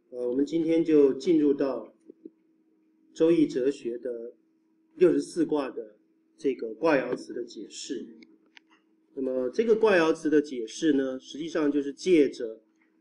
我们今天就进入到周易哲学的64卦的这个卦爻辞的解释。那么这个卦爻辞的解释呢，实际上就是借着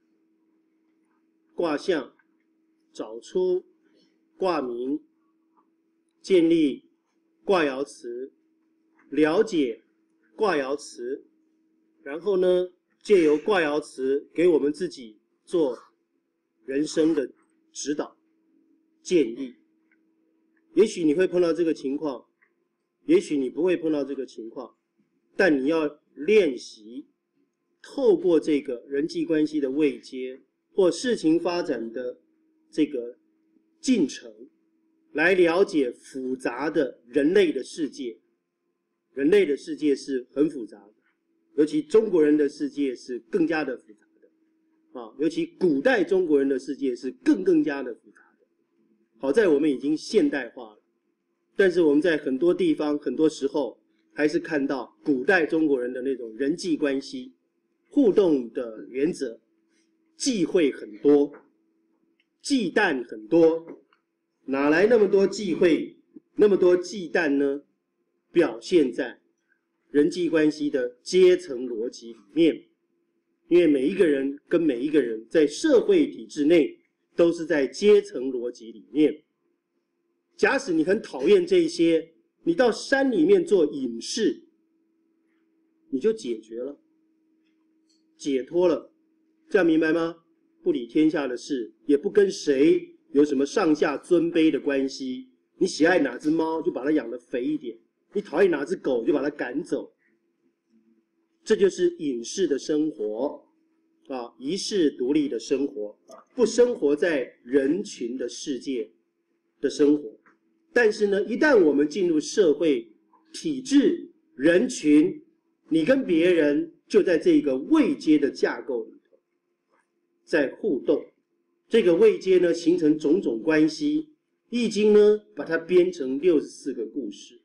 卦象找出卦名，建立卦爻辞，了解卦爻辞，然后呢，借由卦爻辞给我们自己做人生的指导建议。也许你会碰到这个情况，也许你不会碰到这个情况，但你要练习透过这个人际关系的位阶或事情发展的这个进程，来了解复杂的人类的世界。人类的世界是很复杂的，尤其中国人的世界是更加的复杂的，尤其古代中国人的世界是更加的复杂的。好在我们已经现代化了，但是我们在很多地方很多时候还是看到古代中国人的那种人际关系互动的原则，忌讳很多，忌惮很多。哪来那么多忌讳，那么多忌惮呢？表现在人际关系的阶层逻辑里面。因为每一个人跟每一个人在社会体制内都是在阶层逻辑里面。假使你很讨厌这些，你到山里面做隐士，你就解决了，解脱了，这样明白吗？不理天下的事，也不跟谁有什么上下尊卑的关系。你喜爱哪只猫，就把它养得肥一点；你讨厌哪只狗，就把它赶走。这就是隐士的生活一世独立的生活，不生活在人群的世界的生活。但是呢，一旦我们进入社会体制人群，你跟别人就在这个位阶的架构里头在互动。这个位阶呢，形成种种关系。易经呢，把它编成64个故事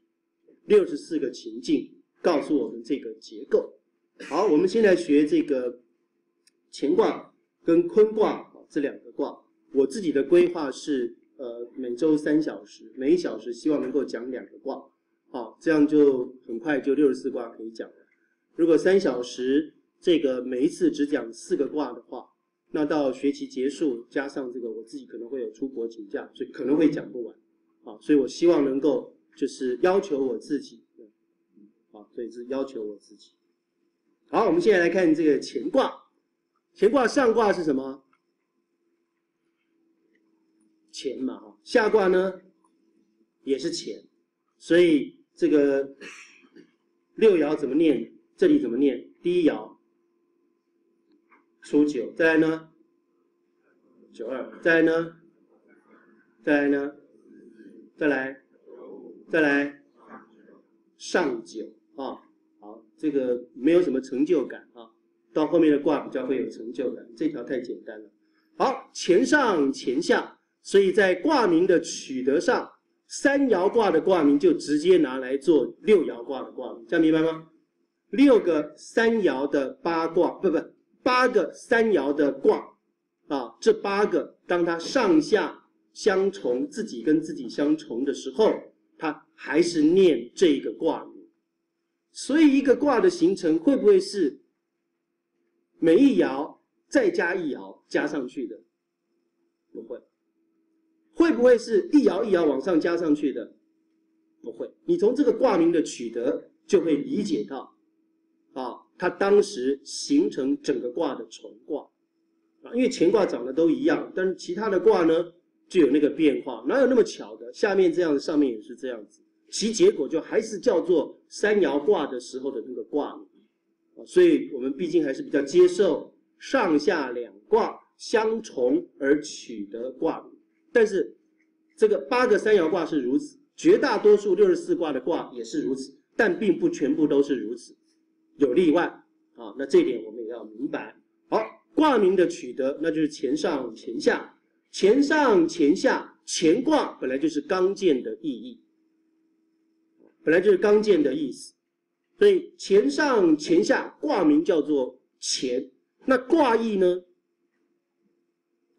，64个情境，告诉我们这个结构。好，我们先来学这个乾卦跟坤卦这两个卦。我自己的规划是每周3小时，每1小时希望能够讲2个卦，这样就很快就64卦可以讲了。如果3小时这个每一次只讲4个卦的话，那到学期结束加上这个我自己可能会有出国请假，所以可能会讲不完所以我希望能够就是要求我自己所以是要求我自己。好，我们现在来看这个乾卦。乾卦上卦是什么？乾嘛，下卦呢也是乾，所以这个6爻怎么念？这里怎么念？第一爻初九，再来呢92，再来呢再来上九好，这个没有什么成就感到后面的卦比较会有成就感，这条太简单了。好，乾上乾下，所以在卦名的取得上，3爻卦的卦名就直接拿来做6爻卦的卦名，这样明白吗？6个3爻的8卦，不，8个3爻的卦这8个当它上下相重，自己跟自己相重的时候，它还是念这个卦名。所以一个卦的形成会不会是每一爻再加一爻加上去的？不会。会不会是一爻一爻往上加上去的？不会。你从这个卦名的取得就会理解到它当时形成整个卦的重卦因为乾卦长得都一样，但是其他的卦呢就有那个变化，哪有那么巧的？下面这样，上面也是这样子，其结果就还是叫做3爻卦的时候的那个卦名所以我们毕竟还是比较接受上下2卦相重而取得卦名。但是这个8个3爻卦是如此，绝大多数64卦的卦也是如此，但并不全部都是如此，有例外那这一点我们也要明白。好，卦名的取得那就是乾上乾下，乾上乾下，乾卦本来就是刚健的意义，本来就是刚健的意思，所以乾上乾下卦名叫做乾。那卦意呢？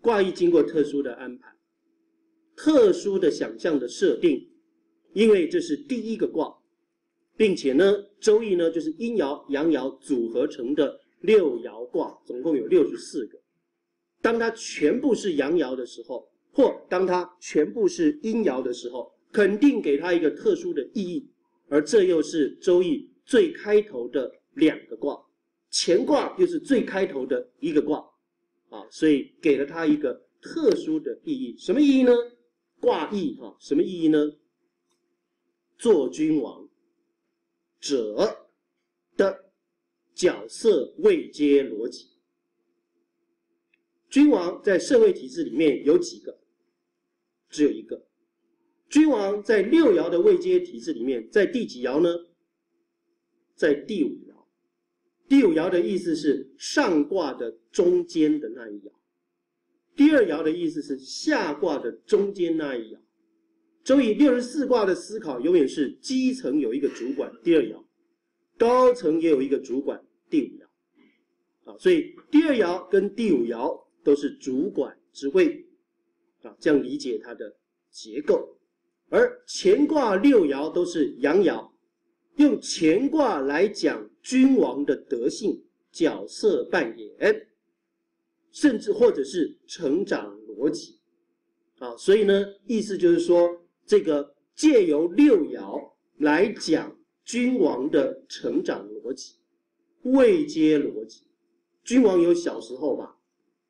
卦意经过特殊的安排，特殊的想象的设定，因为这是第一个卦，并且呢，周易呢就是阴爻、阳爻组合成的6爻卦，总共有64个。当它全部是阳爻的时候，或当它全部是阴爻的时候，肯定给它一个特殊的意义，而这又是周易最开头的2个卦，乾卦又是最开头的1个卦。所以给了它一个特殊的意义。什么意义呢？卦意什么意义呢？做君王者的角色位阶逻辑。君王在社会体制里面有几个？只有1个。君王在6爻的位阶体制里面，在第几爻呢？在第5爻。第5爻的意思是上卦的中间的那一爻，第2爻的意思是下卦的中间那一爻。周易64卦的思考永远是基层有一个主管，第2爻，高层也有一个主管，第5爻。所以第2爻跟第5爻都是主管之位，这样理解它的结构。而乾卦6爻都是阳爻，用乾卦来讲君王的德性、角色扮演，甚至或者是成长逻辑。所以呢，意思就是说，这个借由6爻来讲君王的成长逻辑、位阶逻辑。君王有小时候吧，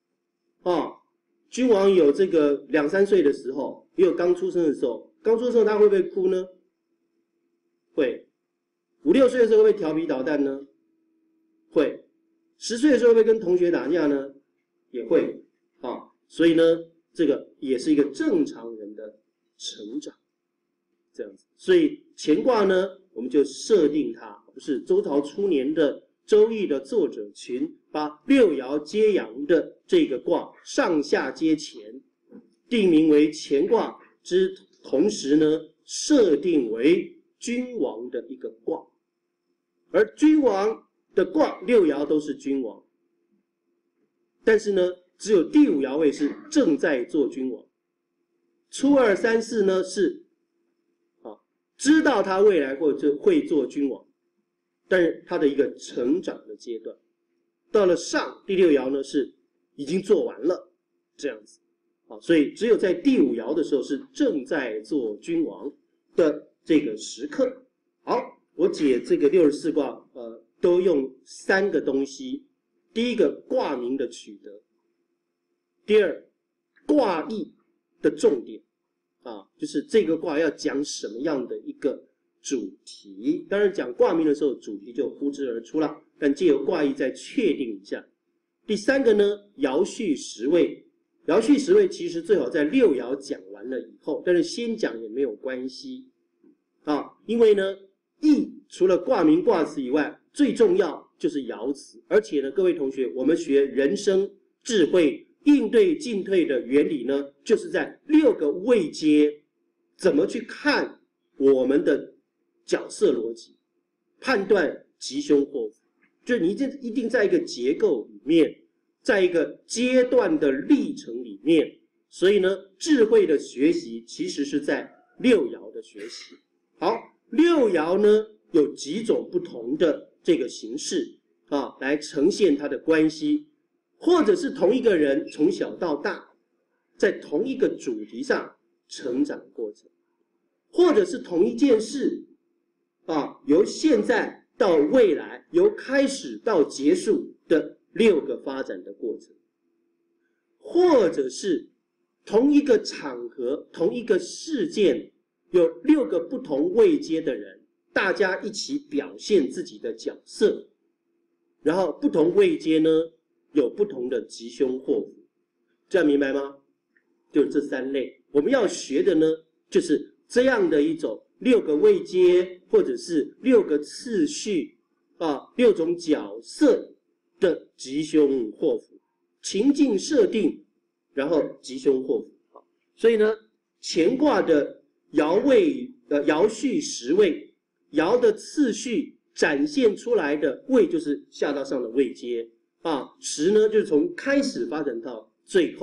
君王有这个2、3岁的时候，也有刚出生的时候。刚出生他会不会哭呢？会。5、6岁的时候会不会调皮捣蛋呢？会。10岁的时候会不会跟同学打架呢？也会。所以呢，这个也是一个正常人的成长，这样子。所以乾卦呢，我们就设定它，不是周朝初年的周易的作者群把6爻接阳的这个卦上下接乾，定名为乾卦之同时呢，设定为君王的一个卦，而君王的卦6爻都是君王，但是呢，只有第5爻位是正在做君王，初2、3、4呢是知道他未来会做君王，但是他的一个成长的阶段，到了上第6爻呢是已经做完了，这样子。所以只有在第5爻的时候是正在做君王的这个时刻。好，我解这个64卦，都用3个东西。第一个，卦名的取得；第二，卦意的重点，就是这个卦要讲什么样的一个主题。当然讲卦名的时候，主题就呼之而出了，但借由卦意再确定一下。第3个呢，爻序时位。爻序时位其实最好在6爻讲完了以后，但是先讲也没有关系因为呢，易除了卦名卦辞以外，最重要就是爻辞。而且呢，各位同学，我们学人生智慧应对进退的原理呢，就是在6个位阶怎么去看我们的角色逻辑，判断吉凶祸福，就是你一定在一个结构里面，在一个阶段的历程里面，所以呢，智慧的学习其实是在6爻的学习。好，6爻呢有几种不同的这个形式来呈现它的关系，或者是同一个人从小到大，在同一个主题上成长过程，或者是同一件事由现在到未来，由开始到结束的6个发展的过程，或者是同一个场合、同一个事件，有6个不同位阶的人，大家一起表现自己的角色，然后不同位阶呢有不同的吉凶祸福，这样明白吗？就这3类，我们要学的呢就是这样的一种6个位阶，或者是6个次序6种角色的吉凶祸福，情境设定，然后吉凶祸福。所以呢，乾卦的爻序时位，爻的次序展现出来的位就是下到上的位阶时呢就是从开始发展到最后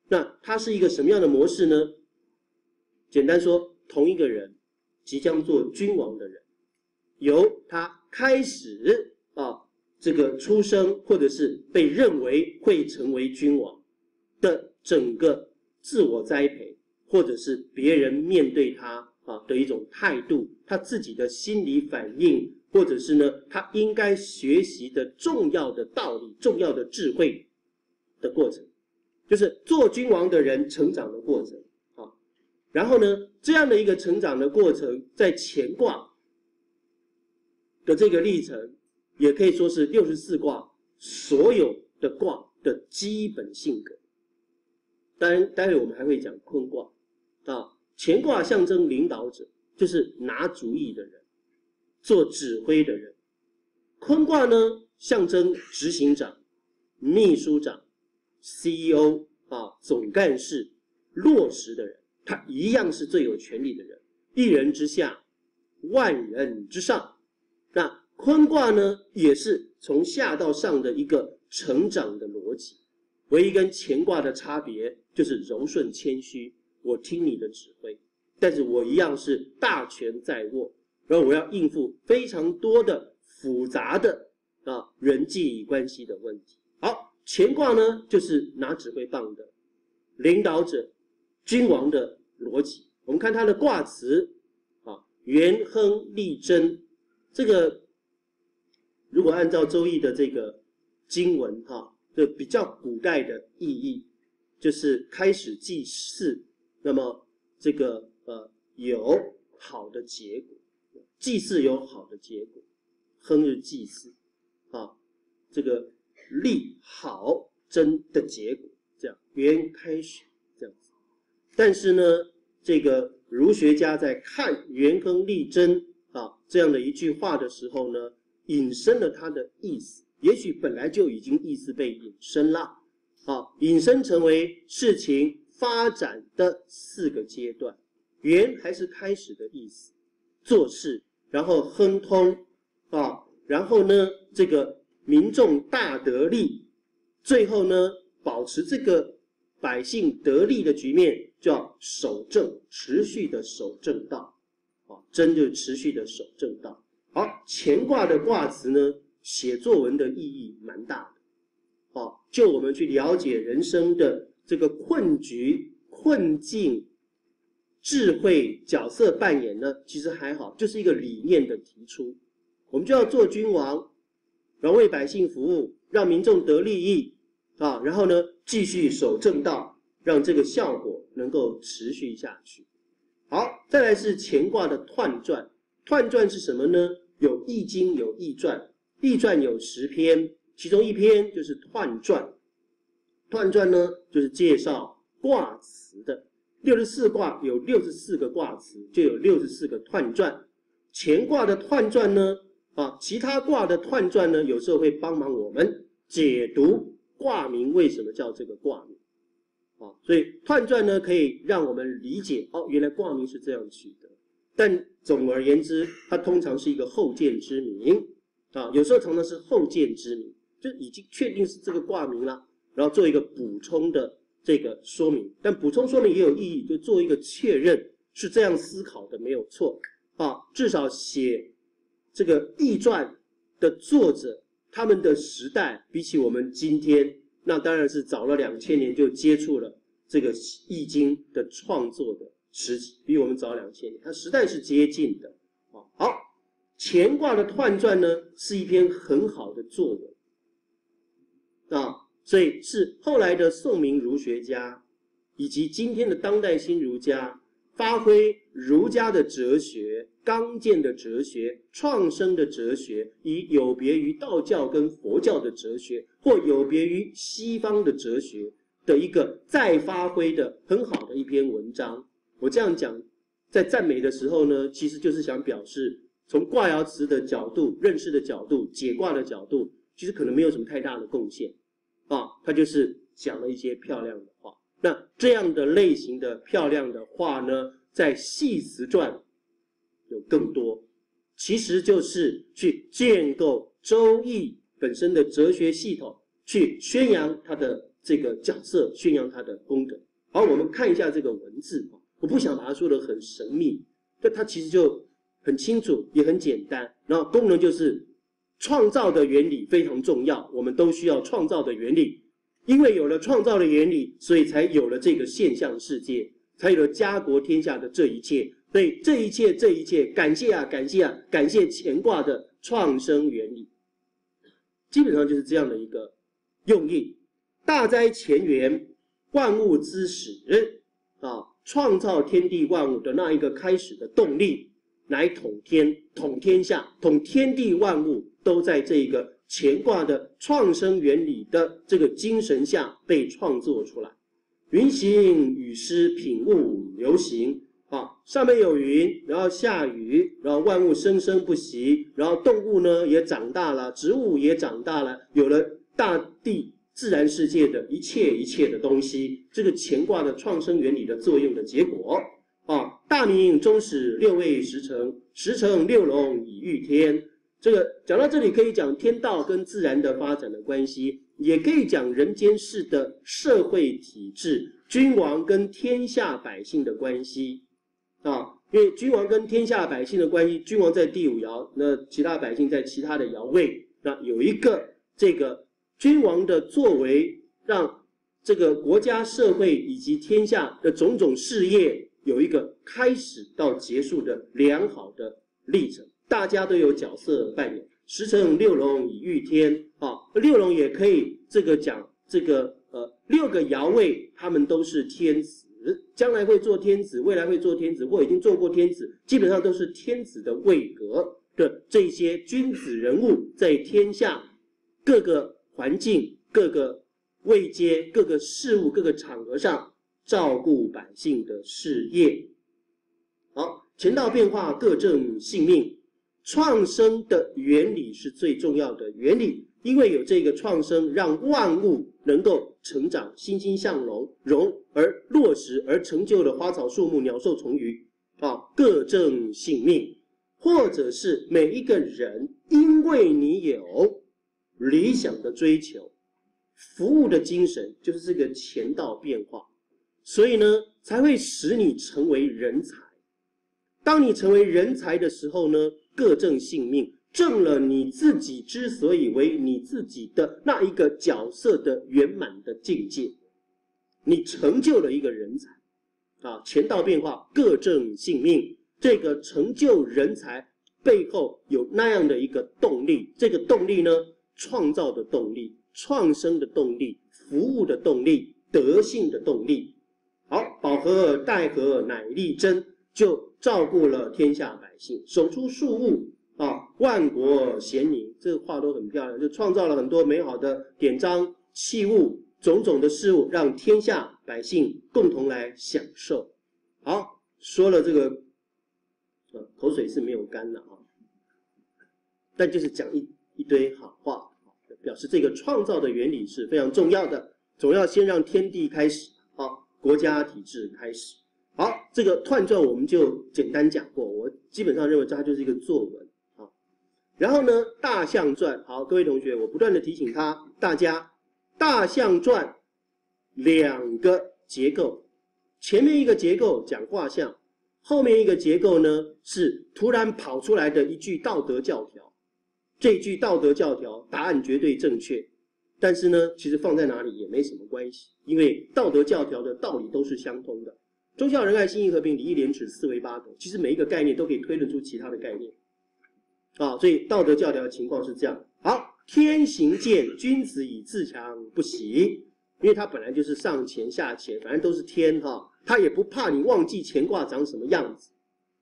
那它是一个什么样的模式呢？简单说，同一个人即将做君王的人，由他开始这个出生，或者是被认为会成为君王的整个自我栽培，或者是别人面对他的一种态度，他自己的心理反应，或者是呢他应该学习的重要的道理、重要的智慧的过程，就是做君王的人成长的过程啊。然后呢，这样的一个成长的过程，在乾卦的这个历程，也可以说是64卦所有的卦的基本性格。当然，待会我们还会讲坤卦啊。乾卦象征领导者，就是拿主意的人，做指挥的人。坤卦呢，象征执行长、秘书长、CEO 总干事，落实的人，他一样是最有权力的人，一人之下，万人之上。那坤卦呢，也是从下到上的一个成长的逻辑，唯一跟乾卦的差别就是柔顺谦虚，我听你的指挥，但是我一样是大权在握，然后我要应付非常多的复杂的人际关系的问题。好，乾卦呢就是拿指挥棒的领导者、君王的逻辑。我们看它的卦辞元亨利贞，这个如果按照周易的这个经文这比较古代的意义，就是开始祭祀，那么这个有好的结果，祭祀有好的结果，亨是祭祀这个利好贞的结果，这样元开始这样子。但是呢，这个儒学家在看元亨利贞这样的一句话的时候呢，引申了它的意思，也许本来就已经意思被引申了引申成为事情发展的4个阶段。元还是开始的意思，做事，然后亨通然后呢这个民众大得利，最后呢保持这个百姓得利的局面，叫守正，持续的守正道贞就是持续的守正道。好，乾卦的卦辞呢，写作文的意义蛮大的就我们去了解人生的这个困局、困境、智慧、角色扮演呢，其实还好，就是一个理念的提出。我们就要做君王，然后为百姓服务，让民众得利益然后呢继续守正道，让这个效果能够持续下去。好，再来是乾卦的彖传。彖传是什么呢？有易经，有易传，易传有10篇，其中一篇就是彖传。彖传呢，就是介绍卦辞的。64卦有64个卦辞，就有64个彖传。乾卦的彖传呢，其他卦的彖传呢，有时候会帮忙我们解读卦名为什么叫这个卦名所以彖传呢，可以让我们理解原来卦名是这样取的。但总而言之，它通常是一个后见之明有时候常常是后见之明，就已经确定是这个卦名了，然后做一个补充的这个说明。但补充说明也有意义，就做一个确认，是这样思考的没有错至少写这个易传的作者，他们的时代比起我们今天，那当然是早了2000年就接触了这个易经的创作的时期，比我们早2000年，它时代是接近的好，乾卦的彖传呢，是一篇很好的作文所以是后来的宋明儒学家以及今天的当代新儒家发挥儒家的哲学、刚健的哲学、创生的哲学，以有别于道教跟佛教的哲学，或有别于西方的哲学的一个再发挥的很好的一篇文章。我这样讲，在赞美的时候呢，其实就是想表示，从卦爻辞的角度、认识的角度、解卦的角度，其实可能没有什么太大的贡献他就是讲了一些漂亮的话。那这样的类型的漂亮的话呢，在系辞传有更多，其实就是去建构周易本身的哲学系统，去宣扬它的这个角色，宣扬他的功德。好，我们看一下这个文字，我不想把它说得很神秘，但它其实就很清楚，也很简单。然后功能就是创造的原理非常重要，我们都需要创造的原理，因为有了创造的原理，所以才有了这个现象世界，才有了家国天下的这一切。所以这一切，感谢啊，感谢啊，感谢乾卦的创生原理，基本上就是这样的一个用意。大哉乾元，万物之始啊，创造天地万物的那一个开始的动力，乃统天、统天下、统天地万物，都在这个乾卦的创生原理的这个精神下被创作出来。云行雨施，品物流行。上面有云，然后下雨，然后万物生生不息，然后动物呢也长大了，植物也长大了，有了大地自然世界的一切的东西，这个乾卦的创生原理的作用的结果。大明终始六位时成，时成六龙以御天。这个讲到这里，可以讲天道跟自然的发展的关系，也可以讲人间世的社会体制，君王跟天下百姓的关系。因为君王跟天下百姓的关系，君王在第5爻，那其他百姓在其他的爻位，那有一个这个君王的作为，让这个国家社会以及天下的种种事业有一个开始到结束的良好的历程，大家都有角色扮演。时成六龙以御天，六龙也可以这个讲这个6个爻位，他们都是天子。将来会做天子，未来会做天子，或已经做过天子，基本上都是天子的位格的这些君子人物，在天下各个环境、各个位阶、各个事物、各个场合上照顾百姓的事业。好，乾道变化，各正性命，创生的原理是最重要的原理，因为有这个创生，让万物能够成长，欣欣向荣，而落实而成就了花草树木、鸟兽虫鱼，各正性命。或者是每一个人，因为你有理想的追求，服务的精神，就是这个乾道变化，所以呢，才会使你成为人才。当你成为人才的时候呢，各正性命，正了你自己之所以为你自己的那一个角色的圆满的境界，你成就了一个人才。乾道变化，各正性命，这个成就人才背后有那样的一个动力，这个动力呢，创造的动力、创生的动力、服务的动力、德性的动力。好，保和待和，乃立贞，就照顾了天下百姓，守出庶务，万国咸宁，这个话都很漂亮，就创造了很多美好的典章、器物、种种的事物，让天下百姓共同来享受。好，说了这个，口水是没有干的但就是讲一堆好话，表示这个创造的原理是非常重要的，总要先让天地开始，国家体制开始。好，这个彖传我们就简单讲过，我基本上认为它就是一个作文。然后呢，大象传，好，各位同学，我不断的提醒大家，大象传2个结构，前面一个结构讲卦象，后面一个结构呢是突然跑出来的一句道德教条。这句道德教条答案绝对正确，但是呢，其实放在哪里也没什么关系，因为道德教条的道理都是相通的。忠孝仁爱信义和平礼义廉耻四维八德，其实每一个概念都可以推论出其他的概念。所以道德教条的情况是这样。好，天行健，君子以自强不息，因为他本来就是上乾下乾，反正都是天他也不怕你忘记乾卦长什么样子，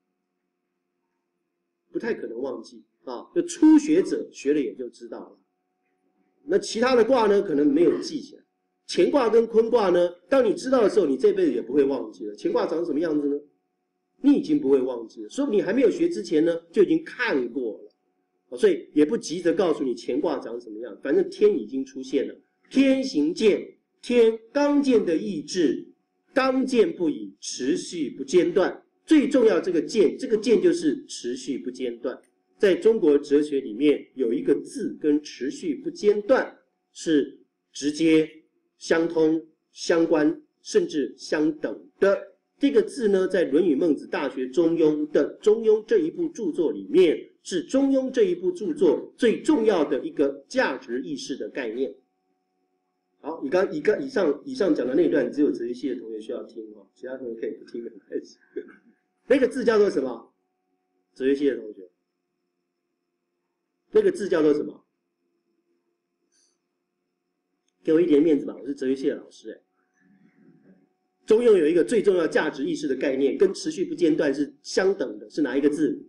不太可能忘记就初学者学了也就知道了。那其他的卦呢，可能没有记起来。乾卦跟坤卦呢，当你知道的时候，你这辈子也不会忘记了。乾卦长什么样子呢？你已经不会忘记了，说不定你还没有学之前呢，就已经看过了。所以也不急着告诉你乾卦长什么样，反正天已经出现了。天行健，天刚健的意志，刚健不已，持续不间断。最重要这个健，这个健就是持续不间断。在中国哲学里面有一个字跟持续不间断是直接相通、相关，甚至相等的。这个字呢，在《论语》《孟子》《大学》《中庸》的《中庸》这一部著作里面，是《中庸》这一部著作最重要的一个价值意识的概念。好，以上讲的那段，只有哲学系的同学需要听哦，其他同学可以不听没关系。那个字叫做什么？哲学系的同学，那个字叫做什么？给我一点面子吧，我是哲学系的老师哎。中庸有一个最重要价值意识的概念，跟持续不间断是相等的，是哪一个字？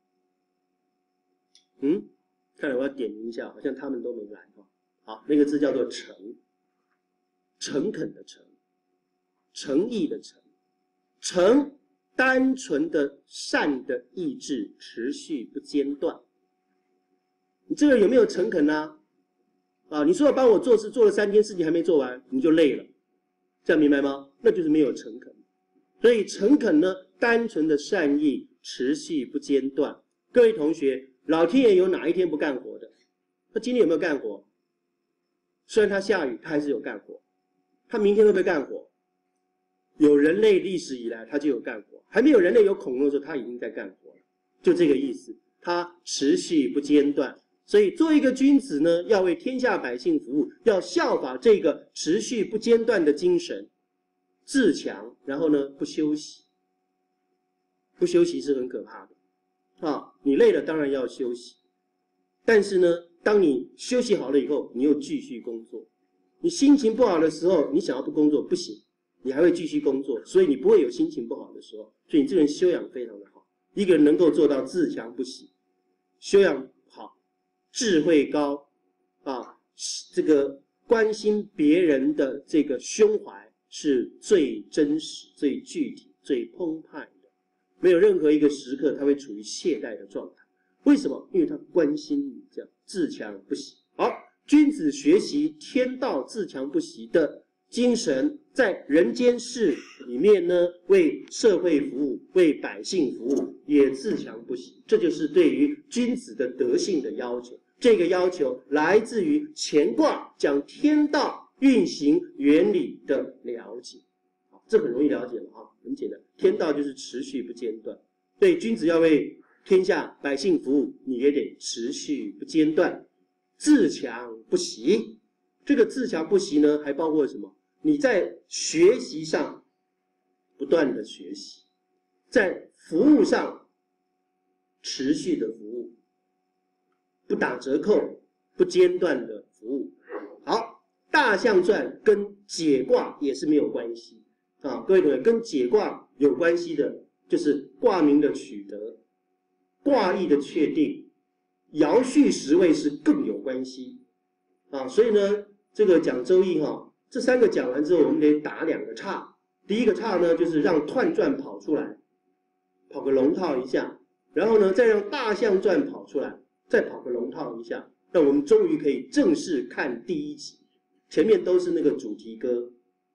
看来我要点名一下，好像他们都没来哈。好，那个字叫做诚，诚恳的诚，诚意的诚，诚，单纯的善的意志，持续不间断。你这个人有没有诚恳呢？你说要帮我做事，做了3天，事情还没做完，你就累了，这样明白吗？那就是没有诚恳。所以诚恳呢，单纯的善意，持续不间断。各位同学，老天爷有哪一天不干活的？他今天有没有干活？虽然他下雨，他还是有干活。他明天会不会干活？有人类历史以来，他就有干活。还没有人类有恐龙的时候，他已经在干活了。就这个意思，他持续不间断。所以，做一个君子呢，要为天下百姓服务，要效法这个持续不间断的精神，自强，然后呢，不休息。不休息是很可怕的你累了，当然要休息。但是呢，当你休息好了以后，你又继续工作。你心情不好的时候，你想要不工作不行，你还会继续工作，所以你不会有心情不好的时候。所以你这个人修养非常的好，一个人能够做到自强不息，修养好，智慧高这个关心别人的这个胸怀是最真实、最具体、最澎湃的，没有任何一个时刻他会处于懈怠的状态。为什么？因为他关心你，这样自强不息。好，君子学习天道自强不息的精神，在人间事里面呢，为社会服务，为百姓服务，也自强不息。这就是对于君子的德性的要求。这个要求来自于乾卦讲天道运行原理的了解。这很容易了解了很简单，天道就是持续不间断。对，君子要为天下百姓服务，你也得持续不间断，自强不息。这个自强不息呢，还包括什么？你在学习上不断的学习，在服务上持续的服务，不打折扣，不间断的服务。好，大象传跟解卦也是没有关系各位同学，跟解卦有关系的就是卦名的取得，卦意的确定，爻序时位是更有关系所以呢，这个讲周易这3个讲完之后，我们得打2个岔。第一个岔呢，就是让彖传跑出来，跑个龙套一下，然后呢，再让大象传跑出来，再跑个龙套一下，让我们终于可以正式看第1集。前面都是那个主题歌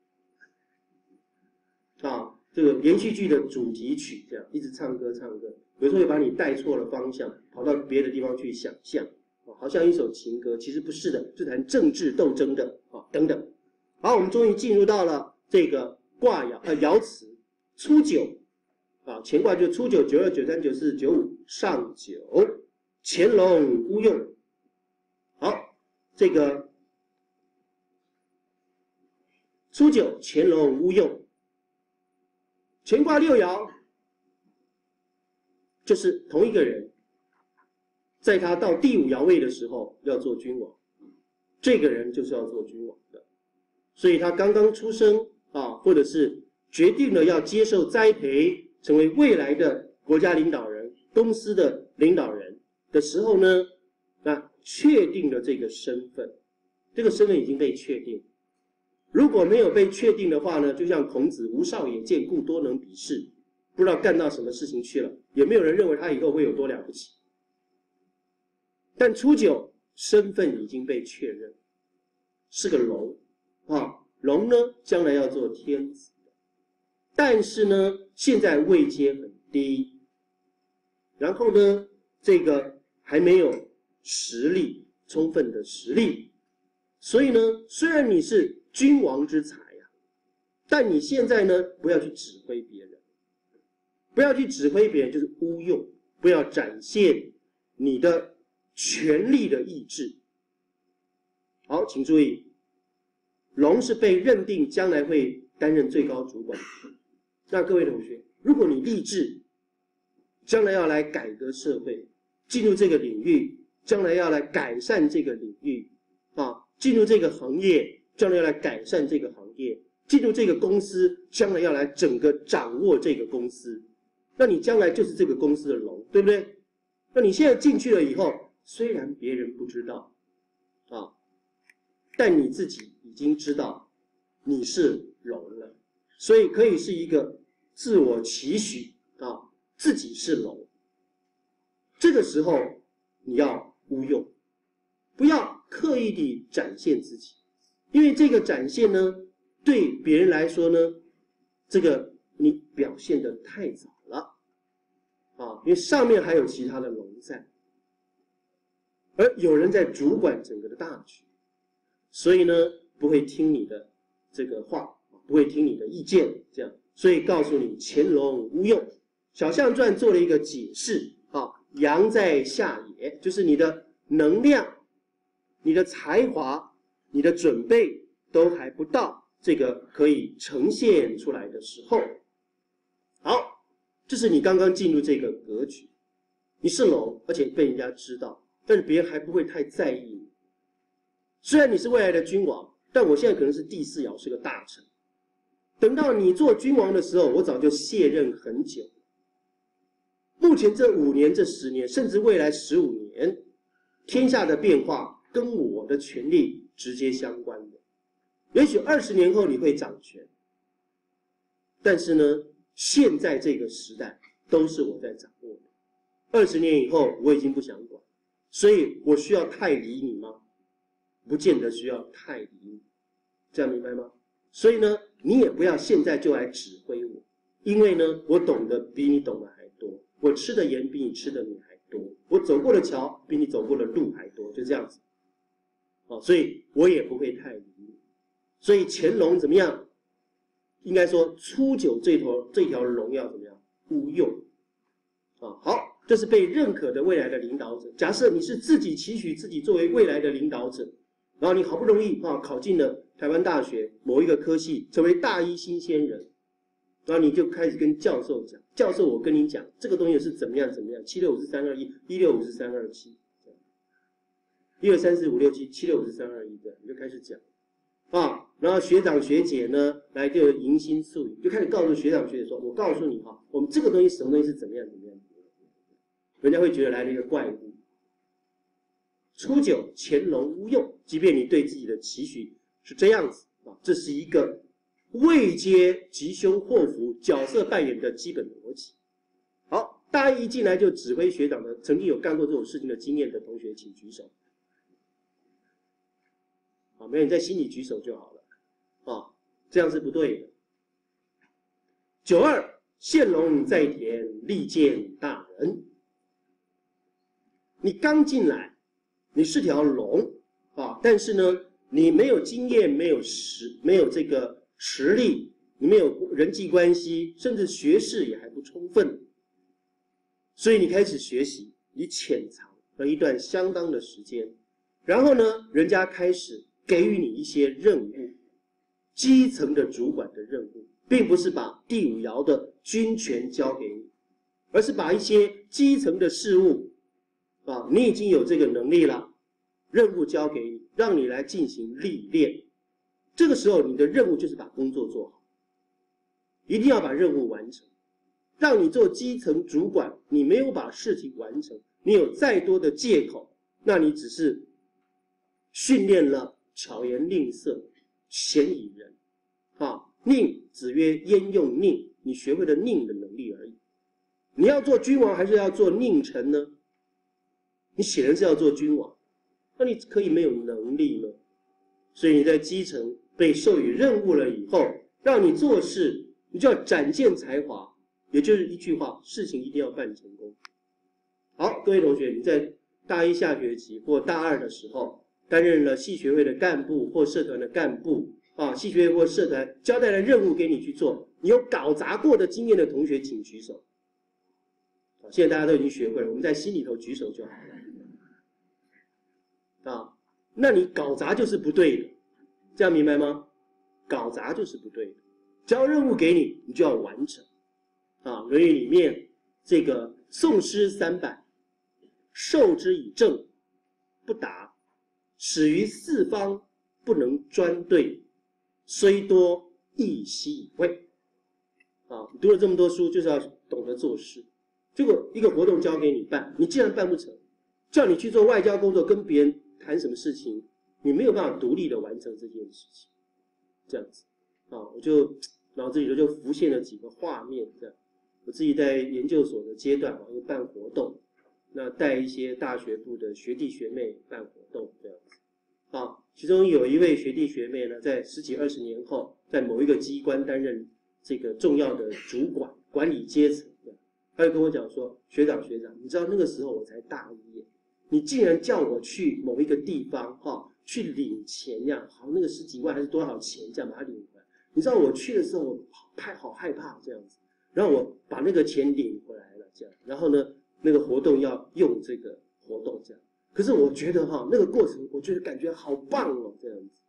这个连续剧的主题曲，这样一直唱歌，有时候会把你带错了方向，跑到别的地方去想象好像一首情歌，其实不是的，是谈政治斗争的等等。好，我们终于进入到了这个卦爻辞初九乾卦就初九、92、93、94、95上九，潜龙勿用。好，这个初九潜龙勿用。乾卦6爻就是同一个人，在他到第5爻位的时候要做君王，这个人就是要做君王的。所以他刚刚出生或者是决定了要接受栽培，成为未来的国家领导人、公司的领导人的时候呢，确定了这个身份，这个身份已经被确定。如果没有被确定的话呢，就像孔子无少也见，故多能比试，不知道干到什么事情去了，也没有人认为他以后会有多了不起。但初九身份已经被确认，是个龙龙呢将来要做天子，但是呢现在位阶很低，然后呢这个还没有实力，充分的实力，所以呢虽然你是君王之才呀。但你现在呢，不要去指挥别人，不要去指挥别人，就是污用，不要展现你的权力的意志。好，请注意，龙是被认定将来会担任最高主管。那各位同学，如果你立志将来要来改革社会，进入这个领域，将来要来改善这个领域啊，进入这个行业，将来要来改善这个行业，进入这个公司，将来要来整个掌握这个公司，那你将来就是这个公司的龙，对不对？那你现在进去了以后，虽然别人不知道啊，但你自己已经知道你是龙了，所以可以是一个自我期许啊，自己是龙。这个时候你要无用，不要刻意地展现自己，因为这个展现呢，对别人来说呢，这个你表现得太早了啊，因为上面还有其他的龙在，而有人在主管整个的大局，所以呢，不会听你的这个话，不会听你的意见，这样，所以告诉你潜龙勿用。小象传做了一个解释啊，阳在下也，就是你的能量、你的才华、你的准备都还不到这个可以呈现出来的时候。好，这是你刚刚进入这个格局，你是龙，而且被人家知道，但是别人还不会太在意你。虽然你是未来的君王，但我现在可能是第四爻，是个大臣。等到你做君王的时候，我早就卸任很久。目前这5年、这10年，甚至未来15年，天下的变化跟我的权力直接相关的。也许20年后你会掌权，但是呢，现在这个时代都是我在掌握的。20年以后，我已经不想管，所以我需要太理你吗？不见得需要太理你，这样明白吗？所以呢，你也不要现在就来指挥我，因为呢，我懂得比你懂得还多，我吃的盐比你吃的米还多，我走过的桥比你走过的路还多，就这样子。所以我也不会太理你。所以乾隆怎么样？应该说初九这条龙要怎么样？勿用。好，这是被认可的未来的领导者。假设你是自己期许自己作为未来的领导者，然后你好不容易考进了台湾大学某一个科系，成为大一新鲜人，然后你就开始跟教授讲，教授我跟你讲这个东西是怎么样怎么样，765是321 165是327 1234567 765是321，对，你就开始讲然后学长学姐呢来就迎新宿语，就开始告诉学长学姐说，我告诉你我们这个东西什么东西是怎么样怎么样，人家会觉得来了一个怪物。初九潜龙勿用，即便你对自己的期许是这样子这是一个位阶吉凶祸福角色扮演的基本逻辑。好，大一进来就指挥学长的，曾经有干过这种事情的经验的同学请举手。没有，你在心里举手就好了这样是不对的。92现龙在田，利见大人。你刚进来，你是条龙但是呢，你没有经验，没有这个实力，你没有人际关系，甚至学识也还不充分，所以你开始学习，你潜藏了一段相当的时间，然后呢，人家开始给予你一些任务，基层的主管的任务，并不是把第5爻的军权交给你，而是把一些基层的事务你已经有这个能力了，任务交给你，让你来进行历练。这个时候你的任务就是把工作做好，一定要把任务完成。让你做基层主管，你没有把事情完成，你有再多的借口，那你只是训练了巧言令色、嫌疑人佞，子曰焉用佞，你学会了佞的能力而已。你要做君王还是要做佞臣呢？你显然是要做君王，那你可以没有能力吗？所以你在基层被授予任务了以后，让你做事，你就要展现才华，也就是一句话，事情一定要办成功。好，各位同学，你在大一下学期或大2的时候，担任了系学会的干部或社团的干部系学会或社团交代了任务给你去做，你有搞砸过的经验的同学请举手。现在大家都已经学会了，我们在心里头举手就好了。那你搞砸就是不对的，这样明白吗？搞砸就是不对的，交任务给你，你就要完成。《论语》里面这个宋诗300，授之以政，不达；始于四方，不能专对，虽多亦惜以位。你读了这么多书，就是要懂得做事。结果一个活动交给你办，你既然办不成，叫你去做外交工作，跟别人谈什么事情，你没有办法独立的完成这件事情。这样子我就脑子里头就浮现了几个画面。这样，我自己在研究所的阶段又办活动，那带一些大学部的学弟学妹办活动这样子。其中有一位学弟学妹呢，在10几20年后，在某一个机关担任这个重要的主管管理阶层。他就跟我讲说，学长，你知道那个时候我才大一耶，你竟然叫我去某一个地方去领钱呀，好，那个10几万还是多少钱这样把它领回来。你知道我去的时候我好害怕这样子，然后我把那个钱领回来了这样，然后呢那个活动要用这个活动这样，可是我觉得那个过程我觉得感觉好棒哦这样子。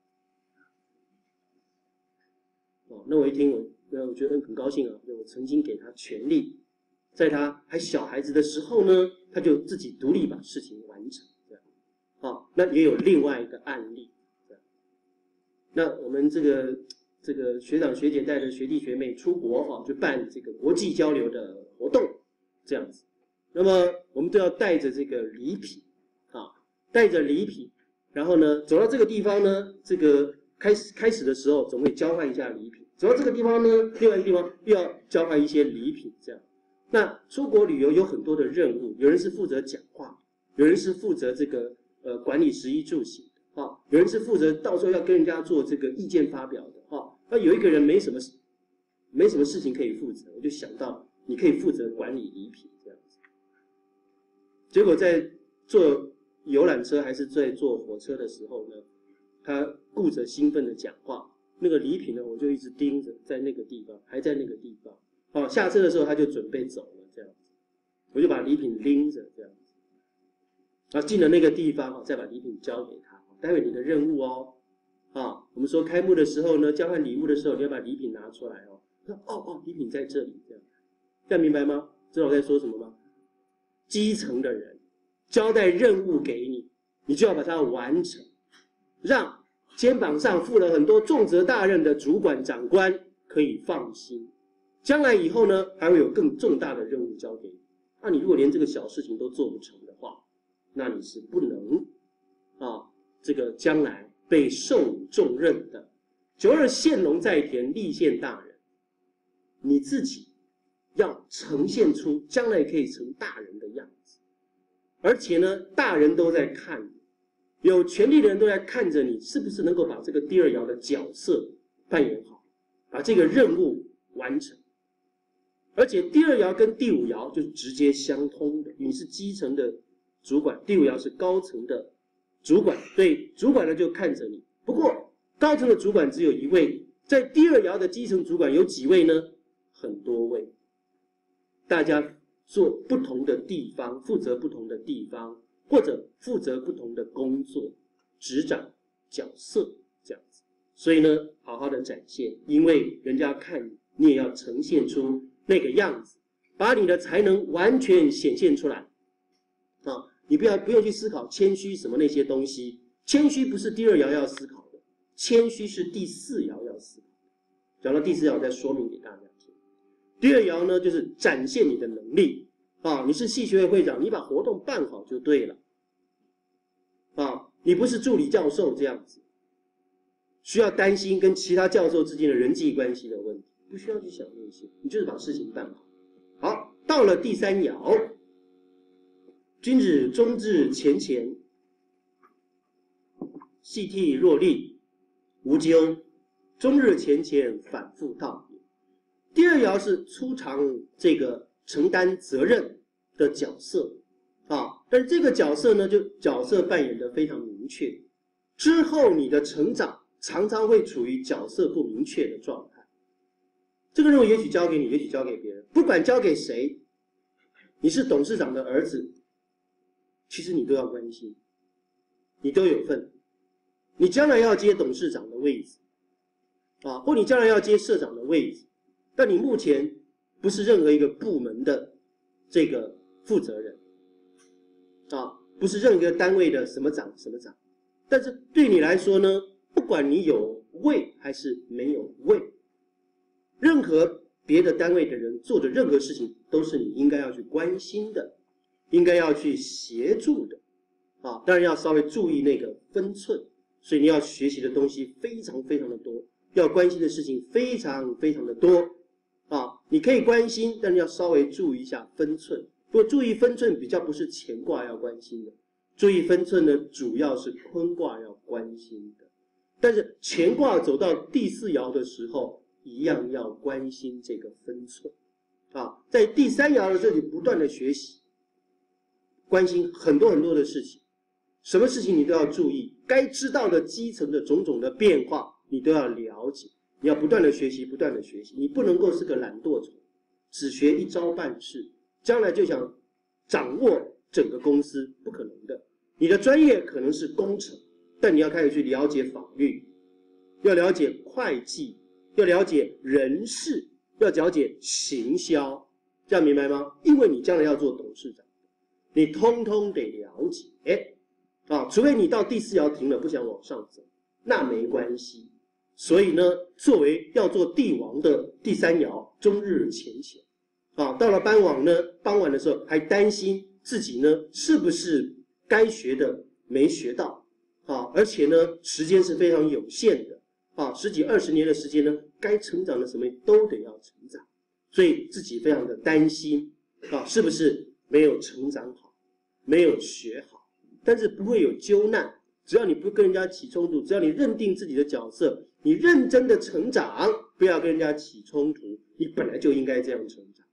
那我一听我觉得很高兴我曾经给他权利。在他还小孩子的时候呢，他就自己独立把事情完成，这样。那也有另外一个案例，这样。那我们这个学长学姐带着学弟学妹出国就办这个国际交流的活动，这样子。那么我们都要带着这个礼品带着礼品，然后呢走到这个地方呢，这个开始的时候总会交换一下礼品，走到这个地方呢，另外一个地方又要交换一些礼品，这样。那出国旅游有很多的任务，有人是负责讲话，有人是负责这个管理食衣住行的有人是负责到时候要跟人家做这个意见发表的那有一个人没什么事情可以负责，我就想到你可以负责管理礼品这样子。结果在坐游览车还是在坐火车的时候呢，他顾着兴奋的讲话，那个礼品呢我就一直盯着，在那个地方，还在那个地方。下车的时候他就准备走了，这样子，我就把礼品拎着这样子，然后进了那个地方再把礼品交给他。待会你的任务我们说开幕的时候呢，交换礼物的时候，你要把礼品拿出来礼品在这里，这样明白吗？知道我在说什么吗？基层的人交代任务给你，你就要把它完成，让肩膀上负了很多重责大任的主管长官可以放心。将来以后呢，还会有更重大的任务交给你。那你如果连这个小事情都做不成的话，那你是不能这个将来被授予重任的。久而现龙在田，立现大人。你自己要呈现出将来可以成大人的样子，而且呢，大人都在看你，有权力的人都在看着你，是不是能够把这个第二爻的角色扮演好，把这个任务完成。而且第二爻跟第五爻就是直接相通的，你是基层的主管，第五爻是高层的主管，对，主管呢就看着你。不过高层的主管只有一位，在第二爻的基层主管有几位呢？很多位，大家做不同的地方，负责不同的地方，或者负责不同的工作，执掌角色这样子。所以呢，好好的展现，因为人家看你，你也要呈现出那个样子，把你的才能完全显现出来你不用去思考谦虚什么那些东西，谦虚不是第二爻要思考的，谦虚是第四爻要思考。讲到第四爻，我再说明给大家听。第二爻呢，就是展现你的能力你是系学会会长，你把活动办好就对了你不是助理教授这样子，需要担心跟其他教授之间的人际关系的问题，不需要去想那些，你就是把事情办好。好，到了第三爻，君子忠志前乾，细惕若厉，无咎，终日前乾，反复道也。第二爻是出场这个承担责任的角色但是这个角色呢，就角色扮演的非常明确。之后你的成长常常会处于角色不明确的状态。这个任务也许交给你，也许交给别人，不管交给谁，你是董事长的儿子，其实你都要关心，你都有份。你将来要接董事长的位置，或你将来要接社长的位置，但你目前不是任何一个部门的这个负责人，不是任何一个单位的什么长什么长。但是对你来说呢，不管你有位还是没有位，任何别的单位的人做的任何事情，都是你应该要去关心的，应该要去协助的，当然要稍微注意那个分寸。所以你要学习的东西非常非常的多，要关心的事情非常非常的多，你可以关心，但是要稍微注意一下分寸。如果注意分寸，比较不是乾卦要关心的，注意分寸呢，主要是坤卦要关心的。但是乾卦走到第4爻的时候，一样要关心这个分寸，在第3爻的这里不断的学习，关心很多很多的事情，什么事情你都要注意。该知道的基层的种种的变化，你都要了解，你要不断的学习，不断的学习，你不能够是个懒惰虫，只学一招半式，将来就想掌握整个公司，不可能的。你的专业可能是工程，但你要开始去了解法律，要了解会计，要了解人事，要了解行销，这样明白吗？因为你将来要做董事长，你通通得了解。除非你到第4爻停了，不想往上走，那没关系。所以呢，作为要做帝王的第3爻，终日浅浅，到了傍晚的时候，还担心自己呢是不是该学的没学到，而且呢时间是非常有限的，10几20年的时间呢，该成长的什么都得要成长，所以自己非常的担心，是不是没有成长好，没有学好。但是不会有纠难，只要你不跟人家起冲突，只要你认定自己的角色，你认真的成长，不要跟人家起冲突，你本来就应该这样成长。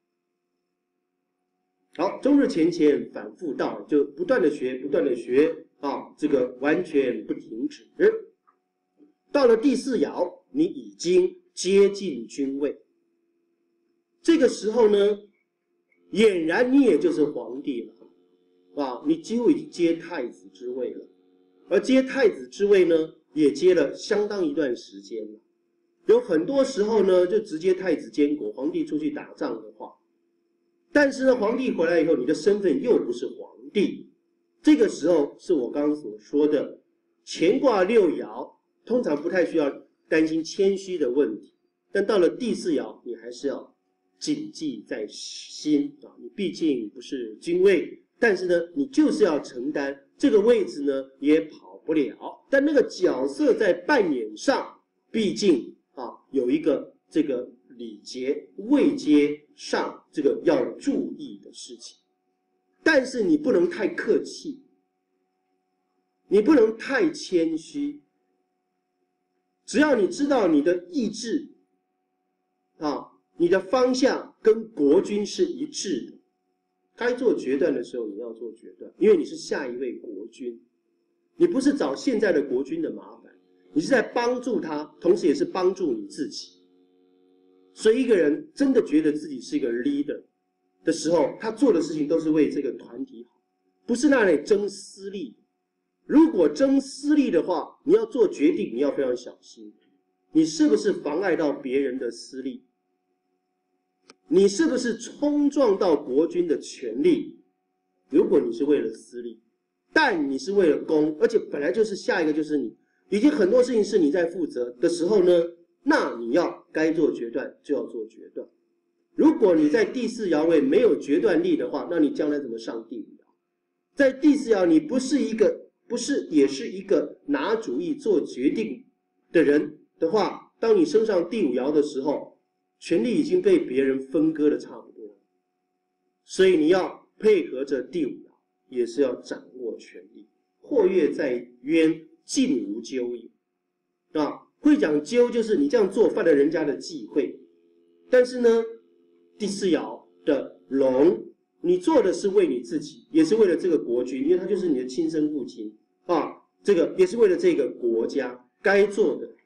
好，终日浅浅，反复道，就不断的学，不断的学，这个完全不停止。到了第4爻，你已经接近君位，这个时候呢，俨然你也就是皇帝了。你几乎已经接太子之位了，而接太子之位呢，也接了相当一段时间了。有很多时候呢，就直接太子监国，皇帝出去打仗的话，但是呢，皇帝回来以后，你的身份又不是皇帝。这个时候是我刚刚所说的乾卦6爻，通常不太需要担心谦虚的问题，但到了第4爻，你还是要谨记在心你毕竟不是君位。但是呢，你就是要承担这个位置呢，也跑不了。但那个角色在扮演上，毕竟有一个这个礼节位阶上这个要注意的事情。但是你不能太客气，你不能太谦虚。只要你知道你的意志你的方向跟国君是一致的。该做决断的时候，你要做决断，因为你是下一位国君，你不是找现在的国君的麻烦，你是在帮助他，同时也是帮助你自己。所以一个人真的觉得自己是一个 leader 的时候，他做的事情都是为这个团体好，不是那里争私利。如果争私利的话，你要做决定，你要非常小心，你是不是妨碍到别人的私利？你是不是冲撞到国君的权利？如果你是为了私利，但你是为了公，而且本来就是下一个就是你，已经很多事情是你在负责的时候呢，那你要该做决断就要做决断。如果你在第4爻位没有决断力的话，那你将来怎么上第5爻？在第4爻，你不是也是一个拿主意做决定的人的话，当你升上第5爻的时候，权力已经被别人分割的差不多了，所以你要配合着第5爻，也是要掌握权力。或跃在渊，近无咎也。会讲咎就是你这样做犯了人家的忌讳，但是呢，第4爻的龙，你做的是为你自己，也是为了这个国君，因为他就是你的亲生父亲这个也是为了这个国家，该做的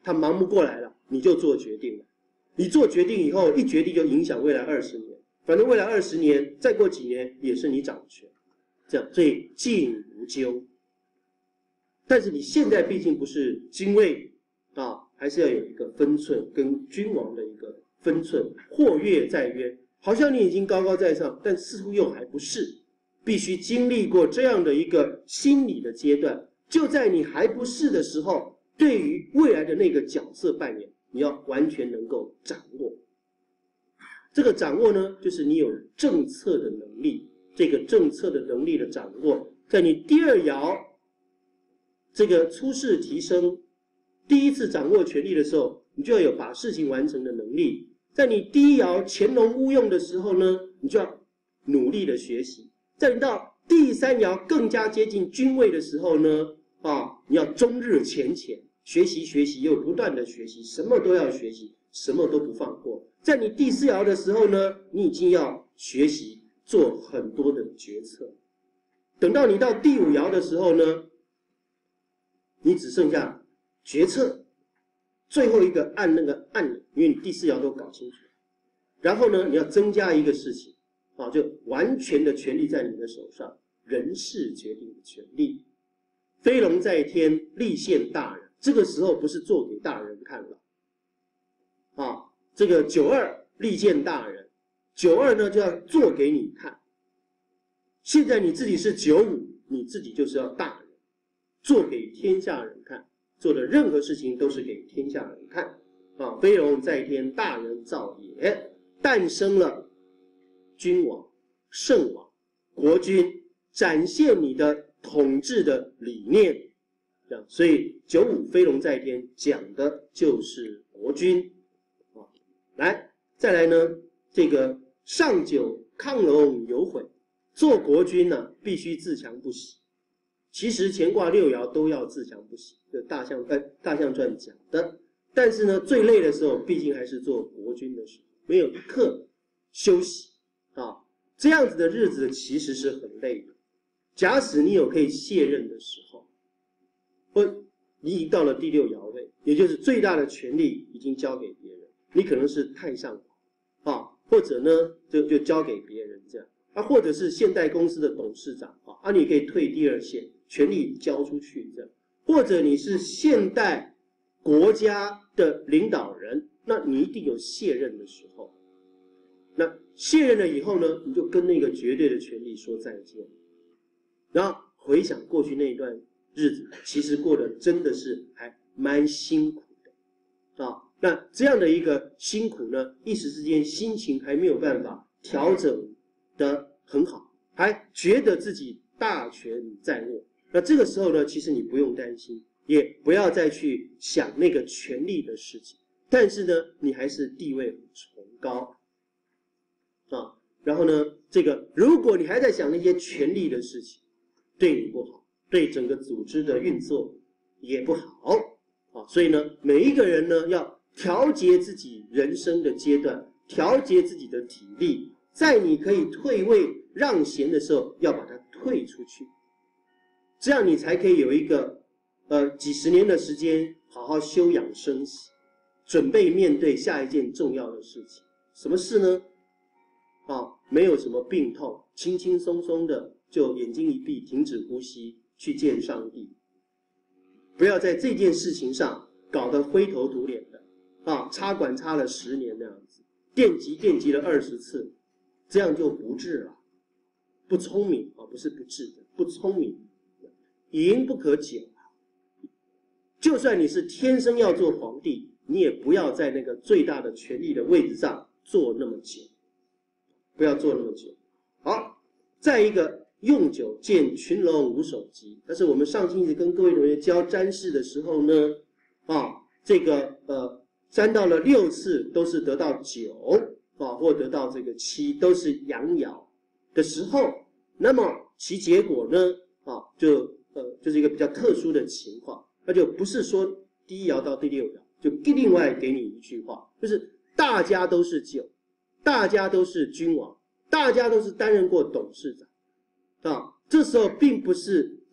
他忙不过来了，你就做决定了。你做决定以后，一决定就影响未来20年，反正未来20年再过几年也是你掌权，这样所以尽无咎。但是你现在毕竟不是君位啊，还是要有一个分寸，跟君王的一个分寸。或跃在渊，好像你已经高高在上，但似乎又还不是，必须经历过这样的一个心理的阶段。就在你还不是的时候，对于未来的那个角色扮演，你要完全能够掌握。这个掌握呢，就是你有政策的能力。这个政策的能力的掌握，在你第2爻这个出世提升，第一次掌握权力的时候，你就要有把事情完成的能力。在你第1爻潜龙勿用的时候呢，你就要努力的学习。在你到第3爻更加接近君位的时候呢，你要终日潜学习学习，又不断的学习，什么都要学习，什么都不放过。在你第4爻的时候呢，你已经要学习做很多的决策。等到你到第5爻的时候呢，你只剩下决策最后一个按那个按钮，因为你第4爻都搞清楚。然后呢，你要增加一个事情就完全的权力在你的手上，人事决定的权利。飞龙在天，立宪大人，这个时候不是做给大人看了这个92立宪大人，92呢就要做给你看。现在你自己是95，你自己就是要大人，做给天下人看，做的任何事情都是给天下人看飞龙在天，大人造也，诞生了君王、圣王、国君，展现你的统治的理念。这样，所以95飞龙在天讲的就是国君来，再来呢，这个上九亢龙有悔，做国君呢必须自强不息。其实乾卦6爻都要自强不息，这大象传讲的。但是呢，最累的时候，毕竟还是做国君的时候，没有一刻休息这样子的日子其实是很累的。假使你有可以卸任的时候，或你已经到了第6爻位，也就是最大的权力已经交给别人，你可能是太上皇或者呢就交给别人这样或者是现代公司的董事长你可以退第2线，权力交出去这样，或者你是现代国家的领导人，那你一定有卸任的时候。那卸任了以后呢，你就跟那个绝对的权力说再见。然后回想过去那一段日子，其实过得真的是还蛮辛苦的那这样的一个辛苦呢，一时之间心情还没有办法调整得很好，还觉得自己大权在握。那这个时候呢，其实你不用担心，也不要再去想那个权力的事情，但是呢，你还是地位很崇高然后呢，这个如果你还在想那些权力的事情，对你不好，对整个组织的运作也不好所以呢，每一个人呢要调节自己人生的阶段，调节自己的体力，在你可以退位让贤的时候，要把它退出去，这样你才可以有一个几十年的时间好好休养生息，准备面对下一件重要的事情。什么事呢？没有什么病痛，轻轻松松的就眼睛一闭，停止呼吸，去见上帝。不要在这件事情上搞得灰头土脸的插管插了10年那样子，电击了20次，这样就不智了，不聪明不是不智的，不聪明。淫不可久，就算你是天生要做皇帝，你也不要在那个最大的权力的位置上坐那么久，不要坐那么久。好，再一个，用酒见群龙无首级。但是我们上星期跟各位同学教占筮的时候呢这个占到了6次都是得到9或得到这个7，都是阳爻的时候，那么其结果呢就是一个比较特殊的情况，那就不是说第1爻到第6爻就另外给你一句话，就是大家都是9，大家都是君王，大家都是担任过董事长这时候并不是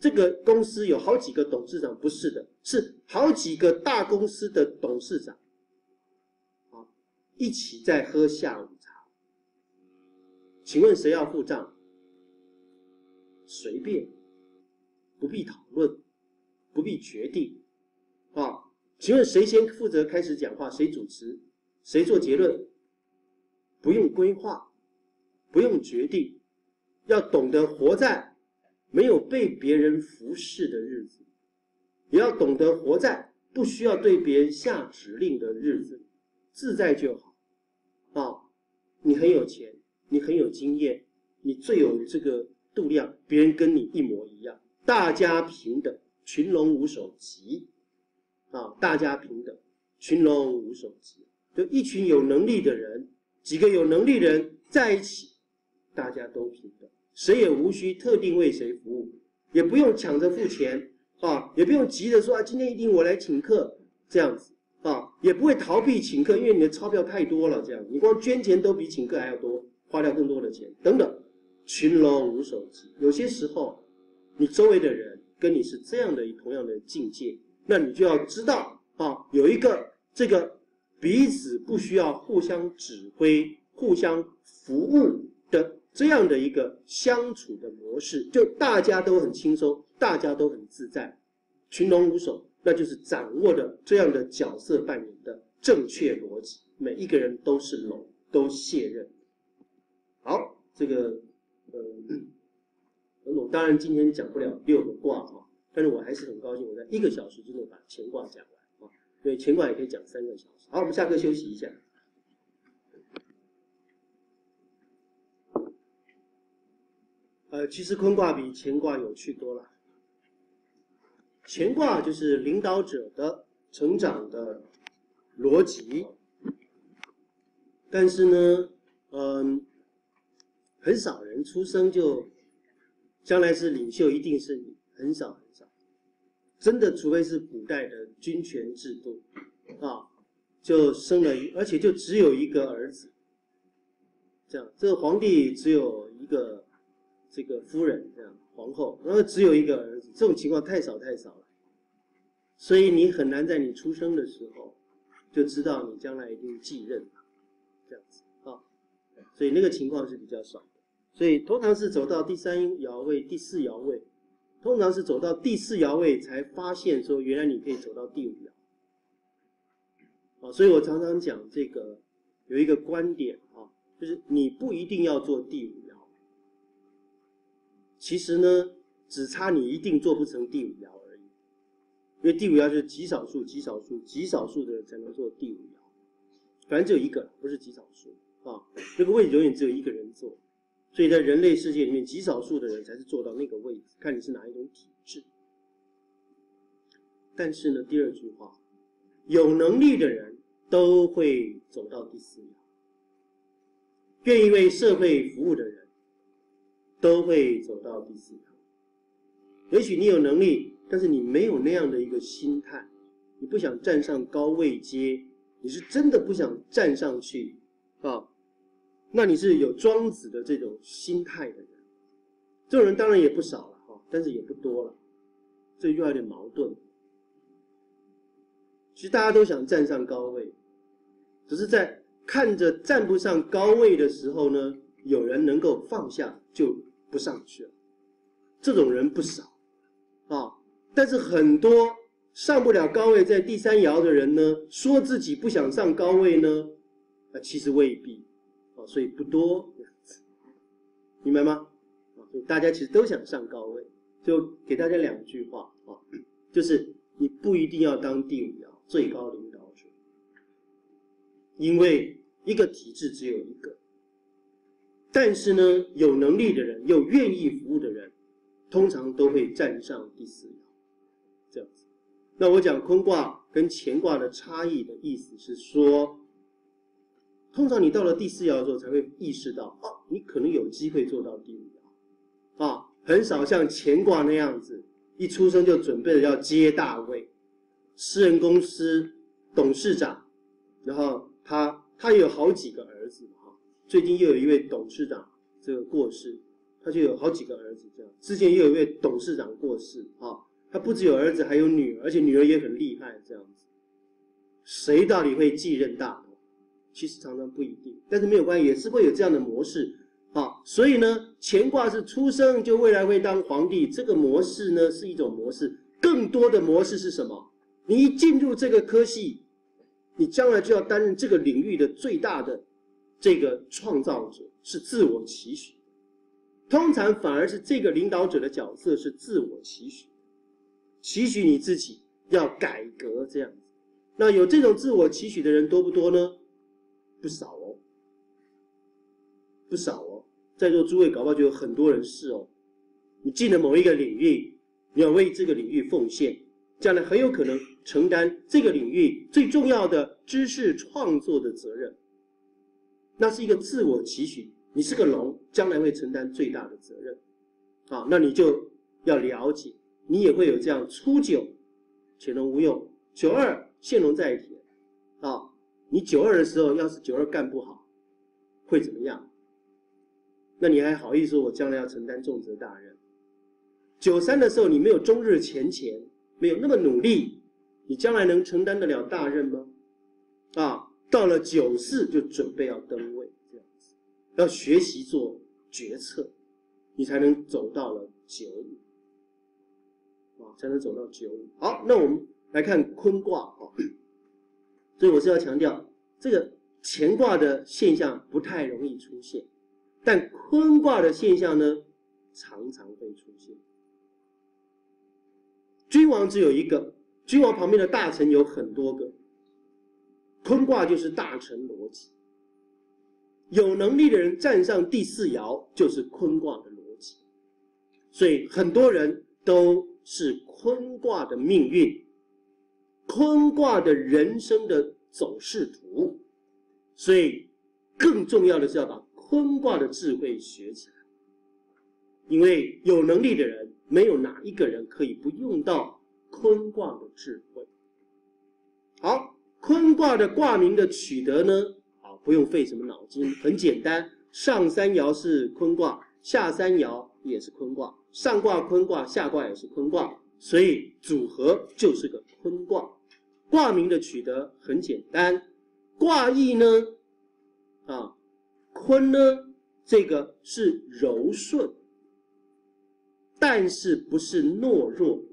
这个公司有好几个董事长，不是的，是好几个大公司的董事长，啊，一起在喝下午茶。请问谁要付账？随便，不必讨论，不必决定，啊，请问谁先负责开始讲话？谁主持？谁做结论？不用规划，不用决定，要懂得活在没有被别人服侍的日子，也要懂得活在不需要对别人下指令的日子，自在就好。啊，你很有钱，你很有经验，你最有这个度量，别人跟你一模一样，大家平等，群龙无首级。啊，大家平等，群龙无首级，就一群有能力的人，几个有能力的人在一起，大家都平等，谁也无需特定为谁服务，也不用抢着付钱啊，也不用急着说啊，今天一定我来请客这样子啊，也不会逃避请客，因为你的钞票太多了，这样你光捐钱都比请客还要多，花掉更多的钱等等，群龙无首级。有些时候，你周围的人跟你是这样的同样的境界。那你就要知道啊，有一个这个彼此不需要互相指挥、互相服务的这样的一个相处的模式，就大家都很轻松，大家都很自在，群龙无首，那就是掌握的这样的角色扮演的正确逻辑，每一个人都是龙，都卸任。好，这个我当然今天讲不了6个卦啊。但是我还是很高兴，我在1个小时之内把乾卦讲完啊，所以乾卦也可以讲3个小时。好，我们下课休息一下。其实坤卦比乾卦有趣多了。乾卦就是领导者的成长的逻辑，但是呢，很少人出生就将来是领袖，一定是你，很少。真的，除非是古代的君权制度，啊，就生了而且就只有一个儿子，这样，这个皇帝只有一个这个夫人，这样皇后，然后只有一个儿子，这种情况太少了，所以你很难在你出生的时候就知道你将来一定继任，这样子啊，所以那个情况是比较少的，所以通常是走到第3爻位、第4爻位。通常是走到第4爻位才发现说，原来你可以走到第5爻。所以我常常讲这个有一个观点啊，就是你不一定要做第5爻。其实呢，只差你一定做不成第5爻而已。因为第5爻就是极少数的人才能做第5爻，反正只有一个，不是极少数啊。那个位置永远只有一个人做。所以在人类世界里面，极少数的人才是做到那个位置，看你是哪一种体质。但是呢，第2句话，有能力的人都会走到第4爻，愿意为社会服务的人都会走到第4爻。也许你有能力，但是你没有那样的一个心态，你不想站上高位阶，你是真的不想站上去啊。那你是有庄子的这种心态的人，这种人当然也不少了哈，但是也不多了。这句话有点矛盾。其实大家都想站上高位，只是在看着站不上高位的时候呢，有人能够放下就不上去了。这种人不少啊，但是很多上不了高位，在第3爻的人呢，说自己不想上高位呢，其实未必。所以不多，明白吗？所以大家其实都想上高位，就给大家2句话啊，就是你不一定要当第5爻最高领导者，因为一个体制只有一个，但是呢，有能力的人又愿意服务的人，通常都会站上第4爻，这样子。那我讲坤卦跟乾卦的差异的意思是说，通常你到了第4爻的时候才会意识到，你可能有机会做到第5爻，啊，很少像乾卦那样子，一出生就准备了要接大位，私人公司董事长，然后他也有好几个儿子，最近又有一位董事长这个过世， 他就有好几个儿子这样。之前也有一位董事长过世啊，他不只有儿子，还有女儿，而且女儿也很厉害这样子。谁到底会继任大统？其实常常不一定，但是没有关系，也是会有这样的模式啊。所以呢，乾卦是出生就未来会当皇帝，这个模式呢是一种模式。更多的模式是什么？你一进入这个科系，你将来就要担任这个领域的最大的这个创造者，是自我期许。通常反而是这个领导者的角色是自我期许，期许你自己要改革这样子。那有这种自我期许的人多不多呢？不少哦，不少哦。在座诸位搞不好就有很多人是哦。你进了某一个领域，你要为这个领域奉献，将来很有可能承担这个领域最重要的知识创作的责任。那是一个自我期许，你是个龙，将来会承担最大的责任。啊，那你就要了解，你也会有这样初九，潜龙勿用，九二现龙在田。啊，你九二的时候，要是九二干不好，会怎么样？那你还好意思说我将来要承担重责大任？九三的时候，你没有终日前，没有那么努力，你将来能承担得了大任吗？啊，到了九四就准备要登位，这样子，要学习做决策，你才能走到了九五，啊，才能走到九五。好，那我们来看坤卦啊，所以我是要强调，这个乾卦的现象不太容易出现，但坤卦的现象呢，常常会出现。君王只有一个，君王旁边的大臣有很多个。坤卦就是大臣逻辑，有能力的人站上第四爻就是坤卦的逻辑，所以很多人都是坤卦的命运，坤卦的人生的走势图，所以更重要的是要把坤卦的智慧学起来，因为有能力的人，没有哪一个人可以不用到坤卦的智慧。好。坤卦的卦名的取得呢，好，不用费什么脑筋，很简单，上三爻是坤卦，下三爻也是坤卦，上卦坤卦，下卦也是坤卦，所以组合就是个坤卦。卦名的取得很简单，卦意呢，啊，坤呢，这个是柔顺，但是不是懦弱，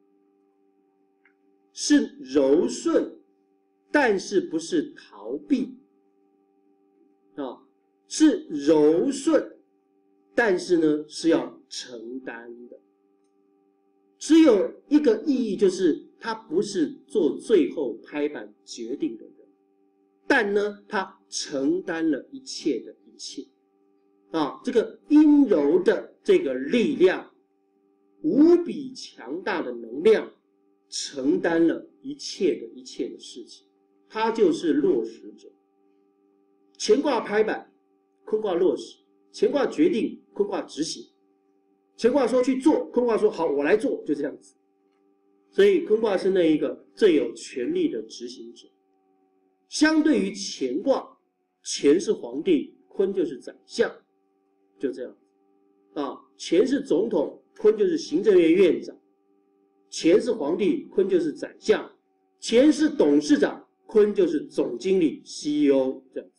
是柔顺。但是不是逃避啊，是柔顺，但是呢是要承担的。只有一个意义，就是他不是做最后拍板决定的人，但呢他承担了一切的一切啊，这个阴柔的这个力量，无比强大的能量，承担了一切的事情。他就是落实者。乾卦拍板，坤卦落实；乾卦决定，坤卦执行。乾卦说去做，坤卦说好，我来做，就这样子。所以坤卦是那一个最有权力的执行者。相对于乾卦，乾是皇帝，坤就是宰相，就这样。啊，乾是总统，坤就是行政院院长；乾是皇帝，坤就是宰相；乾是董事长。坤就是总经理 CEO 这样子，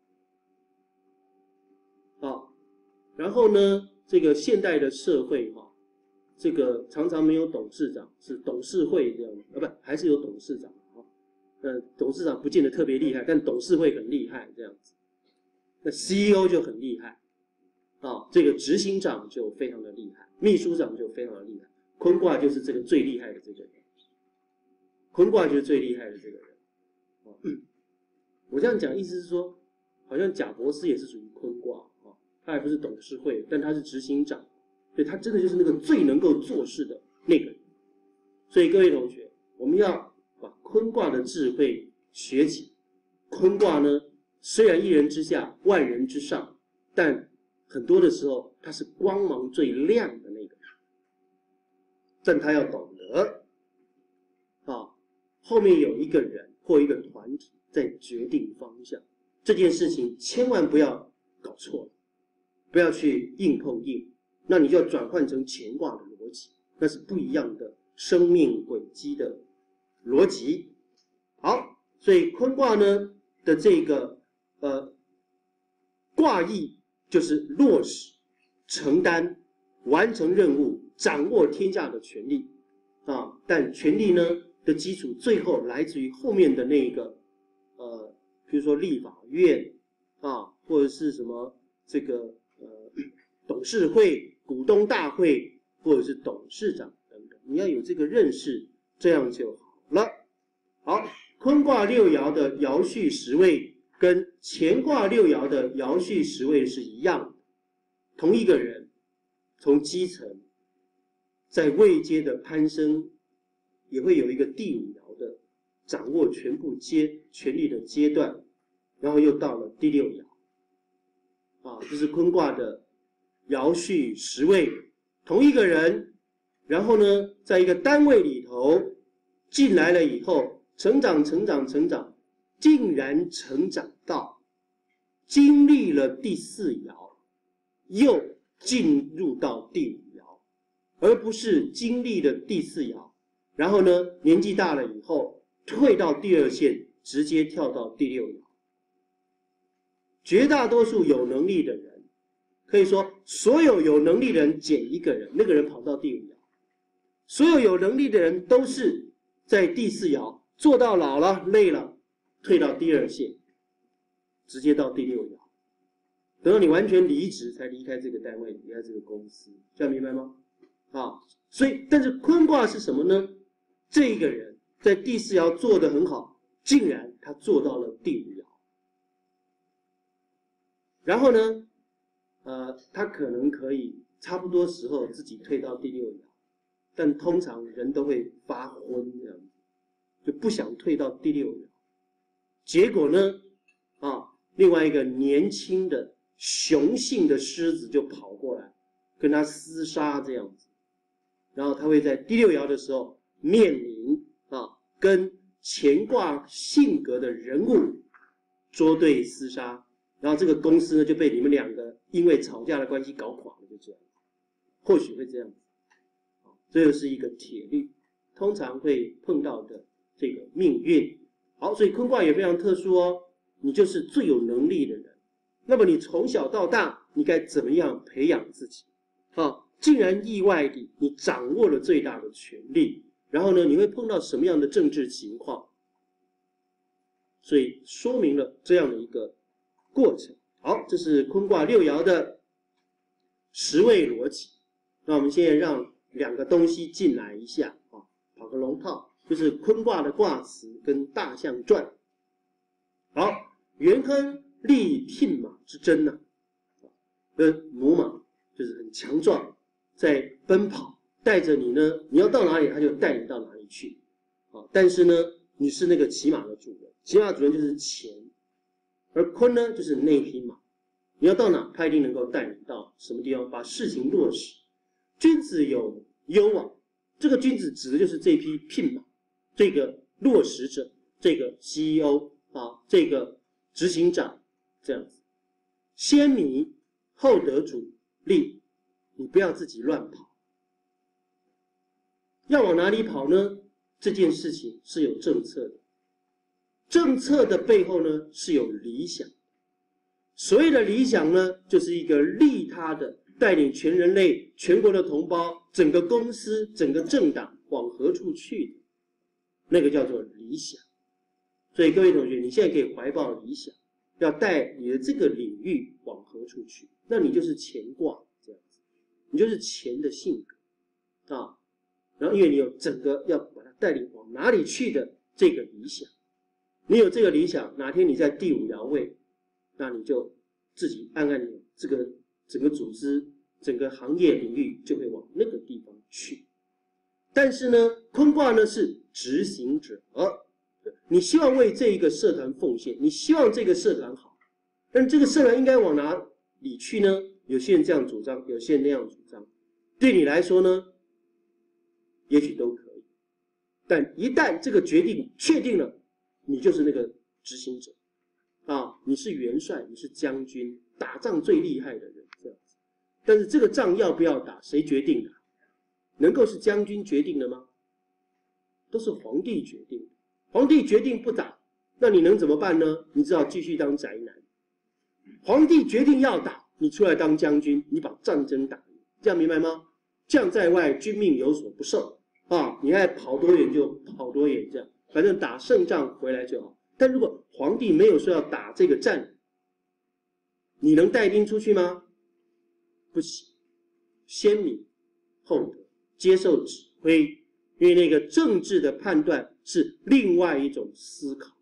然后呢，这个现代的社会这个常常没有董事长，是董事会这样子，不，还是有董事长董事长不见得特别厉害，但董事会很厉害这样子。那 CEO 就很厉害这个执行长就非常的厉害，秘书长就非常的厉害。坤卦就是这个最厉害的这个人，坤卦就是最厉害的这个人。我这样讲意思是说，好像贾博士也是属于坤卦他也不是董事会，但他是执行长，所以他真的就是那个最能够做事的那个人。所以各位同学，我们要把坤卦的智慧学起。坤卦呢，虽然一人之下，万人之上，但很多的时候他是光芒最亮的那个人，但他要懂得后面有一个人或一个团体在决定方向，这件事情千万不要搞错了，不要去硬碰硬， 那你就要转换成乾卦的逻辑，那是不一样的生命轨迹的逻辑。好，所以坤卦呢的这个卦意就是落实、承担、完成任务、掌握天下的权利啊。但权力呢的基础最后来自于后面的那个比如说立法院啊，或者是什么这个董事会、股东大会，或者是董事长等等，你要有这个认识，这样就好了。好，坤卦六爻的爻序十位跟乾卦六爻的爻序十位是一样的，同一个人从基层在位阶的攀升，也会有一个第五爻的掌握全部权力的阶段，然后又到了第六爻啊，这是坤卦的爻序十位，同一个人，然后呢，在一个单位里头进来了以后，成长，竟然成长到经历了第四爻，又进入到第五爻，而不是经历了第四爻，然后呢，年纪大了以后退到第二线，直接跳到第六爻。绝大多数有能力的人，可以说所有有能力的人减一个人，那个人跑到第五爻。所有有能力的人都是在第四爻做到老了累了，退到第二线，直接到第六爻。等到你完全离职才离开这个单位，离开这个公司，这样明白吗？啊，所以但是坤卦是什么呢？这一个人在第四爻做得很好，竟然他做到了第五爻。然后呢，他可能可以差不多时候自己退到第六爻，但通常人都会发昏这样子，就不想退到第六爻。结果呢，另外一个年轻的雄性的狮子就跑过来跟他厮杀这样子，然后他会在第六爻的时候面临跟乾卦性格的人物捉对厮杀。然后这个公司呢就被你们两个因为吵架的关系搞垮了，就这样，或许会这样子。这就是一个铁律，通常会碰到的这个命运。好，所以坤卦也非常特殊哦，你就是最有能力的人。那么你从小到大，你该怎么样培养自己？竟然意外地你掌握了最大的权力，然后呢，你会碰到什么样的政治情况？所以说明了这样的一个过程。好，这是坤卦六爻的十位逻辑。那我们现在让两个东西进来一下跑个龙套，就是坤卦的卦辞跟大象传。好，元亨利牝马之争呢，母马就是很强壮，在奔跑，带着你呢，你要到哪里，它就带你到哪里去。但是呢，你是那个骑马的主人，骑马主人就是钱。而坤呢，就是那匹马，你要到哪，他一定能够带你到什么地方，把事情落实。君子有攸啊，这个君子指的就是这匹牝马，这个落实者，这个 CEO 这个执行长，这样子。先迷后得主力，你不要自己乱跑。要往哪里跑呢？这件事情是有政策的。政策的背后呢是有理想，所谓的理想呢，就是一个利他的，带领全人类、全国的同胞、整个公司、整个政党往何处去的，那个叫做理想。所以各位同学，你现在可以怀抱理想，要带你的这个领域往何处去，那你就是乾卦这样子，你就是乾的性格然后因为你有整个要把它带领往哪里去的这个理想。你有这个理想，哪天你在第五爻位，那你就自己按你这个整个组织、整个行业领域就会往那个地方去。但是呢，坤卦呢是执行者，你希望为这一个社团奉献，你希望这个社团好，但这个社团应该往哪里去呢？有些人这样主张，有些人那样主张。对你来说呢，也许都可以，但一旦这个决定确定了，你就是那个执行者你是元帅，你是将军，打仗最厉害的人这样子。 但是这个仗要不要打，谁决定的？能够是将军决定的吗？都是皇帝决定的。皇帝决定不打，那你能怎么办呢？你只好继续当宅男。皇帝决定要打，你出来当将军，你把战争打赢，这样明白吗？将在外，军命有所不受啊！你爱跑多远就跑多远，这样反正打胜仗回来就好。但如果皇帝没有说要打这个战，你能带兵出去吗？不行，先明后德，接受指挥，因为那个政治的判断是另外一种思考。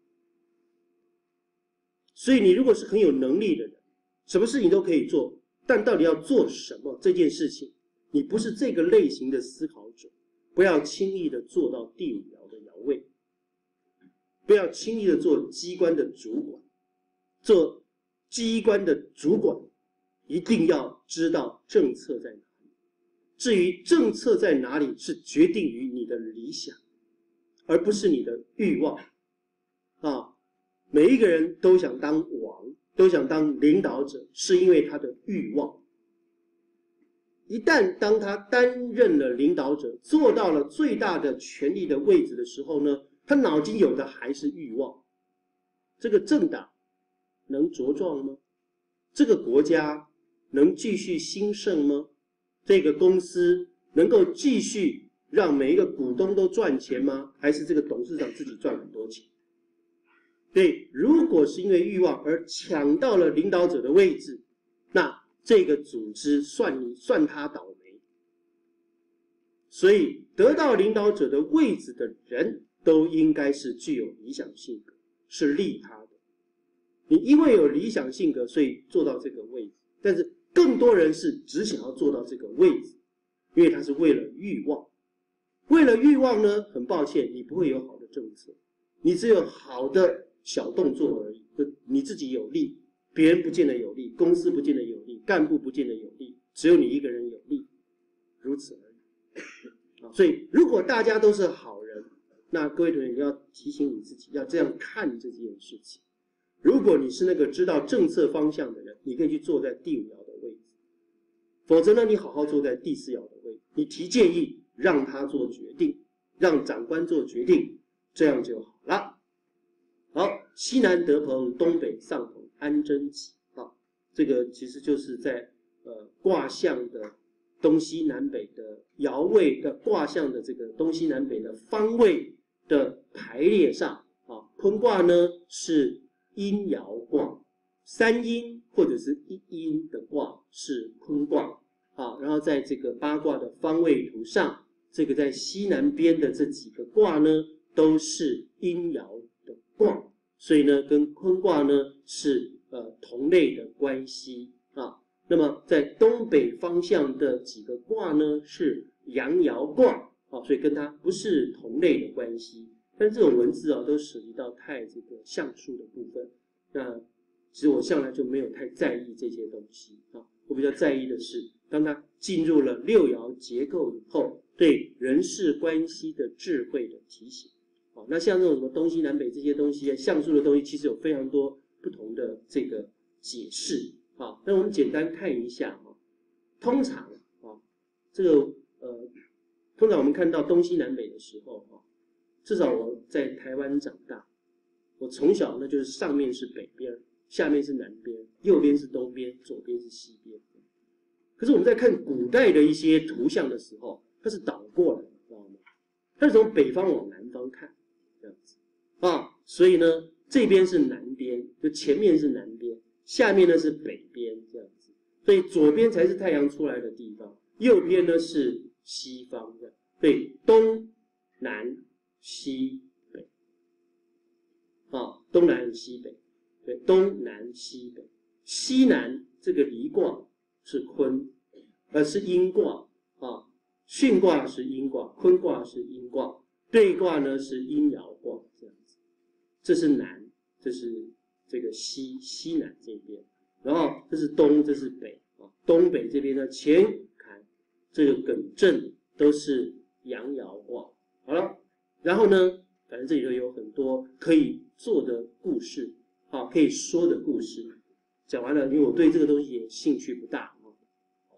所以你如果是很有能力的人，什么事情都可以做，但到底要做什么这件事情，你不是这个类型的思考者，不要轻易的做到第五爻的爻位，不要轻易的做机关的主管。做机关的主管一定要知道政策在哪里，至于政策在哪里是决定于你的理想，而不是你的欲望啊。每一个人都想当王，都想当领导者，是因为他的欲望。一旦当他担任了领导者，做到了最大的权力的位置的时候呢，他脑筋有的还是欲望。这个政党能茁壮吗？这个国家能继续兴盛吗？这个公司能够继续让每一个股东都赚钱吗？还是这个董事长自己赚很多钱？对，如果是因为欲望而抢到了领导者的位置，那这个组织算他倒霉。所以得到领导者的位置的人都应该是具有理想性格，是利他的。你因为有理想性格，所以做到这个位置，但是更多人是只想要做到这个位置，因为他是为了欲望。为了欲望呢，很抱歉，你不会有好的政策，你只有好的小动作而已，就你自己有利，别人不见得有利，公司不见得有利，干部不见得有利，只有你一个人有利，如此而已。所以如果大家都是好人，那各位同学你要提醒你自己要这样看这件事情。如果你是那个知道政策方向的人，你可以去坐在第五爻的位置，否则呢，你好好坐在第四爻的位置，你提建议让他做决定，让长官做决定，这样就好了。好，西南得朋，东北丧朋，安贞吉啊，这个其实就是在卦象的东西南北的爻位的卦象的这个东西南北的方位的排列上啊，坤卦呢是阴爻卦，三阴或者是一阴的卦是坤卦啊，然后在这个八卦的方位图上，这个在西南边的这几个卦呢都是阴爻的卦，所以呢跟坤卦呢是同类的关系啊。那么在东北方向的几个卦呢是阳爻卦啊，所以跟它不是同类的关系。但这种文字啊都涉及到太这个象数的部分，那其实我向来就没有太在意这些东西啊，我比较在意的是当它进入了六爻结构以后，对人事关系的智慧的提醒。好，那像这种什么东西南北这些东西，象数的东西，其实有非常多不同的这个解释啊。那我们简单看一下啊，通常啊，这个通常我们看到东西南北的时候啊，至少我在台湾长大，我从小呢就是上面是北边，下面是南边，右边是东边，左边是西边。可是我们在看古代的一些图像的时候，它是倒过来，知道吗？它是从北方往南方看，这样子啊。所以呢，这边是南边，就前面是南边，下面呢是北边，这样子。所以左边才是太阳出来的地方，右边呢是西方的。所以东南西北啊，东南西北，对，东南西北，西南这个离卦是坤，是阴卦啊，巽卦是阴卦，坤卦是阴卦，兑卦呢是阴爻卦，这样子。这是南，这是这个西南这边，然后这是东，这是北啊，东北这边呢乾坎这个艮震都是阳爻卦。好了，然后呢，反正这里头有很多可以做的故事啊，可以说的故事。讲完了，因为我对这个东西也兴趣不大啊，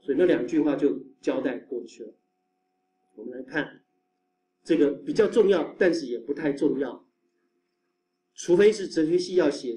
所以那2句话就交代过去了。我们来看这个比较重要，但是也不太重要，除非是哲学系要写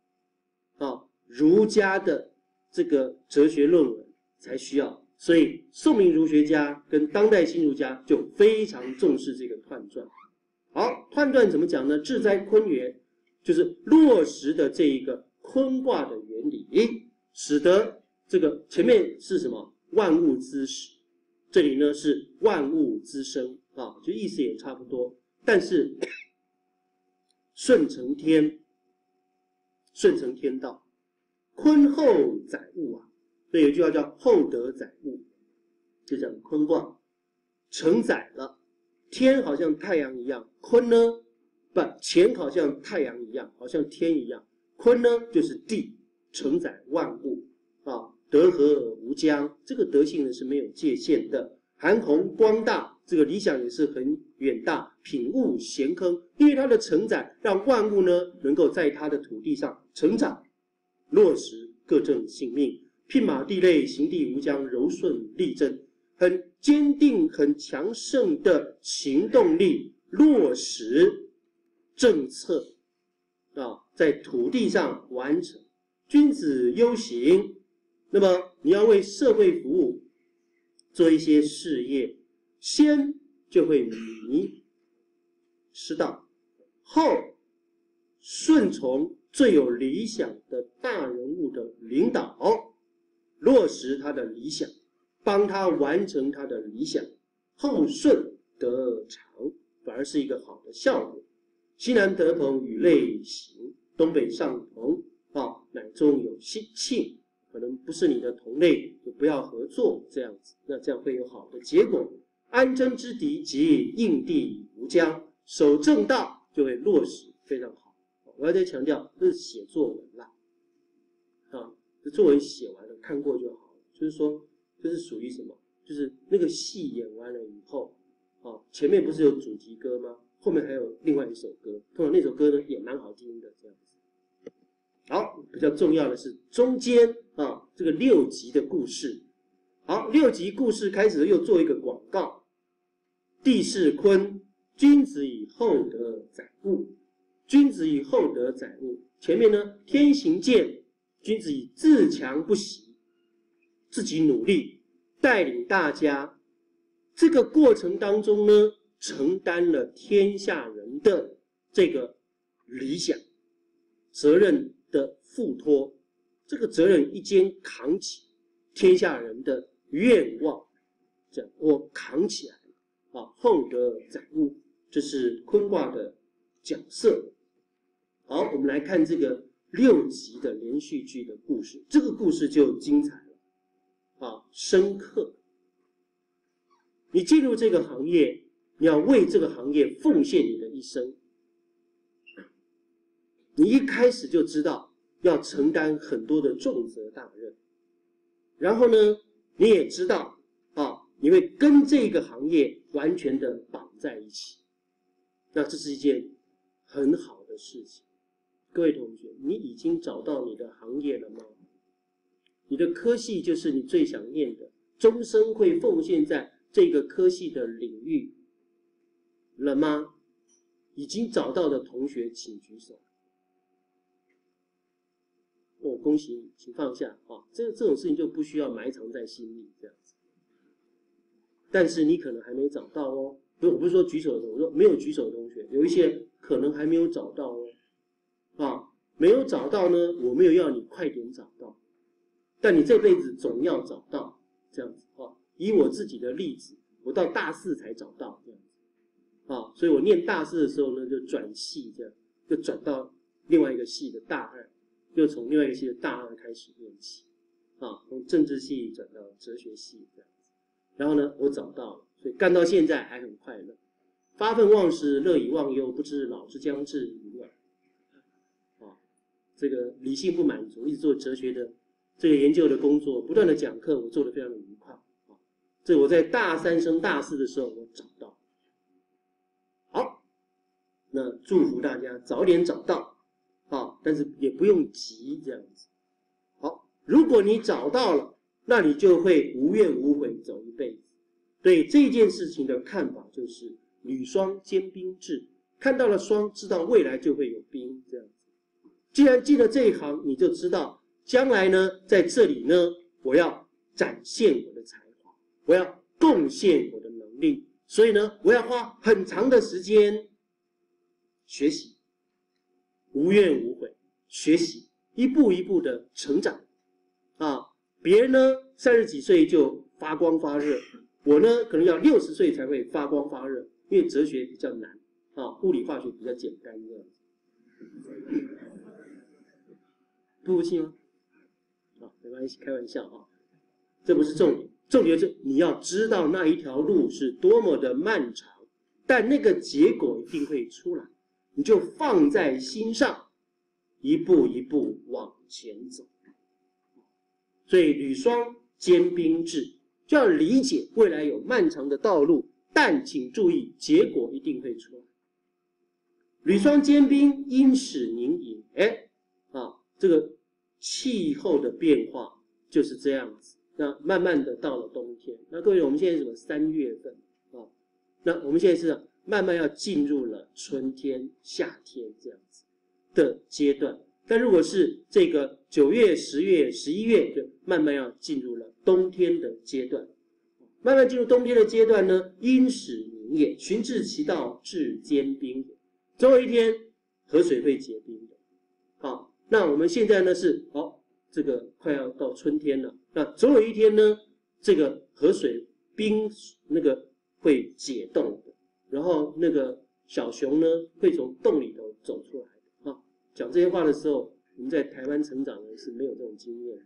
儒家的这个哲学论文才需要。所以宋明儒学家跟当代新儒家就非常重视这个彖传。好，彖传怎么讲呢？治哉坤元，就是落实的这一个坤卦的原理，使得这个前面是什么？万物之始，这里呢是万物之生就意思也差不多。但是顺承天，顺承天道，坤厚载物所以有一句话叫厚德载物，就讲坤卦承载了天，好像太阳一样；坤呢，乾好像太阳一样，好像天一样。坤呢就是地，承载万物德和而无疆，这个德性呢是没有界限的。韩宏光大，这个理想也是很远大。品物咸亨，因为它的承载，让万物呢能够在它的土地上成长，落实各正性命。牝马地类，行地无疆，柔顺力争，很坚定、很强盛的行动力，落实政策在土地上完成。君子忧行，那么你要为社会服务，做一些事业，先就会迷失道，后顺从最有理想的大人物的领导，落实他的理想，帮他完成他的理想，后顺得长，反而是一个好的效果。西南得朋，与类行；东北上同，乃中有庆。可能不是你的同类，就不要合作，这样子，那这样会有好的结果。安贞之敌，即应地无疆，守正道就会落实非常好。我要再强调，这是写作文啦，这作文写完了看过就好了。就是说，这是属于什么？就是那个戏演完了以后，前面不是有主题歌吗？后面还有另外一首歌，通常那首歌呢也蛮好听的，这样子。好，比较重要的是中间这个6集的故事。好，6集故事开始又做一个广告。地势坤，君子以厚德载物。君子以厚德载物。前面呢，天行健，君子以自强不息，自己努力带领大家。这个过程当中呢，承担了天下人的这个理想、责任的付托，这个责任一肩扛起，天下人的愿望，这样我扛起来厚德载物，这是坤卦的角色。好，我们来看这个6集的连续剧的故事，这个故事就精彩了深刻。你进入这个行业，你要为这个行业奉献你的一生。你一开始就知道要承担很多的重责大任，然后呢，你也知道你会跟这个行业完全的绑在一起，那这是一件很好的事情。各位同学，你已经找到你的行业了吗？你的科系就是你最想念的，终生会奉献在这个科系的领域了吗？已经找到的同学请举手。恭喜你，请放下这种事情就不需要埋藏在心里这样子。但是你可能还没找到哦，我不是说举手的，我说没有举手的同学，有一些可能还没有找到哦。没有找到呢，我没有要你快点找到，但你这辈子总要找到这样子以我自己的例子，我到大4才找到这样子所以我念大4的时候呢，就转系这样，就转到另外一个系的大2。就从另外一个系的大2开始念起从政治系转到哲学系这样子。然后呢，我找到了，所以干到现在还很快乐。发愤忘食，乐以忘忧，不知老之将至于耳。这个理性不满足，一直做哲学的这个研究的工作，不断的讲课，我做得非常的愉快这我在大3升大4的时候我找到。好，那祝福大家早点找到但是也不用急这样子。好，如果你找到了那你就会无怨无悔走一辈子。对这件事情的看法就是履霜坚冰制，看到了霜，知道未来就会有冰，这样子。既然进了这一行，你就知道将来呢，在这里呢，我要展现我的才华，我要贡献我的能力，所以呢，我要花很长的时间学习，无怨无悔学习，一步一步的成长。别人呢30几岁就发光发热，我呢可能要60岁才会发光发热，因为哲学比较难物理化学比较简单这样子。不服气吗？没关系，开玩笑这不是重点，重点是你要知道那一条路是多么的漫长，但那个结果一定会出来，你就放在心上，一步一步往前走。所以履霜坚冰制，就要理解未来有漫长的道路，但请注意，结果一定会出来。履霜坚冰，因使凝也。这个气候的变化就是这样子。那慢慢的到了冬天，那各位，我们现在是什么3月份那我们现在是慢慢要进入了春天、夏天这样子的阶段。但如果是这个9月、10月、11月，就慢慢要进入了冬天的阶段。慢慢进入冬天的阶段呢，因使凝也，循至其道，至坚冰也。总有一天河水会结冰的。那我们现在呢是这个快要到春天了，那总有一天呢，这个河水冰那个会解冻的，然后那个小熊呢会从洞里头走出来的。讲这些话的时候，我们在台湾成长的是没有这种经验的。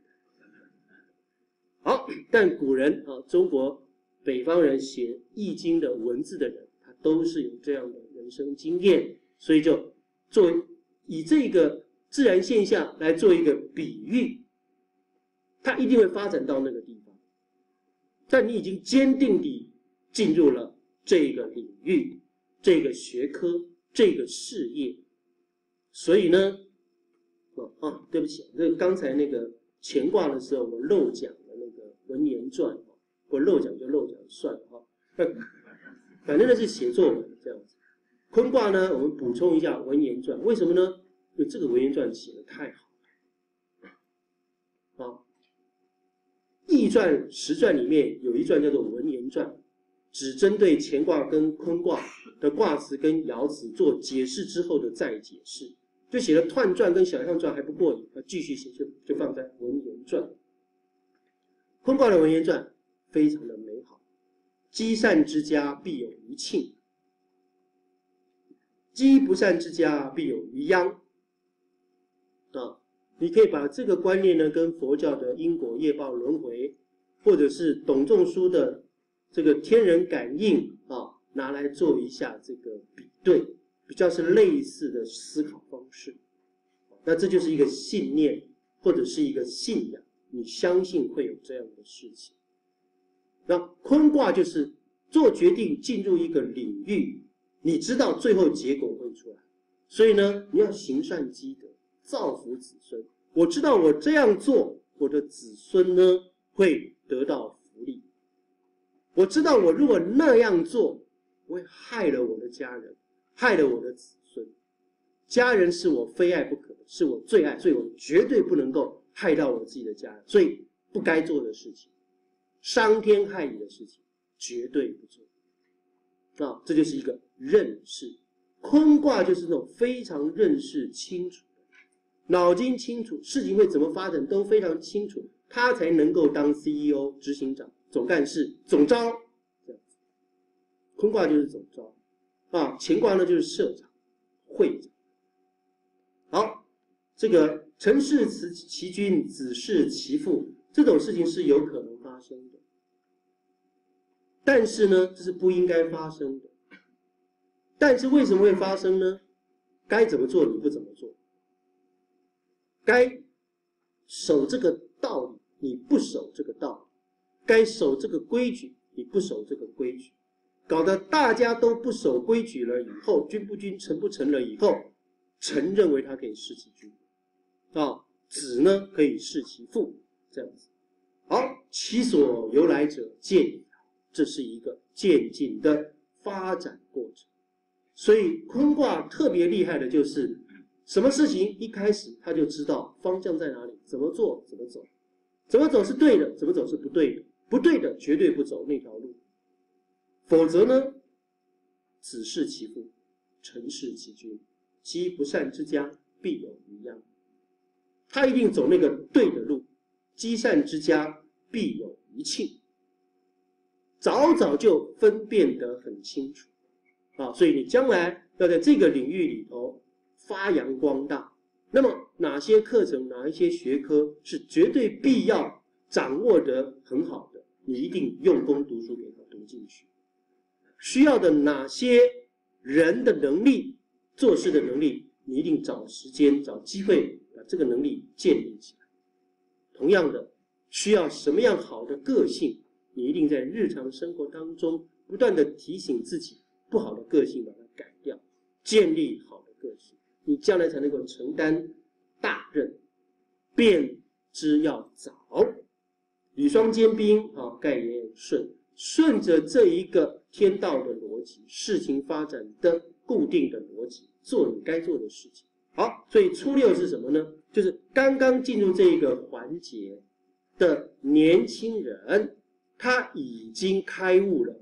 但古人中国北方人写《易经》的文字的人，他都是有这样的人生经验，所以就以这个自然现象来做一个比喻，它一定会发展到那个地方。但你已经坚定地进入了这个领域、这个学科、这个事业，所以呢，对不起，刚才那个乾卦的时候我漏讲了那个文言传，我漏讲就漏讲算了反正那是写作文这样子。坤卦呢，我们补充一下文言传，为什么呢？因为这个文言传写得太好了。易传、时传里面有一传叫做文言传，只针对乾卦跟坤卦的卦辞跟爻辞做解释之后的再解释，就写了彖传跟小象传还不过瘾，继续写就放在文言传。坤卦的文言传非常的美好，积善之家必有余庆，积不善之家必有余殃。你可以把这个观念呢，跟佛教的因果业报轮回，或者是董仲舒的这个天人感应拿来做一下这个比对，比较是类似的思考方式。那这就是一个信念，或者是一个信仰，你相信会有这样的事情。那坤卦就是做决定进入一个领域，你知道最后结果会出来，所以呢，你要行善积德，造福子孙。我知道我这样做，我的子孙呢会得到福利。我知道我如果那样做，我会害了我的家人，害了我的子孙。家人是我非爱不可的，是我最爱，所以我绝对不能够害到我自己的家人。所以不该做的事情，伤天害理的事情，绝对不做。这就是一个认识。坤卦就是那种非常认识清楚，脑筋清楚，事情会怎么发展都非常清楚，他才能够当 CEO、执行长、总干事、总召这样子。坤卦就是总召乾卦呢就是社长、会长。好，这个臣弑其君，子弑其父，这种事情是有可能发生的，但是呢，这是不应该发生的。但是为什么会发生呢？该怎么做你不怎么做，该守这个道理你不守这个道理，该守这个规矩你不守这个规矩，搞得大家都不守规矩了以后，君不君，臣不臣了以后，臣认为他可以弑其君子呢可以弑其父，这样子。好， 其所由来者见矣，这是一个渐进的发展过程。所以坤卦特别厉害的就是，什么事情一开始他就知道方向在哪里，怎么做，怎么走，怎么走是对的，怎么走是不对的，不对的绝对不走那条路，否则呢，子弑其父，臣弑其君，积不善之家，必有余殃。他一定走那个对的路，积善之家，必有余庆。早早就分辨得很清楚啊，所以你将来要在这个领域里头发扬光大。那么哪些课程、哪一些学科是绝对必要掌握得很好的，你一定用功读书给他读进去。需要的哪些人的能力、做事的能力，你一定找时间、找机会把这个能力建立起来。同样的，需要什么样好的个性，你一定在日常生活当中不断的提醒自己，不好的个性把它改掉，建立好的个性，你将来才能够承担大任。变之要早，履霜坚冰啊，盖言顺，顺着这一个天道的逻辑，事情发展的固定的逻辑，做你该做的事情。好，所以初六是什么呢？就是刚刚进入这一个环节的年轻人，他已经开悟了，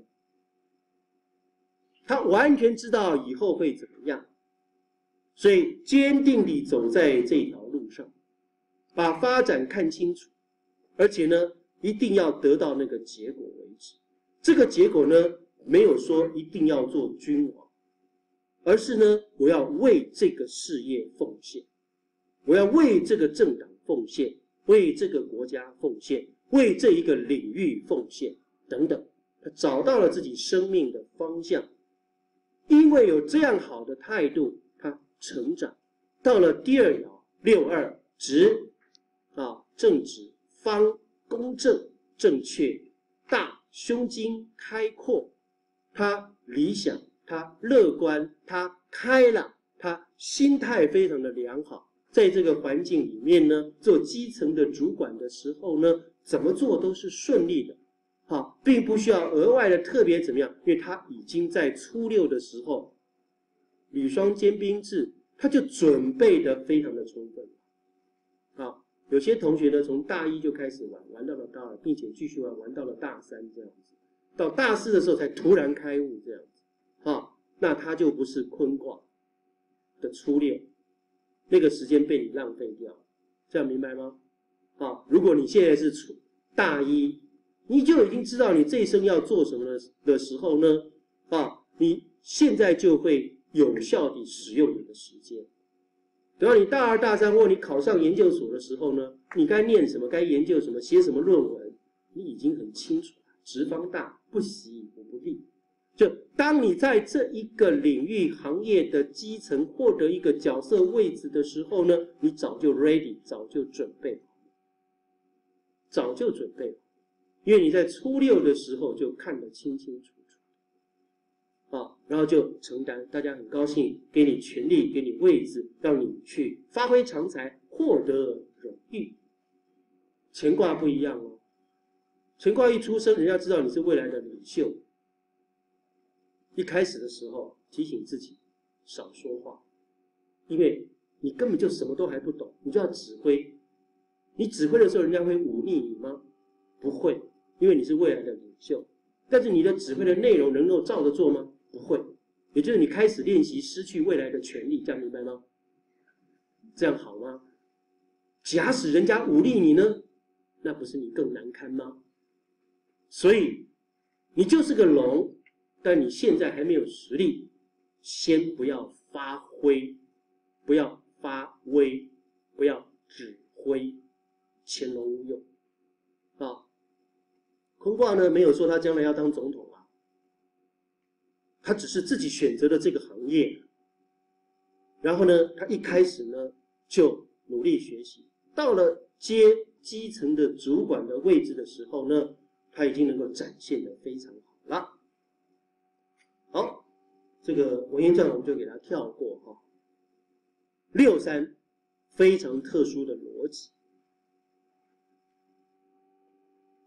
他完全知道以后会怎么样，所以坚定地走在这条路上，把发展看清楚，而且呢，一定要得到那个结果为止。这个结果呢，没有说一定要做君王，而是呢，我要为这个事业奉献，我要为这个政党奉献，为这个国家奉献，为这一个领域奉献等等。他找到了自己生命的方向，因为有这样好的态度，他成长到了第二爻6·2直啊，正直、方、公正、正确、大、胸襟开阔，他理想，他乐观，他开朗，他心态非常的良好。在这个环境里面呢，做基层的主管的时候呢，怎么做都是顺利的，好，并不需要额外的特别怎么样，因为他已经在初六的时候，履霜坚冰制，他就准备的非常的充分。啊，有些同学呢，从大一就开始玩，玩到了大二，并且继续玩，玩到了大3这样子，到大4的时候才突然开悟这样子，啊，那他就不是坤卦的初六，那个时间被你浪费掉，这样明白吗？啊，如果你现在是大一，你就已经知道你这一生要做什么的时候呢，啊，你现在就会有效地使用你的时间。等到你大2、大3，或你考上研究所的时候呢，你该念什么，该研究什么，写什么论文，你已经很清楚了。直方大，不习无不利。就当你在这一个领域行业的基层获得一个角色位置的时候呢，你早就 ready， 早就准备好，早就准备好，因为你在初六的时候就看得清清楚楚，啊，然后就承担，大家很高兴，给你权力，给你位置，让你去发挥长才，获得荣誉。乾卦不一样哦，乾卦一出生，人家知道你是未来的领袖。一开始的时候提醒自己少说话，因为你根本就什么都还不懂，你就要指挥。你指挥的时候，人家会忤逆你吗？不会，因为你是未来的领袖。但是你的指挥的内容能够照着做吗？不会。也就是你开始练习失去未来的权利，这样明白吗？这样好吗？假使人家忤逆你呢，那不是你更难堪吗？所以你就是个龙，但你现在还没有实力，先不要发挥，不要发威，不要指挥，潜龙勿用啊。坤卦呢没有说他将来要当总统啊，他只是自己选择的这个行业，然后呢，他一开始呢就努力学习，到了接基层的主管的位置的时候呢，他已经能够展现得非常好了。好，这个文言传我们就给它跳过哈。6·3非常特殊的逻辑，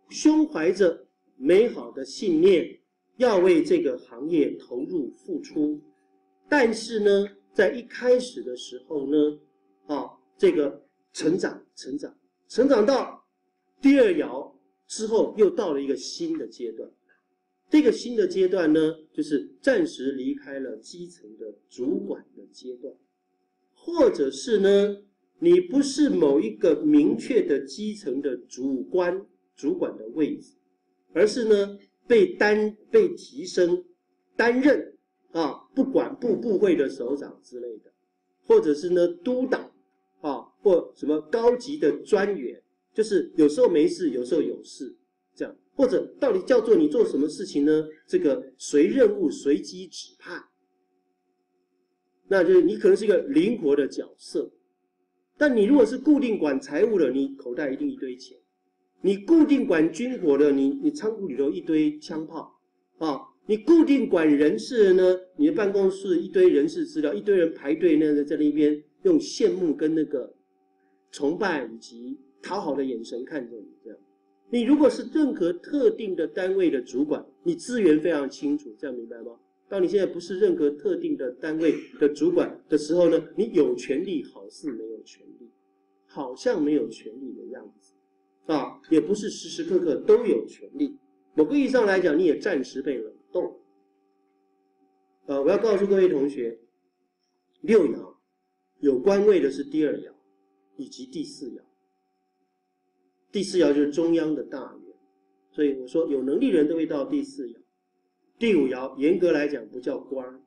胸怀着美好的信念，要为这个行业投入付出。但是呢，在一开始的时候呢，这个成长到第二爻之后，又到了一个新的阶段。这个新的阶段呢，就是暂时离开了基层的主管的阶段，或者是呢，你不是某一个明确的基层的主管的位置，而是呢被提升，担任不管部会的首长之类的，或者是呢督导或什么高级的专员，就是有时候没事，有时候有事。这样，或者到底叫做你做什么事情呢？这个随任务随机指派，那就是你可能是一个灵活的角色。但你如果是固定管财务的，你口袋一定一堆钱；你固定管军火的，你仓库里头一堆枪炮你固定管人事的呢，你的办公室一堆人事资料，一堆人排队在那边用羡慕跟那个崇拜以及讨好的眼神看着你这样。你如果是任何特定的单位的主管，你资源非常清楚，这样明白吗？当你现在不是任何特定的单位的主管的时候呢，你有权利好似没有权利，好像没有权利的样子也不是时时刻刻都有权利。某个意义上来讲，你也暂时被冷冻。我要告诉各位同学，六爻有官位的是第二爻以及第四爻。第四爻就是中央的大员，所以我说有能力的人都会到第四爻。第五爻严格来讲不叫官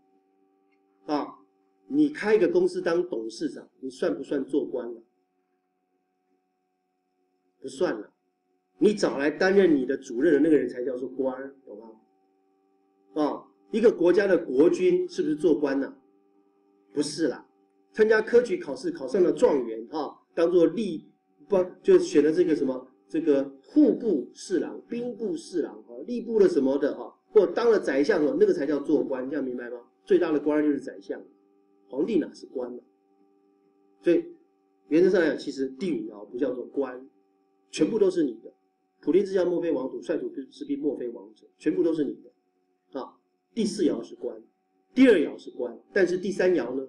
你开一个公司当董事长，你算不算做官了？不算了，你找来担任你的主任的那个人才叫做官，懂吗？一个国家的国君是不是做官了？不是啦，参加科举考试考上了状元当做就选了这个什么这个户部侍郎、兵部侍郎吏部的什么的或当了宰相那个才叫做官，这样明白吗？最大的官就是宰相，皇帝哪是官呢？所以原则上来讲，其实第五爻不叫做官，全部都是你的。普天之下莫非王土，率土之滨莫非王者，全部都是你的第四爻是官，第二爻是官，但是第三爻呢，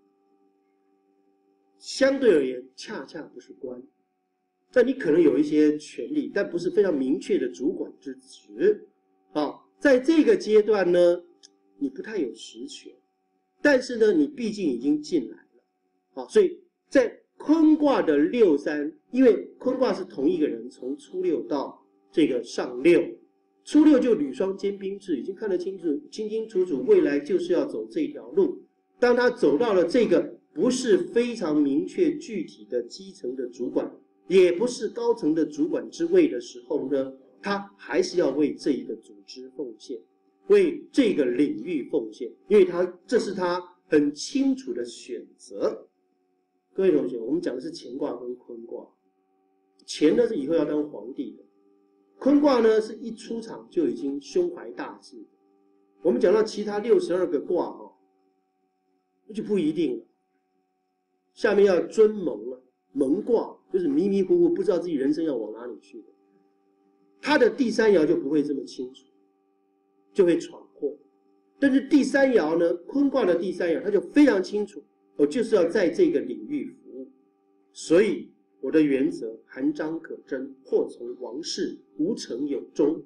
相对而言恰恰不是官。但你可能有一些权利，但不是非常明确的主管之职在这个阶段呢，你不太有实权，但是呢，你毕竟已经进来了所以在坤卦的六三，因为坤卦是同一个人从初六到这个上六，初六就履霜兼兵制，已经看得清楚未来就是要走这条路。当他走到了这个不是非常明确具体的基层的主管，也不是高层的主管之位的时候呢，他还是要为这一个组织奉献，为这个领域奉献，因为这是他很清楚的选择。各位同学，我们讲的是乾卦跟坤卦，乾呢是以后要当皇帝的，坤卦呢是一出场就已经胸怀大志。我们讲到其他62个卦那就不一定了。下面要尊蒙了，蒙卦就是迷迷糊糊不知道自己人生要往哪里去的，他的第三爻就不会这么清楚，就会闯祸。但是第三爻呢，坤卦的第三爻他就非常清楚，我就是要在这个领域服务，所以我的原则含章可贞，或从王室，无成有终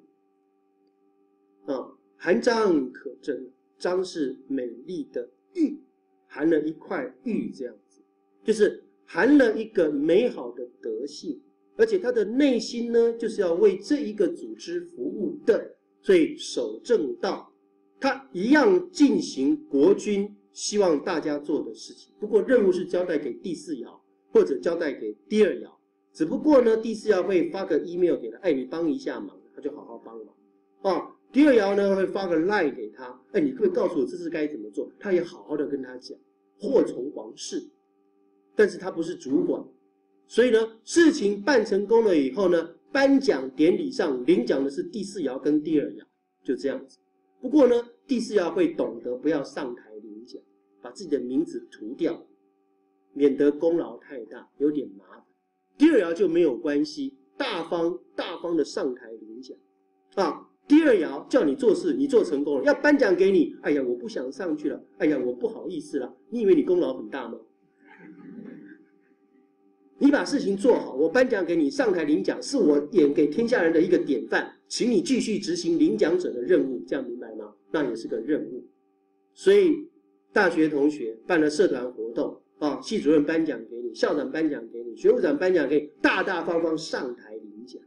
含章可贞，章是美丽的玉，含了一块玉这样子，就是含了一个美好的德性，而且他的内心呢，就是要为这一个组织服务的，所以守正道，他一样进行国君希望大家做的事情。不过任务是交代给第四爻或者交代给第二爻，只不过呢，第四爻会发个 email 给他，你帮一下忙，他就好好帮忙第二爻呢会发个 line 给他，你可不可以告诉我这次该怎么做？他也好好的跟他讲，或从王室，但是他不是主管，所以呢，事情办成功了以后呢，颁奖典礼上领奖的是第四爻跟第二爻，就这样子。不过呢，第四爻会懂得不要上台领奖，把自己的名字涂掉，免得功劳太大，有点麻烦。第二爻就没有关系， 大方的上台领奖啊。第二爻叫你做事，你做成功了，要颁奖给你，哎呀，我不想上去了，哎呀，我不好意思了。你以为你功劳很大吗？你把事情做好，我颁奖给你，上台领奖，是我演给天下人的一个典范，请你继续执行领奖者的任务，这样明白吗？那也是个任务。所以大学同学办了社团活动啊，系主任颁奖给你，校长颁奖给你，学务长颁奖给你，大大方方上台领奖，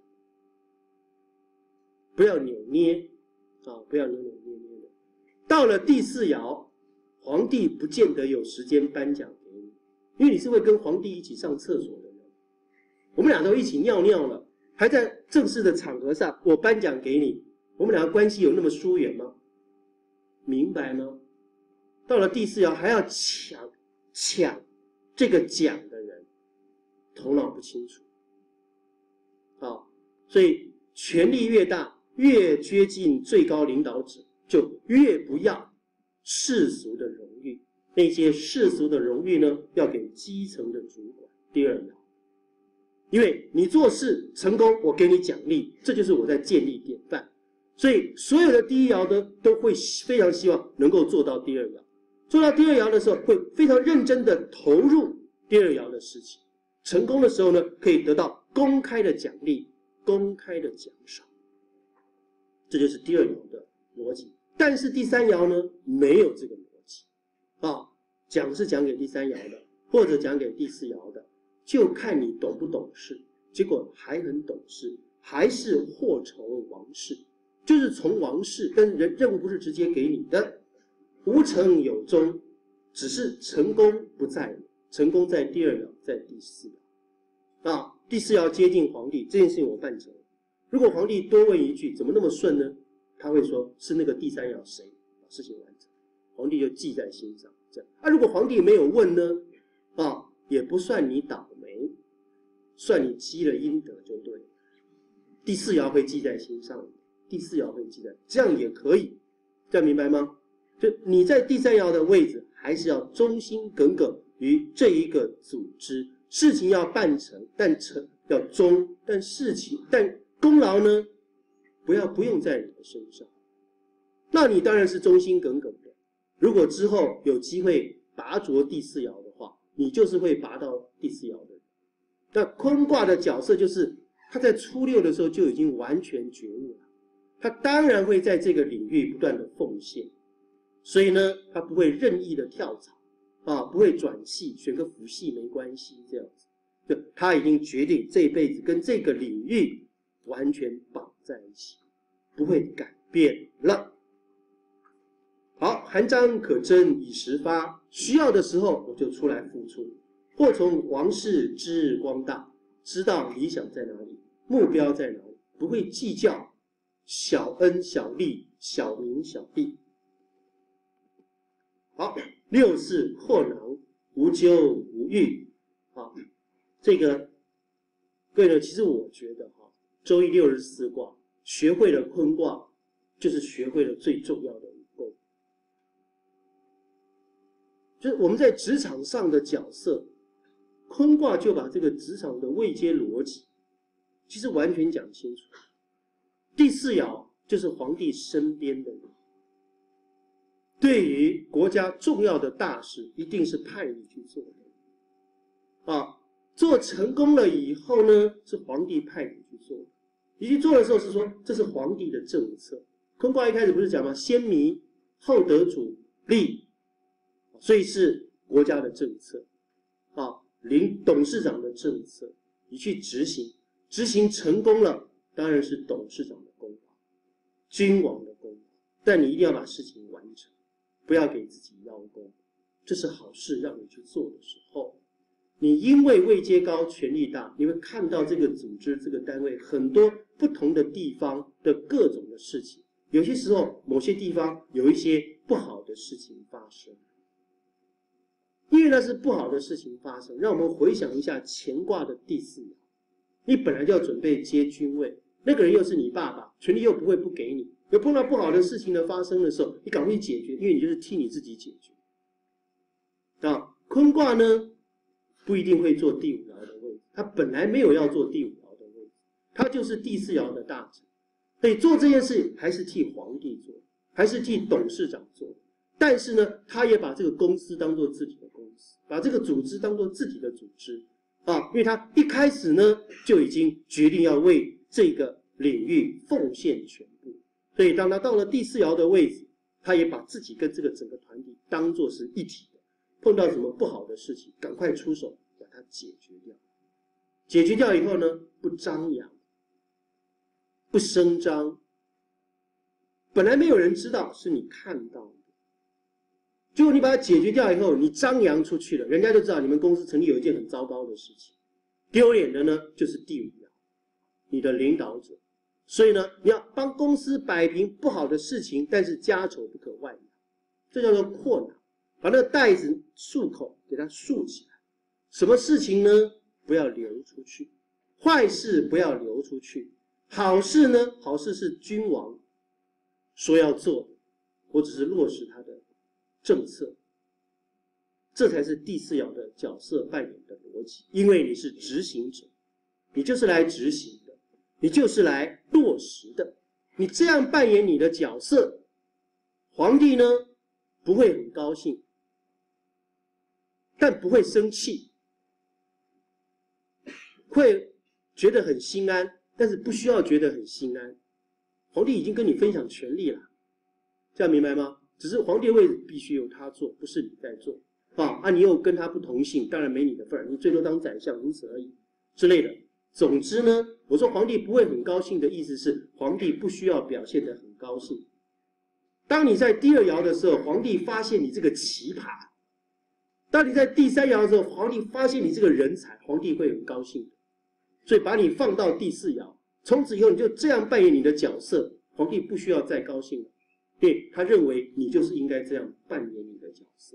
不要扭捏啊，不要扭扭捏捏的。到了第四爻，皇帝不见得有时间颁奖给你，因为你是会跟皇帝一起上厕所的人，我们俩都一起尿尿了，还在正式的场合上我颁奖给你，我们两个关系有那么疏远吗？明白吗？到了第四爻还要抢这个奖的人，头脑不清楚啊，所以权力越大，越接近最高领导者，就越不要世俗的荣誉。那些世俗的荣誉呢，要给基层的主管。第二爻，因为你做事成功，我给你奖励，这就是我在建立典范。所以所有的第一爻呢，都会非常希望能够做到第二爻。做到第二爻的时候，会非常认真的投入第二爻的事情。成功的时候呢，可以得到公开的奖励、公开的奖赏。这就是第二爻的逻辑。但是第三爻呢，没有这个逻辑啊。讲是讲给第三爻的，或者讲给第四爻的，就看你懂不懂事。结果还很懂事，还是祸从王室，就是从王室，但任务不是直接给你的。无成有终，只是成功不在你，成功在第二爻，在第四爻啊。第四爻接近皇帝，这件事情我办成了。如果皇帝多问一句，怎么那么顺呢？他会说是那个第三爻谁把事情完成，皇帝就记在心上。这样啊，如果皇帝没有问呢，啊，也不算你倒霉，算你积了阴德就对了。第四爻会记在心上，第四爻会记在，这样也可以，这样明白吗？就你在第三爻的位置，还是要忠心耿耿于这一个组织，事情要办成，但要忠，但功劳呢，不用在你的身上。那你当然是忠心耿耿的。如果之后有机会拔擢第四爻的话，你就是会拔到第四爻的人。那坤卦的角色就是他在初六的时候就已经完全觉悟了，他当然会在这个领域不断的奉献。所以呢，他不会任意的跳槽啊，不会转系，选个辅系没关系，这样子。就他已经决定这一辈子跟这个领域完全绑在一起，不会改变了。好，韩章可贞以时发，需要的时候我就出来付出，或从王室知日光大，知道理想在哪里，目标在哪里，不会计较小恩小利、小名小利。好，六是破囊，无咎无欲。啊，这个各位呢，其实我觉得哈，周易64卦学会了坤卦，就是学会了最重要的武功。就是我们在职场上的角色，坤卦就把这个职场的位阶逻辑，其实完全讲清楚。第四爻就是皇帝身边的人。对于国家重要的大事，一定是派你去做的，啊，做成功了以后呢，是皇帝派你去做的。你去做的时候是说，这是皇帝的政策。坤卦一开始不是讲吗？先民后得主利，所以是国家的政策，啊，董事长的政策，你去执行，执行成功了，当然是董事长的功劳，君王的功劳，但你一定要把事情完成。不要给自己邀功，这是好事让你去做的时候，你因为位阶高、权力大，你会看到这个组织、这个单位很多不同的地方的各种的事情。有些时候，某些地方有一些不好的事情发生，因为那是不好的事情发生。让我们回想一下乾卦的第四爻，你本来就要准备接君位，那个人又是你爸爸，权力又不会不给你。有碰到不好的事情的发生的时候，你赶快去解决，因为你就是替你自己解决。啊，坤卦呢不一定会做第五爻的位置，他本来没有要做第五爻的位置， 他就是第四爻的大臣。所以做这件事还是替皇帝做，还是替董事长做。但是呢，他也把这个公司当做自己的公司，把这个组织当做自己的组织啊，因为他一开始呢就已经决定要为这个领域奉献全部。所以当他到了第四爻的位置，他也把自己跟这个整个团体当作是一体的。碰到什么不好的事情，赶快出手把它解决掉。解决掉以后呢，不张扬，不声张，本来没有人知道，是你看到的。结果你把它解决掉以后，你张扬出去了，人家就知道你们公司曾经有一件很糟糕的事情。丢脸的呢，就是第五爻，你的领导者。所以呢，你要帮公司摆平不好的事情，但是家丑不可外扬，这叫做扩脑，把那个袋子束口给它束起来。什么事情呢？不要流出去，坏事不要流出去。好事呢？好事是君王说要做的，我只是落实他的政策，这才是第四爻的角色扮演的逻辑。因为你是执行者，你就是来执行的，你就是来落实的。你这样扮演你的角色，皇帝呢不会很高兴，但不会生气，会觉得很心安，但是不需要觉得很心安。皇帝已经跟你分享权力了，这样明白吗？只是皇帝的位置必须由他做，不是你在做啊！你又跟他不同姓，当然没你的份儿，你最多当宰相，如此而已之类的。总之呢，我说皇帝不会很高兴的意思是，皇帝不需要表现得很高兴。当你在第二爻的时候，皇帝发现你这个奇葩；当你在第三爻的时候，皇帝发现你这个人才，皇帝会很高兴的。所以把你放到第四爻，从此以后你就这样扮演你的角色，皇帝不需要再高兴了。对，他认为你就是应该这样扮演你的角色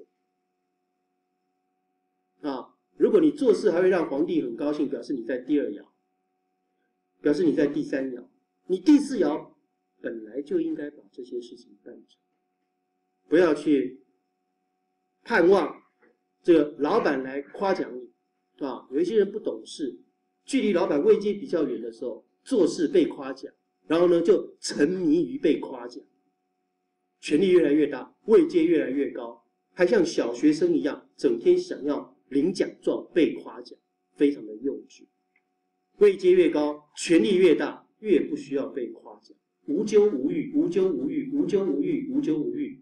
啊！如果你做事还会让皇帝很高兴，表示你在第二爻，表示你在第三爻，你第四爻本来就应该把这些事情办成，不要去盼望这个老板来夸奖你啊！有一些人不懂事，距离老板位阶比较远的时候，做事被夸奖，然后呢就沉迷于被夸奖。权力越来越大，位阶越来越高，还像小学生一样，整天想要领奖状、被夸奖，非常的幼稚。位阶越高，权力越大，越不需要被夸奖，无咎无欲，无咎无欲，无咎无欲，无咎无欲，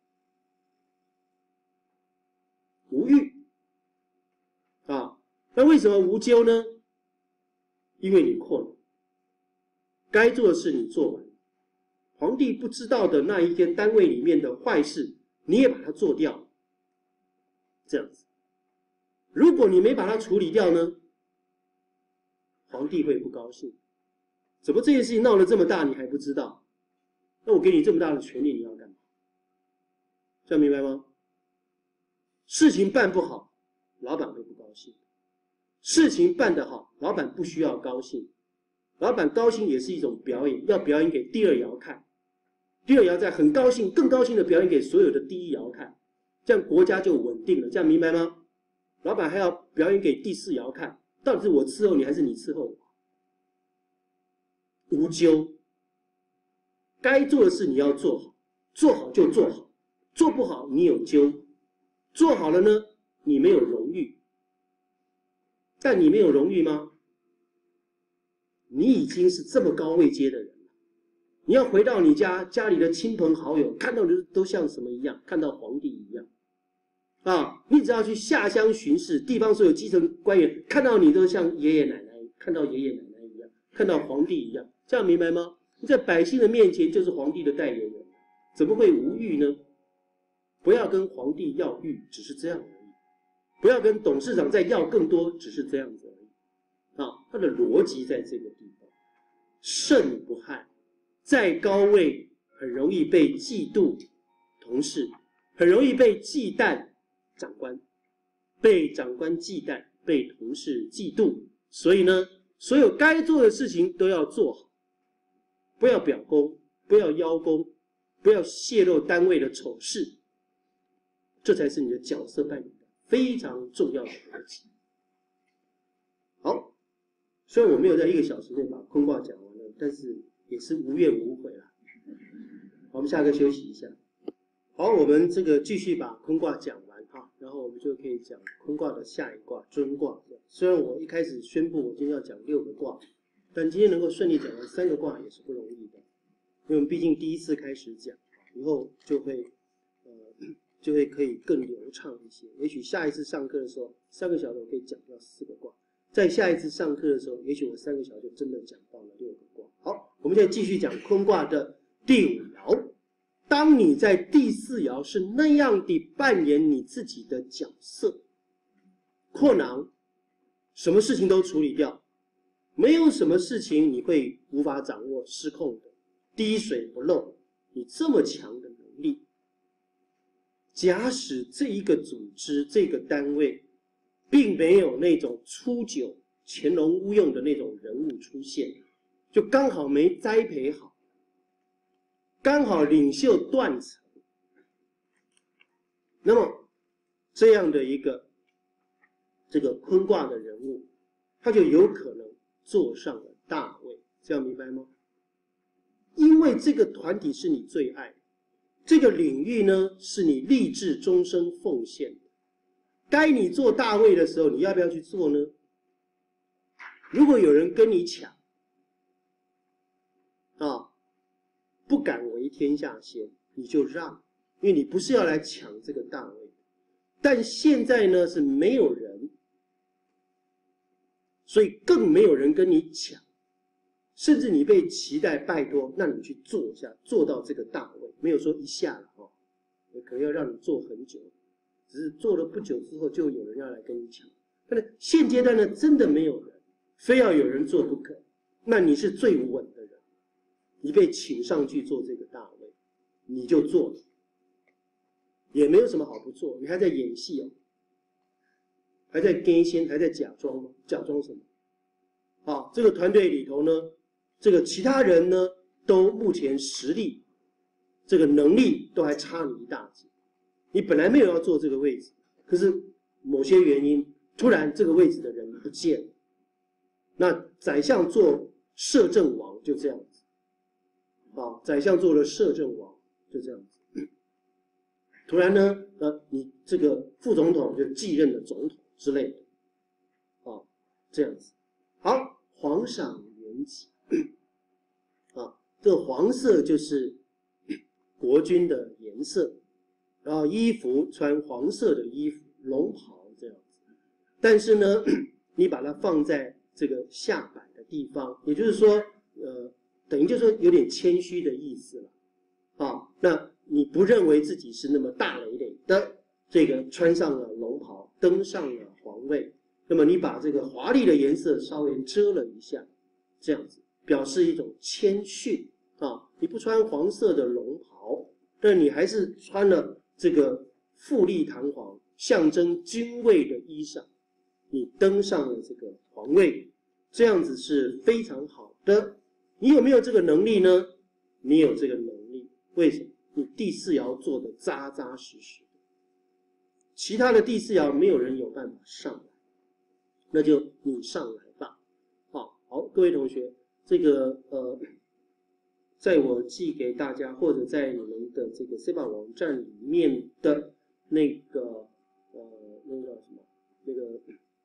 无欲啊！那为什么无咎呢？因为你扩了，该做的事你做完。皇帝不知道的那一天单位里面的坏事，你也把它做掉，这样子。如果你没把它处理掉呢，皇帝会不高兴。怎么这件事情闹得这么大，你还不知道？那我给你这么大的权利，你要干嘛？这样明白吗？事情办不好，老板会不高兴；事情办得好，老板不需要高兴。老板高兴也是一种表演，要表演给第二爻看。第二爻在很高兴、更高兴的表演给所有的第一爻看，这样国家就稳定了。这样明白吗？老板还要表演给第四爻看，到底是我伺候你还是你伺候我？无咎，该做的事你要做好，做好就做好，做不好你有咎。做好了呢，你没有荣誉，但你没有荣誉吗？你已经是这么高位阶的人了，你要回到你家里的亲朋好友，看到的都像什么一样？看到皇帝一样啊！你只要去下乡巡视，地方所有基层官员看到你都像爷爷奶奶，看到爷爷奶奶一样，看到皇帝一样，这样明白吗？你在百姓的面前就是皇帝的代言人，怎么会无欲呢？不要跟皇帝要欲，只是这样而已；不要跟董事长再要更多，只是这样子而已。啊，他的逻辑在这个地方，胜不害，在高位很容易被嫉妒同事，很容易被忌惮长官，被长官忌惮，被同事嫉妒。所以呢，所有该做的事情都要做好，不要表功，不要邀功，不要泄露单位的丑事，这才是你的角色扮演的非常重要的逻辑。好。 虽然我没有在1个小时内把坤卦讲完了，但是也是无怨无悔了。我们下课休息一下。好，我们这个继续把坤卦讲完哈，然后我们就可以讲坤卦的下一卦尊卦。虽然我一开始宣布我今天要讲6个卦，但今天能够顺利讲完3个卦也是不容易的，因为我们毕竟第一次开始讲，以后就会可以更流畅一些。也许下一次上课的时候，3个小时我可以讲到4个卦。在下一次上课的时候，也许我3个小时就真的讲到了6个卦。好，我们现在继续讲坤卦的第5爻。当你在第4爻是那样地扮演你自己的角色，阔囊，什么事情都处理掉，没有什么事情你会无法掌握失控的，滴水不漏，你这么强的能力，假使这一个组织这个单位并没有那种初九潜龙勿用的那种人物出现，就刚好没栽培好，刚好领袖断层，那么这样的一个这个坤卦的人物，他就有可能坐上了大位，这样明白吗？因为这个团体是你最爱的，这个领域呢是你立志终生奉献的，该你做大位的时候，你要不要去做呢？如果有人跟你抢啊，不敢为天下先，你就让，因为你不是要来抢这个大位。但现在呢是没有人，所以更没有人跟你抢，甚至你被期待拜托，那你去做一下，做到这个大位，没有说一下了哦，可能要让你做很久，只是做了不久之后就有人要来跟你抢。但是现阶段呢，真的没有人，非要有人做不可，那你是最稳的人，你被请上去做这个大位，你就做了，也没有什么好不做，你还在演戏哦，还在跟先，还在假装吗？假装什么？啊，这个团队里头呢，这个其他人呢，都目前实力、这个能力都还差你一大截。你本来没有要坐这个位置，可是某些原因，突然这个位置的人不见了。那宰相做摄政王就这样子，啊，宰相做了摄政王就这样子。突然呢，你这个副总统就继任了总统之类的，啊，这样子。好，黄裳元吉，啊，这个黄色就是国军的颜色，然后衣服穿黄色的衣服，龙袍这样子。但是呢，你把它放在这个下摆的地方，也就是说，等于就是说有点谦虚的意思了，啊，那你不认为自己是那么大累累的，这个穿上了龙袍，登上了皇位，那么你把这个华丽的颜色稍微遮了一下，这样子表示一种谦逊啊。你不穿黄色的龙袍，但你还是穿了这个富丽堂皇、象征君位的衣裳，你登上了这个皇位，这样子是非常好的。你有没有这个能力呢？你有这个能力，为什么？你第4爻做的扎扎实实的，其他的第4爻没有人有办法上来，那就你上来吧。好，各位同学，这个在我寄给大家或者在你们的这个 CBA 网站里面的那个那个叫什么？那个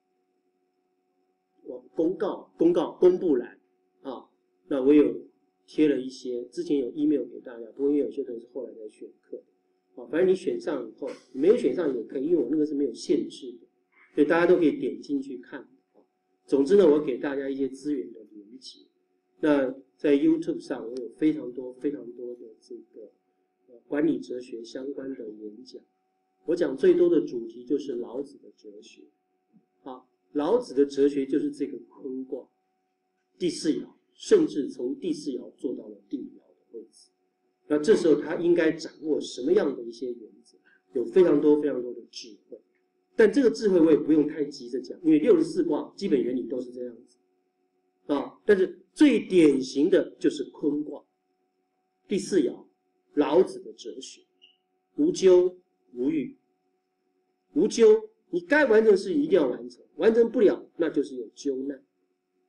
公布栏啊，那我有贴了一些，之前有 email 给大家，不过因为有些同学是后来才选课，啊，反正你选上以后，没有选上也可以，因为我那个是没有限制的，所以大家都可以点进去看。总之呢，我给大家一些资源的连结。那在 YouTube 上，我有非常多的这个管理哲学相关的演讲。我讲最多的主题就是老子的哲学。啊，老子的哲学就是这个坤卦，第4爻，甚至从第4爻做到了第5爻的位置。那这时候他应该掌握什么样的一些原则？有非常多的智慧。但这个智慧我也不用太急着讲，因为64卦基本原理都是这样子啊。但是最典型的就是坤卦，第4爻，老子的哲学，无咎无欲。无咎，你该完成的事情一定要完成，完成不了那就是有咎难。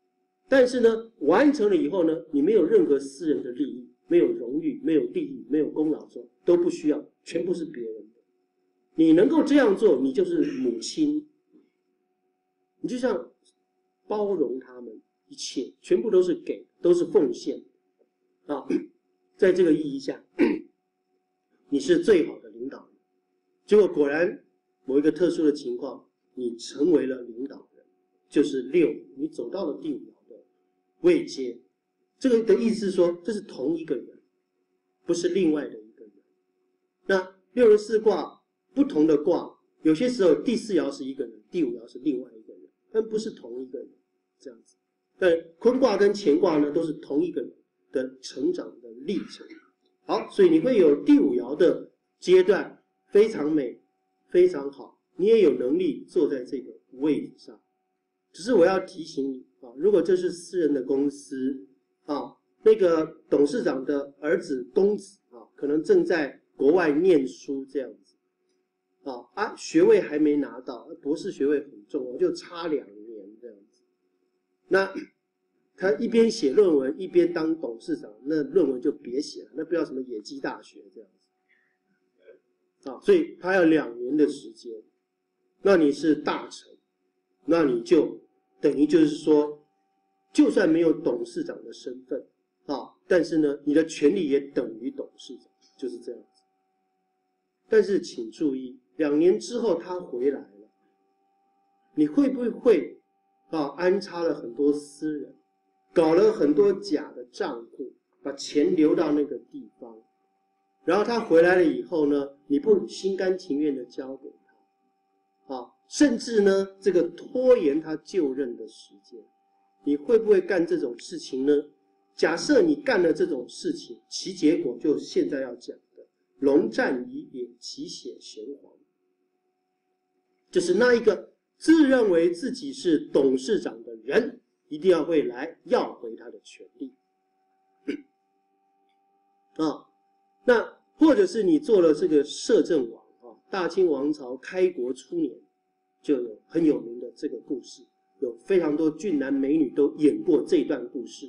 但是呢，完成了以后呢，你没有任何私人的利益，没有荣誉，没有利益，没有功劳，都不需要，全部是别人的。你能够这样做，你就是母亲，你就像包容他们一切，全部都是给，都是奉献啊。在这个意义下，你是最好的领导人。结果果然，某一个特殊的情况，你成为了领导人，就是6，你走到了第5爻的位阶。这个的意思是说，这是同一个人，不是另外的一个人。那64卦不同的卦，有些时候第4爻是一个人，第5爻是另外一个人，但不是同一个人，这样子。但坤卦跟乾卦呢，都是同一个人的成长的历程。好，所以你会有第5爻的阶段，非常美，非常好，你也有能力坐在这个位置上。只是我要提醒你啊，如果这是私人的公司啊，那个董事长的儿子公子啊，可能正在国外念书这样子啊，学位还没拿到，博士学位很重要，就差2年这样子。那他一边写论文一边当董事长，那论文就别写了，那不知道什么野鸡大学这样子啊，所以他要2年的时间。那你是大臣，那你就等于就是说，就算没有董事长的身份啊，但是呢，你的权力也等于董事长，就是这样子。但是请注意，2年之后他回来了，你会不会安插了很多私人，搞了很多假的账户，把钱流到那个地方，然后他回来了以后呢，你不心甘情愿的交给他甚至呢，这个拖延他就任的时间，你会不会干这种事情呢？假设你干了这种事情，其结果就现在要讲的龙战于野，其血玄黄，就是那一个自认为自己是董事长的人，一定要会来要回他的权利那或者是你做了这个摄政王大清王朝开国初年就有很有名的这个故事，有非常多俊男美女都演过这段故事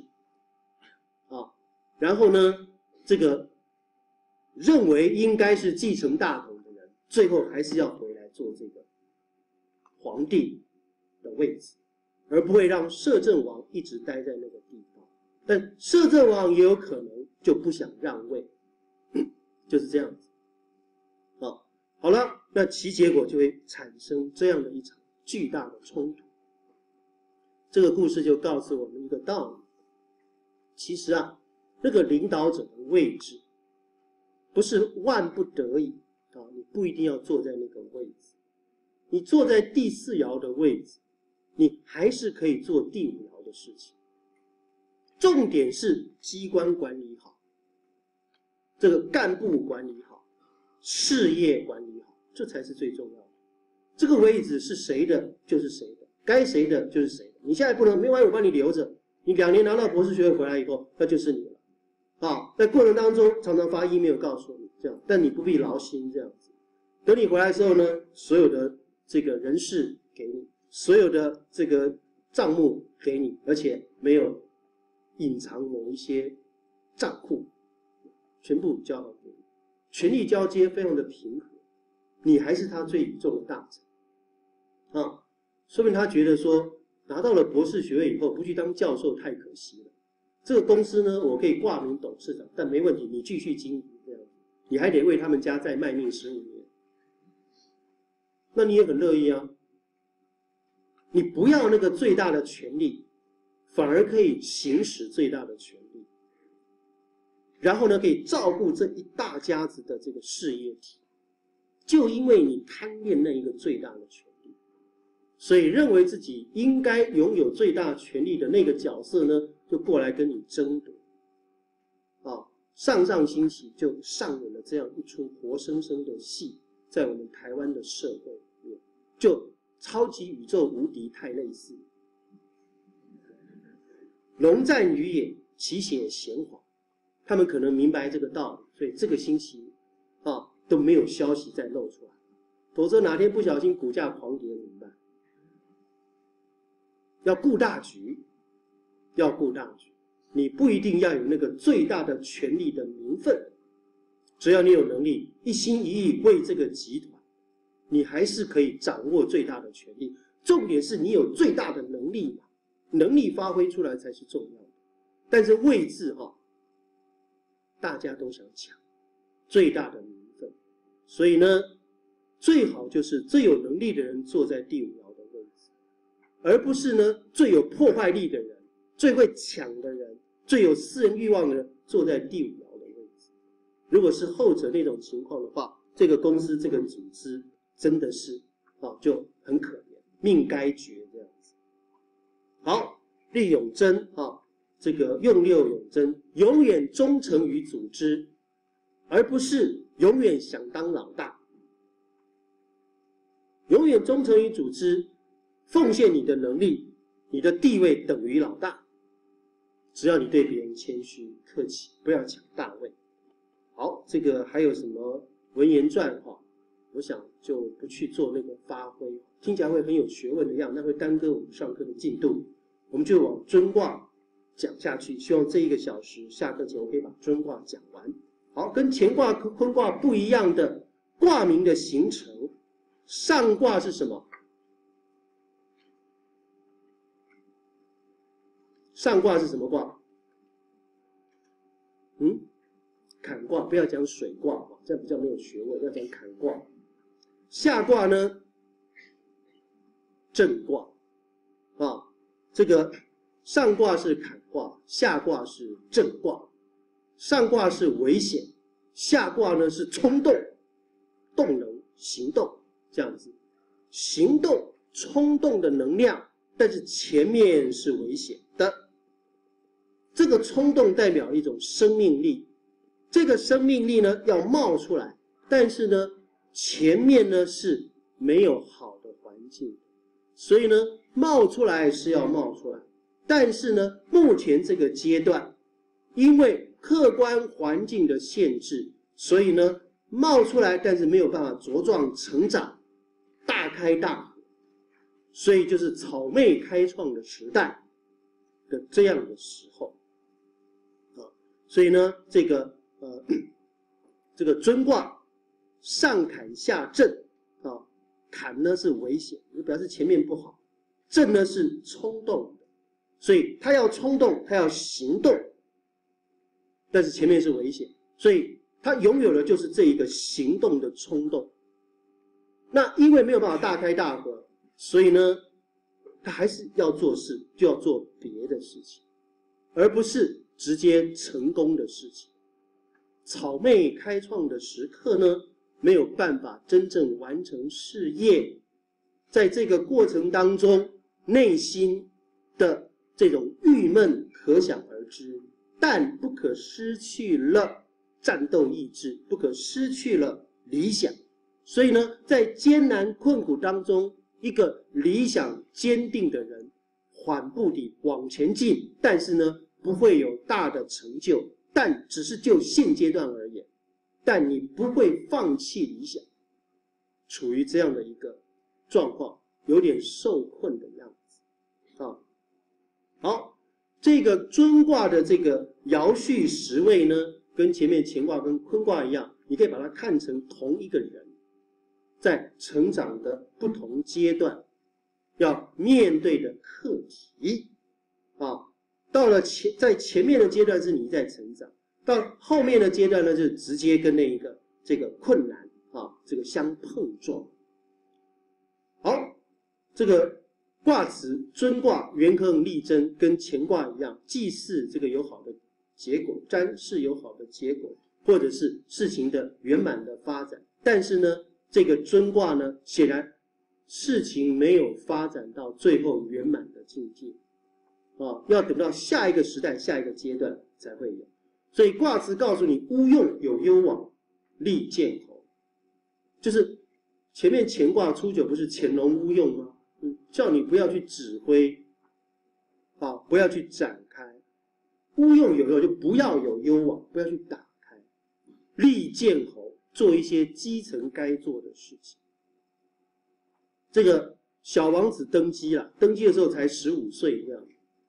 然后呢，这个认为应该是继承大统的人，最后还是要回来做这个皇帝的位置，而不会让摄政王一直待在那个地方。但摄政王也有可能就不想让位，就是这样子好了，那其结果就会产生这样的一场巨大的冲突。这个故事就告诉我们一个道理，其实那个领导者的位置不是万不得已你不一定要坐在那个位置，你坐在第4爻的位置，你还是可以做第5爻的事情。重点是机关管理好，这个干部管理好，事业管理好，这才是最重要的。这个位置是谁的就是谁的，该谁的就是谁的。你现在不能没完我帮你留着，你2年拿到博士学位回来以后，那就是你了在过程当中常常发 email 告诉你这样，但你不必劳心这样子。等你回来之后呢，所有的这个人事给你，所有的这个账目给你，而且没有隐藏某一些账户，全部交给你，权力交接非常的平和，你还是他最倚重的大臣说明他觉得说拿到了博士学位以后不去当教授太可惜了。这个公司呢，我可以挂名董事长，但没问题，你继续经营这样，你还得为他们家再卖命15年，那你也很乐意你不要那个最大的权力，反而可以行使最大的权力，然后呢，可以照顾这一大家子的这个事业体，就因为你贪恋那一个最大的权力，所以认为自己应该拥有最大权力的那个角色呢，就过来跟你争夺上星期就上演了这样一出活生生的戏，在我们台湾的社会里面，就超级宇宙无敌太类似。龙战于野，其血玄黄，他们可能明白这个道理，所以这个星期都没有消息再露出来，否则哪天不小心股价狂跌怎么办？要顾大局要顾大局，你不一定要有那个最大的权力的名分，只要你有能力，一心一意为这个集团，你还是可以掌握最大的权力。重点是你有最大的能力嘛，能力发挥出来才是重要的。但是位置大家都想抢最大的名分，所以呢，最好就是最有能力的人坐在第5爻的位置，而不是呢最有破坏力的人、最会抢的人、最有私人欲望的人坐在第5爻的位置。如果是后者那种情况的话，这个公司、这个组织真的是就很可怜，命该绝这样子。好，厉永贞这个用六永贞，永远忠诚于组织，而不是永远想当老大。永远忠诚于组织，奉献你的能力，你的地位等于老大。只要你对别人谦虚客气，不要抢大位。好，这个还有什么文言传我想就不去做那个发挥，听起来会很有学问的样，那会耽搁我们上课的进度。我们就往尊卦讲下去，希望这1个小时下课前我可以把尊卦讲完。好，跟乾卦、坤卦不一样的卦名的形成，上卦是什么？上卦是什么卦？坎卦，不要讲水卦，这样比较没有学问，要讲坎卦。下卦呢？震卦这个上卦是坎卦，下卦是震卦。上卦是危险，下卦呢是冲动、动能、行动这样子。行动、冲动的能量，但是前面是危险的。这个冲动代表一种生命力，这个生命力呢要冒出来，但是呢前面呢是没有好的环境，所以呢冒出来是要冒出来，但是呢目前这个阶段因为客观环境的限制，所以呢冒出来，但是没有办法茁壮成长，大开大合，所以就是草昧开创的时代的这样的时候所以呢这个尊卦上坎下震坎呢是危险，就表示前面不好，震呢是冲动的，所以他要冲动，他要行动，但是前面是危险，所以他拥有的就是这一个行动的冲动。那因为没有办法大开大合，所以呢他还是要做事，就要做别的事情，而不是直接成功的事情。草昧开创的时刻呢没有办法真正完成事业，在这个过程当中内心的这种郁闷可想而知，但不可失去了战斗意志，不可失去了理想。所以呢在艰难困苦当中，一个理想坚定的人缓步地往前进，但是呢不会有大的成就，但只是就现阶段而言，但你不会放弃理想，处于这样的一个状况，有点受困的样子好，这个尊卦的这个爻序时位呢，跟前面乾卦跟坤卦一样，你可以把它看成同一个人在成长的不同阶段要面对的课题到了在前面的阶段是你在成长，到后面的阶段呢，就直接跟这个困难这个相碰撞。好，这个卦辞尊卦元亨利贞跟乾卦一样，祭祀这个有好的结果，占是有好的结果，或者是事情的圆满的发展。但是呢，这个尊卦呢，显然事情没有发展到最后圆满的境界要等到下一个时代、下一个阶段才会有。所以卦辞告诉你，乌用有攸往，利见侯，就是前面乾卦初九不是潜龙勿用吗？叫你不要去指挥不要去展开。乌用有攸就不要有攸往，不要去打开。利见侯，做一些基层该做的事情。这个小王子登基了，登基的时候才15岁这样，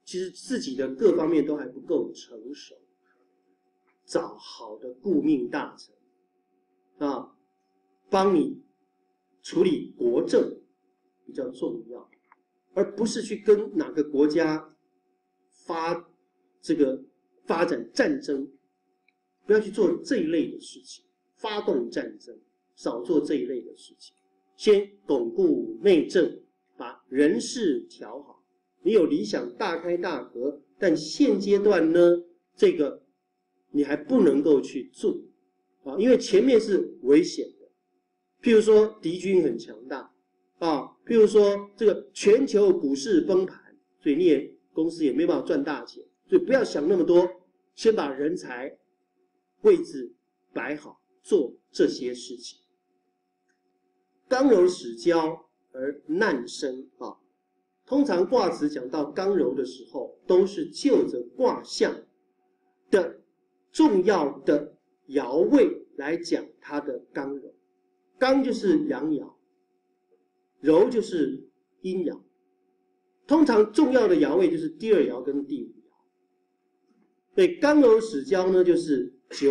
其实自己的各方面都还不够成熟，找好的顾命大臣啊，帮你处理国政比较重要，而不是去跟哪个国家发展战争，不要去做这一类的事情，发动战争，少做这一类的事情。先巩固内政，把人事调好。你有理想大开大合，但现阶段呢，这个你还不能够去做啊，因为前面是危险的。譬如说敌军很强大啊，譬如说这个全球股市崩盘，所以你也公司也没办法赚大钱，所以不要想那么多，先把人才位置摆好，做这些事情。刚柔始交而难生啊。通常卦辞讲到刚柔的时候，都是就着卦象的重要的爻位来讲它的刚柔。刚就是阳爻，柔就是阴爻。通常重要的爻位就是第2爻跟第5爻。所以刚柔始交呢，就是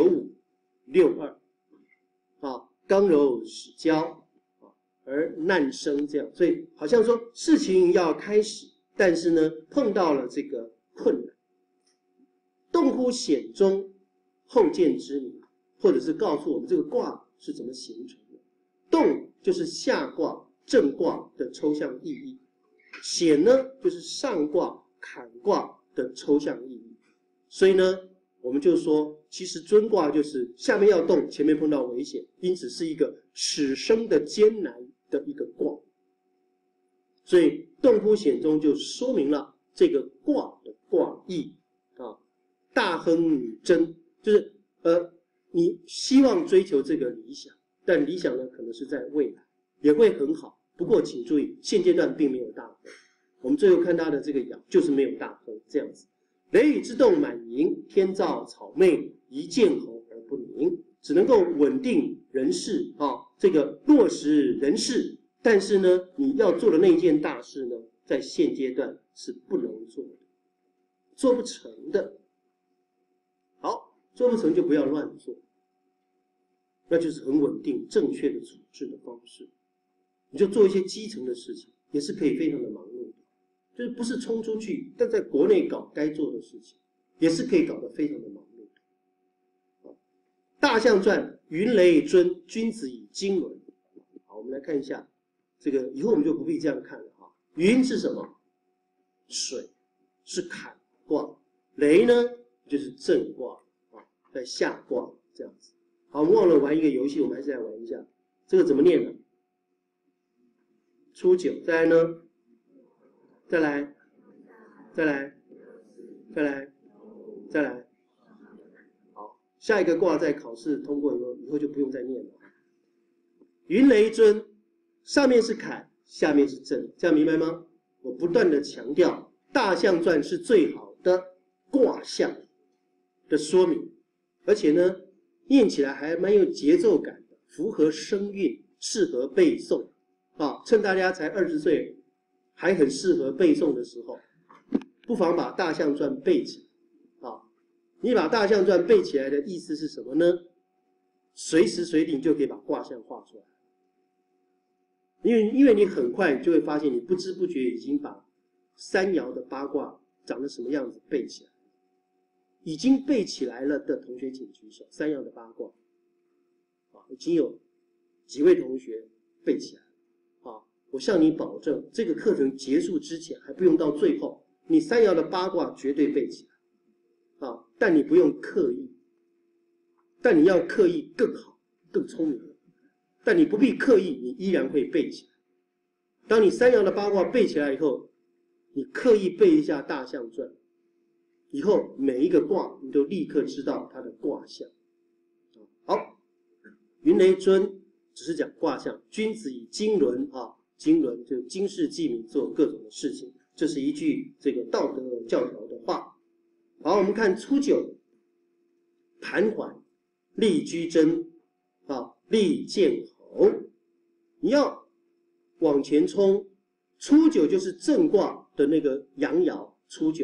9、5、6、2啊，刚柔始交。而难生这样，所以好像说事情要开始，但是呢碰到了这个困难。动乎险中，后见之明，或者是告诉我们这个卦是怎么形成的。动就是下卦正卦的抽象意义，险呢就是上卦坎卦的抽象意义。所以呢，我们就说，其实尊卦就是下面要动，前面碰到危险，因此是一个始生的艰难的一个卦。所以动乎险中就说明了这个卦的卦意啊。大亨女贞，就是你希望追求这个理想，但理想呢可能是在未来也会很好，不过请注意现阶段并没有大亨。我们最后看它的这个爻就是没有大亨这样子。雷雨之动满盈，天造草昧，一见侯而不宁，只能够稳定人事啊，这个落实人事。但是呢，你要做的那件大事呢，在现阶段是不能做的，做不成的。好，做不成就不要乱做，那就是很稳定、正确的处置的方式。你就做一些基层的事情，也是可以非常的忙碌的。就是不是冲出去，但在国内搞该做的事情，也是可以搞得非常的忙碌的。大象传云雷臻，君子以经纶。好，我们来看一下这个，以后我们就不必这样看了哈。云是什么？水，是坎卦。雷呢，就是震卦啊，在下卦这样子。好，我们忘了玩一个游戏，我们还是来玩一下。这个怎么念呢？初九，再来呢？再来，再来，再来，再来。好，下一个卦在考试通过以后就不用再念了。云雷臻，上面是坎，下面是震，这样明白吗？我不断的强调，大象传是最好的卦象的说明，而且呢，念起来还蛮有节奏感的，符合声韵，适合背诵啊。趁大家才20岁。还很适合背诵的时候，不妨把大象传背起来啊！你把大象传背起来的意思是什么呢？随时随地就可以把卦象画出来，因为你很快就会发现，你不知不觉已经把3爻的八卦长得什么样子背起来。已经背起来了的同学请举手，3爻的八卦啊，已经有几位同学背起来了。我向你保证，这个课程结束之前，还不用到最后，你3爻的八卦绝对背起来啊！但你不用刻意，但你要刻意更好、更聪明。但你不必刻意，你依然会背起来。当你3爻的八卦背起来以后，你刻意背一下大象传，以后每一个卦你都立刻知道它的卦象。好，云雷臻只是讲卦象，君子以经纶啊。经纶就经世济民，做各种的事情，这是一句这个道德教条的话。好，我们看初九，盘缓，利居贞啊，利见侯。你要往前冲，初九就是正卦的那个阳爻初九，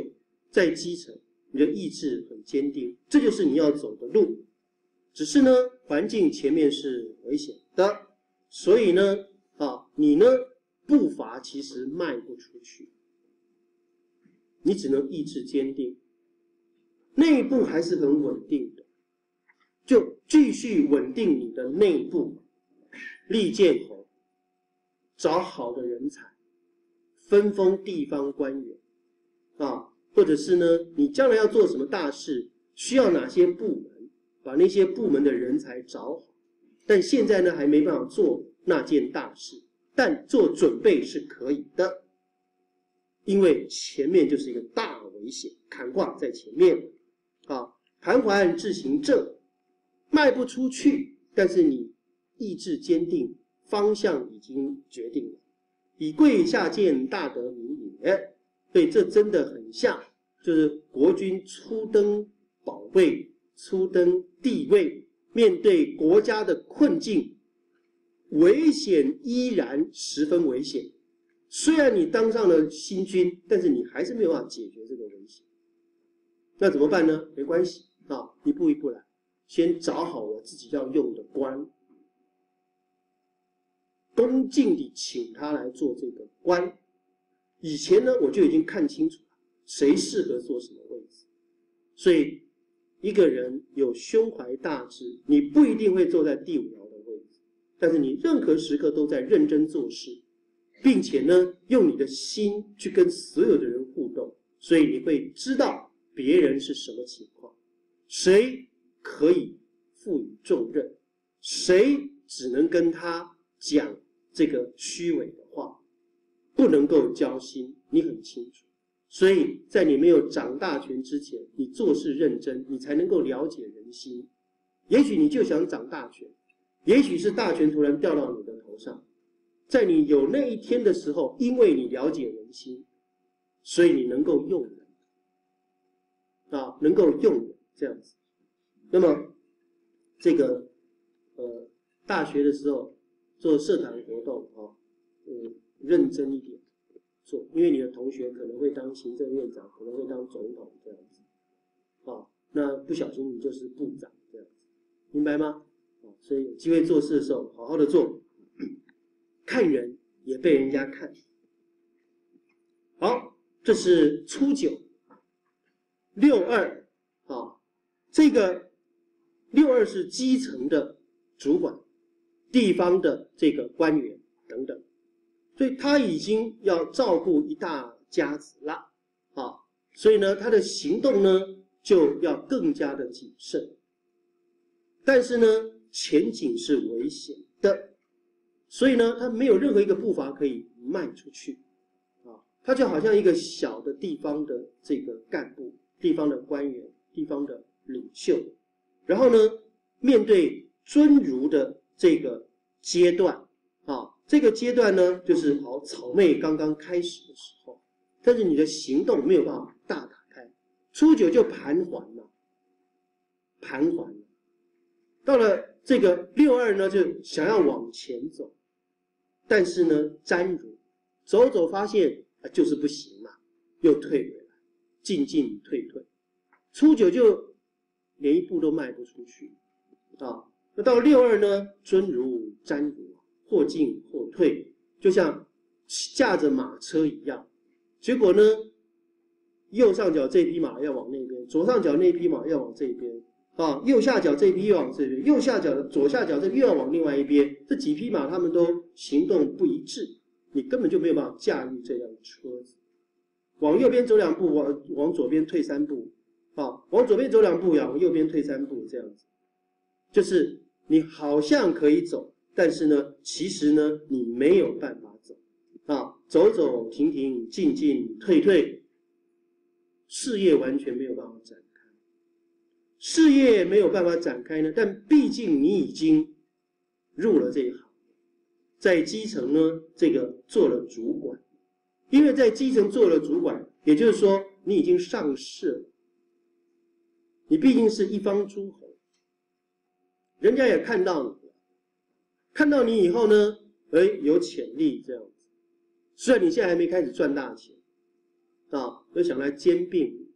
在基层，你的意志很坚定，这就是你要走的路。只是呢，环境前面是危险的，所以呢，你呢步伐其实迈不出去，你只能意志坚定，内部还是很稳定的，就继续稳定你的内部，利剑侯，找好的人才，分封地方官员，或者是呢，你将来要做什么大事，需要哪些部门，把那些部门的人才找好。但现在呢，还没办法做那件大事，但做准备是可以的，因为前面就是一个大危险，坎卦在前面，盘桓自行正，迈不出去，但是你意志坚定，方向已经决定了。以贵下贱，大得民也。所以这真的很像，就是国君初登宝位，初登帝位，面对国家的困境，危险依然十分危险。虽然你当上了新君，但是你还是没有办法解决这个危险。那怎么办呢？没关系一步一步来，先找好我自己要用的官，恭敬地请他来做这个官。以前呢，我就已经看清楚了谁适合做什么位置。所以一个人有胸怀大志，你不一定会坐在第5爻的位置，但是你任何时刻都在认真做事，并且呢，用你的心去跟所有的人互动，所以你会知道别人是什么情况，谁可以赋予重任，谁只能跟他讲这个虚伪的话，不能够交心，你很清楚。所以在你没有掌大权之前，你做事认真，你才能够了解人心。也许你就想掌大权，也许是大权突然掉到你的头上，在你有那一天的时候，因为你了解人心，所以你能够用人能够用人这样子。那么这个大学的时候做社团活动认真一点做，因为你的同学可能会当行政院长，可能会当总统这样子那不小心你就是部长这样子，明白吗？所以有机会做事的时候好好的做，看人也被人家看。好，这是初9。62这个62是基层的主管，地方的这个官员等等，所以他已经要照顾一大家子了所以呢，他的行动呢就要更加的谨慎。但是呢，前景是危险的，所以呢，他没有任何一个步伐可以迈出去他就好像一个小的地方的这个干部、地方的官员、地方的领袖，然后呢，面对尊儒的这个阶段这个阶段呢，就是草昧刚刚开始的时候，但是你的行动没有办法大打开。初9就盘桓了，到了这个62呢，就想要往前走，但是呢，沾儒走发现就是不行嘛，又退回来，进退，初9就连一步都迈不出去那到62呢，尊儒沾儒，或进或退，就像驾着马车一样。结果呢，右上角这匹马要往那边，左上角那匹马要往这边右下角这匹又往这边，左下角这又要往另外一边，这几匹马他们都行动不一致，你根本就没有办法驾驭这辆车子。往右边走2步，往左边退3步往左边走2步，往右边退3步，这样子，就是你好像可以走，但是呢，其实呢，你没有办法走走停停，进退，事业完全没有办法展开。事业没有办法展开呢，但毕竟你已经入了这一行，在基层呢，这个做了主管，因为在基层做了主管，也就是说你已经上市了，你毕竟是一方诸侯，人家也看到你了，看到你以后呢，有潜力这样子。虽然你现在还没开始赚大钱就想来兼并你，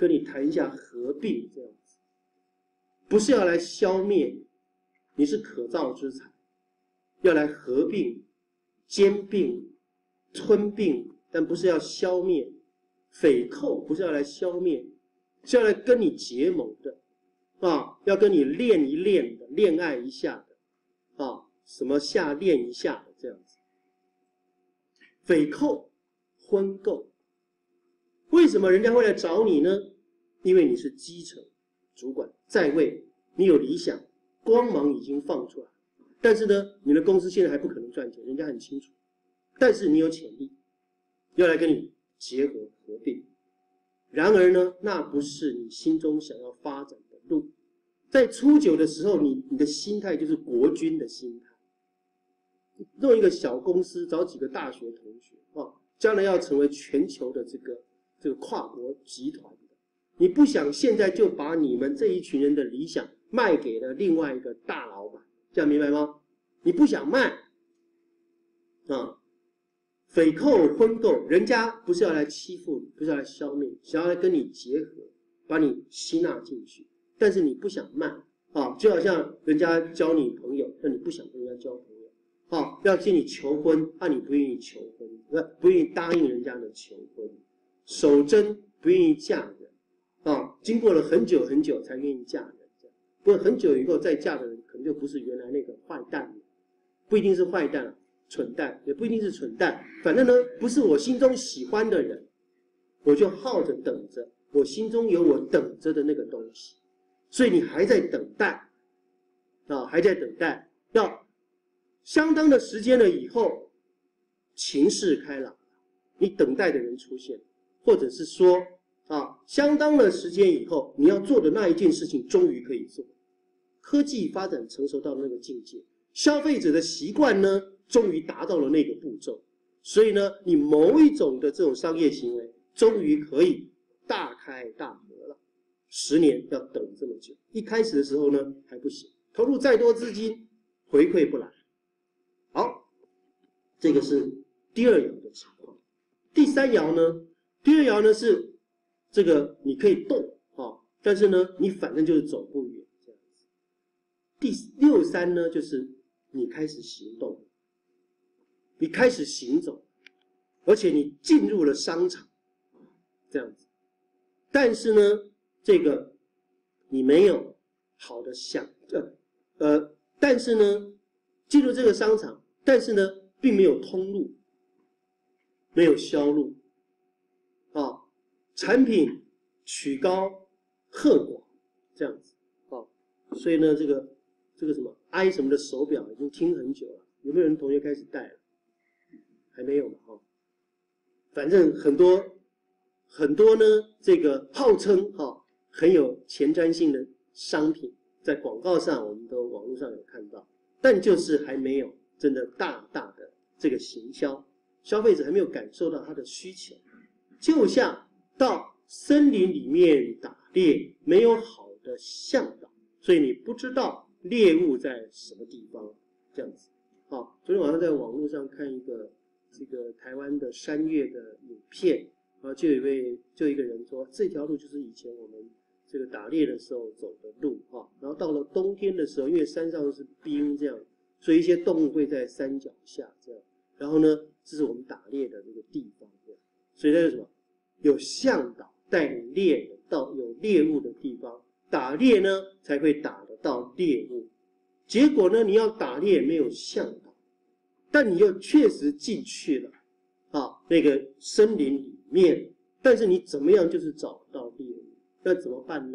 跟你谈一下合并这样子，不是要来消灭你，你是可造之材，要来合并、兼并、吞并，但不是要消灭。匪寇不是要来消灭，是要来跟你结盟的啊，要跟你练一练的，恋爱一下的啊，什么下练一下的这样子。匪寇、婚媾，为什么人家会来找你呢？因为你是基层主管在位，你有理想，光芒已经放出来，但是呢，你的公司现在还不可能赚钱，人家很清楚，但是你有潜力，要来跟你结合合并。然而呢，那不是你心中想要发展的路。在初九的时候，你的心态就是国军的心态，弄一个小公司，找几个大学同学啊，将来要成为全球的这个跨国集团的。你不想现在就把你们这一群人的理想卖给了另外一个大老板，这样明白吗？你不想卖啊？匪寇、婚媾，人家不是要来欺负你，不是要来消灭你，想要来跟你结合，把你吸纳进去，但是你不想卖啊，就好像人家交你朋友，那你不想跟人家交朋友啊，要跟你求婚，你不愿意求婚，不愿意答应人家的求婚，守贞不愿意嫁人啊，经过了很久很久才愿意嫁人，不过很久以后再嫁的人可能就不是原来那个坏蛋了，不一定是坏蛋，蠢蛋也不一定是蠢蛋，反正呢不是我心中喜欢的人，我就耗着等着，我心中有我等着的那个东西，所以你还在等待啊，还在等待，要相当的时间了以后，情势开朗，你等待的人出现，或者是说啊，相当的时间以后，你要做的那一件事情终于可以做，科技发展成熟到那个境界，消费者的习惯呢终于达到了那个步骤，所以呢，你某一种的这种商业行为终于可以大开大合了。10年要等这么久，一开始的时候呢还不行，投入再多资金回馈不来。好，这个是第2爻的情况。第3爻呢？第2爻呢是这个你可以动啊，但是呢你反正就是走不远这样子。第6、3呢就是你开始行动，你开始行走，而且你进入了商场，这样子。但是呢，这个你没有好的但是呢，进入这个商场，但是呢，并没有通路，没有销路，啊，产品曲高和寡，这样子，啊，所以呢，这个什么 I 什么的手表已经听很久了，有没有人同学开始戴了？还没有嘛，哈，反正很多呢，这个号称很有前瞻性的商品，在广告上我们都网络上有看到，但就是还没有真的大大的这个行销，消费者还没有感受到它的需求。就像到森林里面打猎，没有好的向导，所以你不知道猎物在什么地方，这样子。好，昨天晚上在网络上看一个这个台湾的山岳的影片，就有一个人说，这条路就是以前我们这个打猎的时候走的路啊，然后到了冬天的时候，因为山上是冰这样，所以一些动物会在山脚下这样，然后呢，这是我们打猎的这个地方这样，所以那是什么？有向导带领猎人到有猎物的地方打猎呢，才会打得到猎物。结果呢，你要打猎没有向导，但你又确实进去了那个森林里面，但是你怎么样就是找不到猎物，那怎么办呢？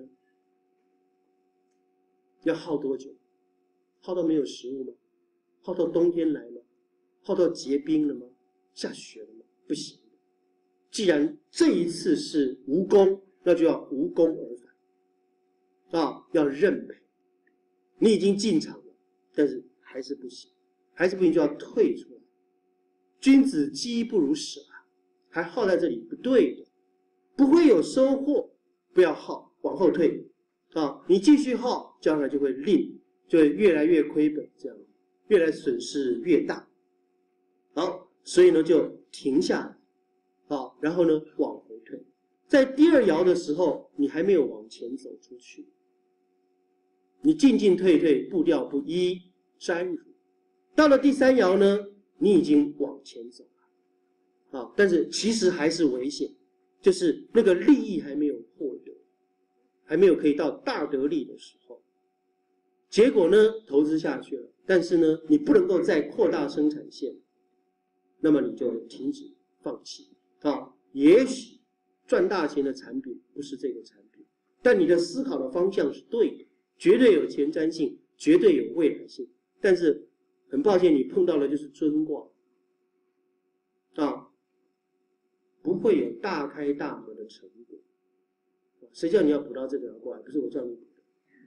要耗多久？耗到没有食物吗？耗到冬天来吗？耗到结冰了吗？下雪了吗？不行。既然这一次是无功，那就要无功而返要认赔。你已经进场了，但是还是不行，就要退出来。君子饥不如舍还耗在这里不对的，不会有收获，不要耗，往后退你继续耗，将来就会吝，就会越来越亏本，这样越来损失越大。好，所以呢就停下来然后呢往回退。 在第二爻的时候，你还没有往前走出去，你进进退退，步调不一，沾辱。到了第三爻呢，你已经往前走了，啊，但是其实还是危险，就是那个利益还没有获得，还没有可以到大得利的时候。结果呢，投资下去了，但是呢，你不能够再扩大生产线，那么你就停止放弃啊。也许赚大钱的产品不是这个产品，但你的思考的方向是对的，绝对有前瞻性，绝对有未来性。但是很抱歉，你碰到的就是尊卦啊，不会有大开大合的成果。谁叫你要补到这条卦？不是我叫你补的。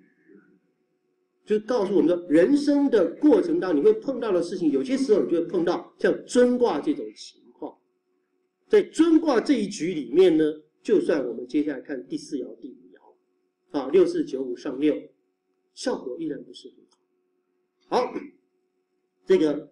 就是告诉我们说，人生的过程当中，你会碰到的事情，有些时候你就会碰到像尊卦这种情况。在尊卦这一局里面呢，就算我们接下来看第四爻、第五爻，啊，6、4、9、5上6，效果依然不是很好。好，这个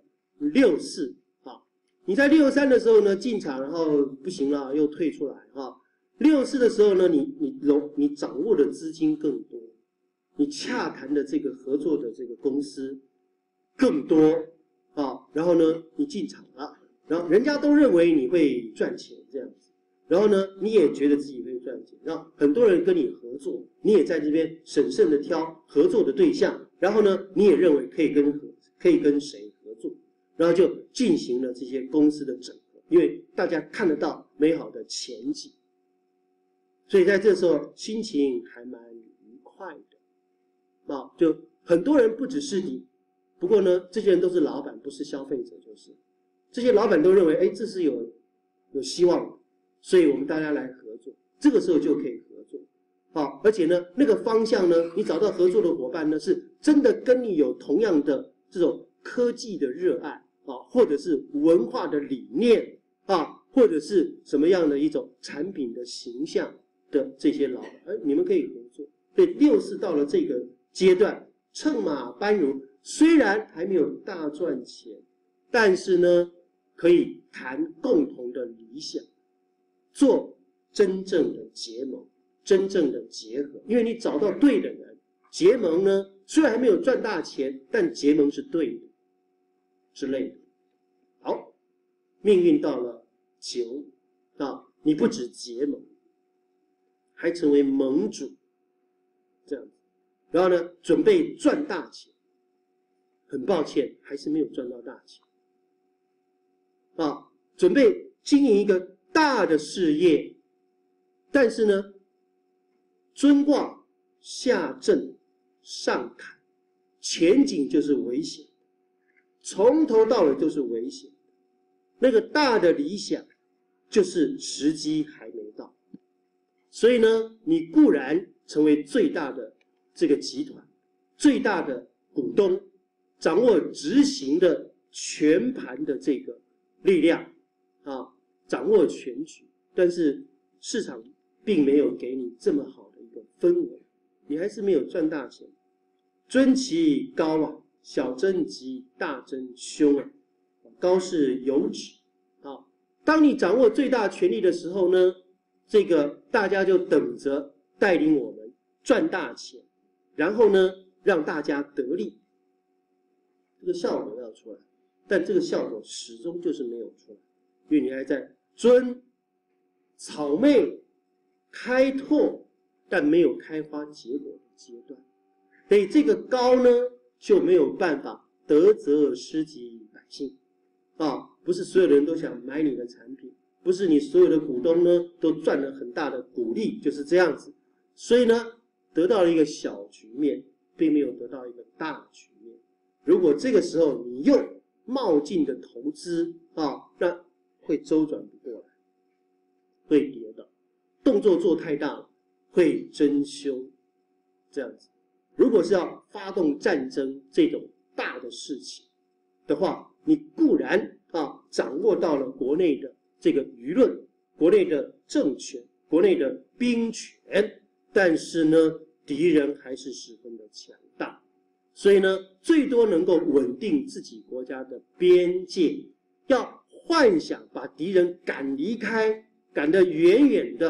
6、4啊，你在6、3的时候呢进场，然后不行了又退出来啊。6、4的时候呢，你掌握的资金更多。你洽谈的这个合作的这个公司更多啊，然后呢，你进场了，然后人家都认为你会赚钱这样子，然后呢，你也觉得自己会赚钱，然后很多人跟你合作，你也在这边审慎的挑合作的对象，然后呢，你也认为可以跟谁合作，然后就进行了这些公司的整合，因为大家看得到美好的前景，所以在这时候心情还蛮愉快的。啊，就很多人不只是你，不过呢，这些人都是老板，不是消费者，就是这些老板都认为，哎，这是有希望的，所以我们大家来合作，这个时候就可以合作，啊，而且呢，那个方向呢，你找到合作的伙伴呢，是真的跟你有同样的这种科技的热爱啊，或者是文化的理念啊，或者是什么样的一种产品的形象的这些老板，你们可以合作。所以6、4到了这个阶段，乘马班如，虽然还没有大赚钱，但是呢，可以谈共同的理想，做真正的结盟，真正的结合。因为你找到对的人，结盟呢，虽然还没有赚大钱，但结盟是对的之类的。好，命运到了9啊，你不止结盟，还成为盟主，这样子。然后呢，准备赚大钱，很抱歉，还是没有赚到大钱。啊，准备经营一个大的事业，但是呢，尊卦下震上坎，前景就是危险，从头到尾都是危险。那个大的理想，就是时机还没到。所以呢，你固然成为最大的这个集团，最大的股东，掌握执行的全盘的这个力量啊，掌握全局，但是市场并没有给你这么好的一个氛围，你还是没有赚大钱。尊其高啊，小珍吉，大珍凶啊，高是有指啊。当你掌握最大权力的时候呢，这个大家就等着带领我们赚大钱，然后呢，让大家得利，这个效果要出来，但这个效果始终就是没有出来，因为你还在尊草昧开拓，但没有开花结果的阶段，所以这个高呢就没有办法得则施及百姓啊，不是所有的人都想买你的产品，不是你所有的股东呢都赚了很大的股利，就是这样子，所以呢，得到了一个小局面，并没有得到一个大局面。如果这个时候你又冒进的投资啊，那会周转不过来，会跌倒，动作做太大了，会真凶，这样子。如果是要发动战争这种大的事情的话，你固然掌握到了国内的这个舆论，国内的政权，国内的兵权，但是呢，敌人还是十分的强大，所以呢，最多能够稳定自己国家的边界，要幻想把敌人赶离开，赶得远远的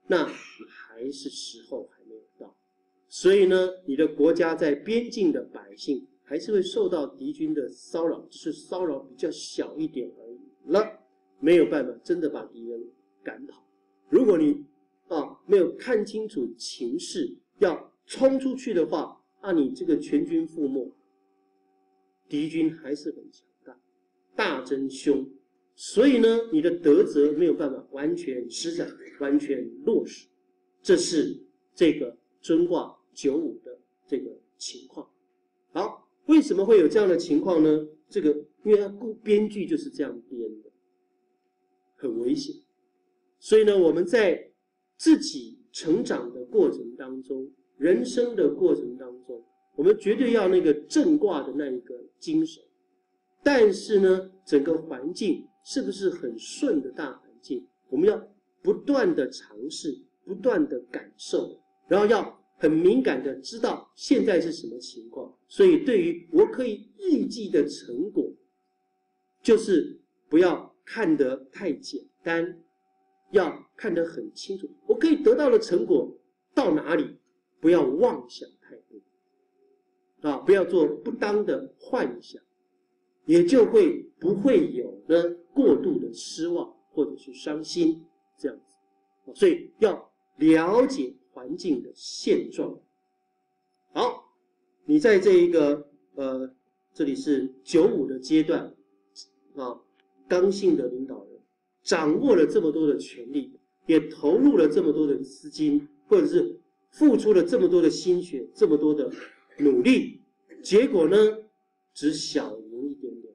那还是时候还没有到。所以呢，你的国家在边境的百姓还是会受到敌军的骚扰，只是骚扰比较小一点而已了，没有办法真的把敌人赶跑。如果你没有看清楚情势，要冲出去的话，你这个全军覆没，敌军还是很强大，大增凶。所以呢，你的德则没有办法完全施展，完全落实。这是这个尊卦95的这个情况。好，为什么会有这样的情况呢？这个因为它编剧就是这样编的，很危险。所以呢，我们在自己成长的过程当中，人生的过程当中，我们绝对要那个正卦的那一个精神。但是呢，整个环境是不是很顺的大环境，我们要不断的尝试，不断的感受，然后要很敏感的知道现在是什么情况。所以对于我可以预计的成果，就是不要看得太简单，要看得很清楚，我可以得到的成果到哪里，不要妄想太多，不要做不当的幻想，也就不会有呢过度的失望或者是伤心这样子。所以要了解环境的现状。好，你在这一个这里是95的阶段刚性的领导人，掌握了这么多的权力，也投入了这么多的资金，或者是付出了这么多的心血，这么多的努力，结果呢，只小赢一点点，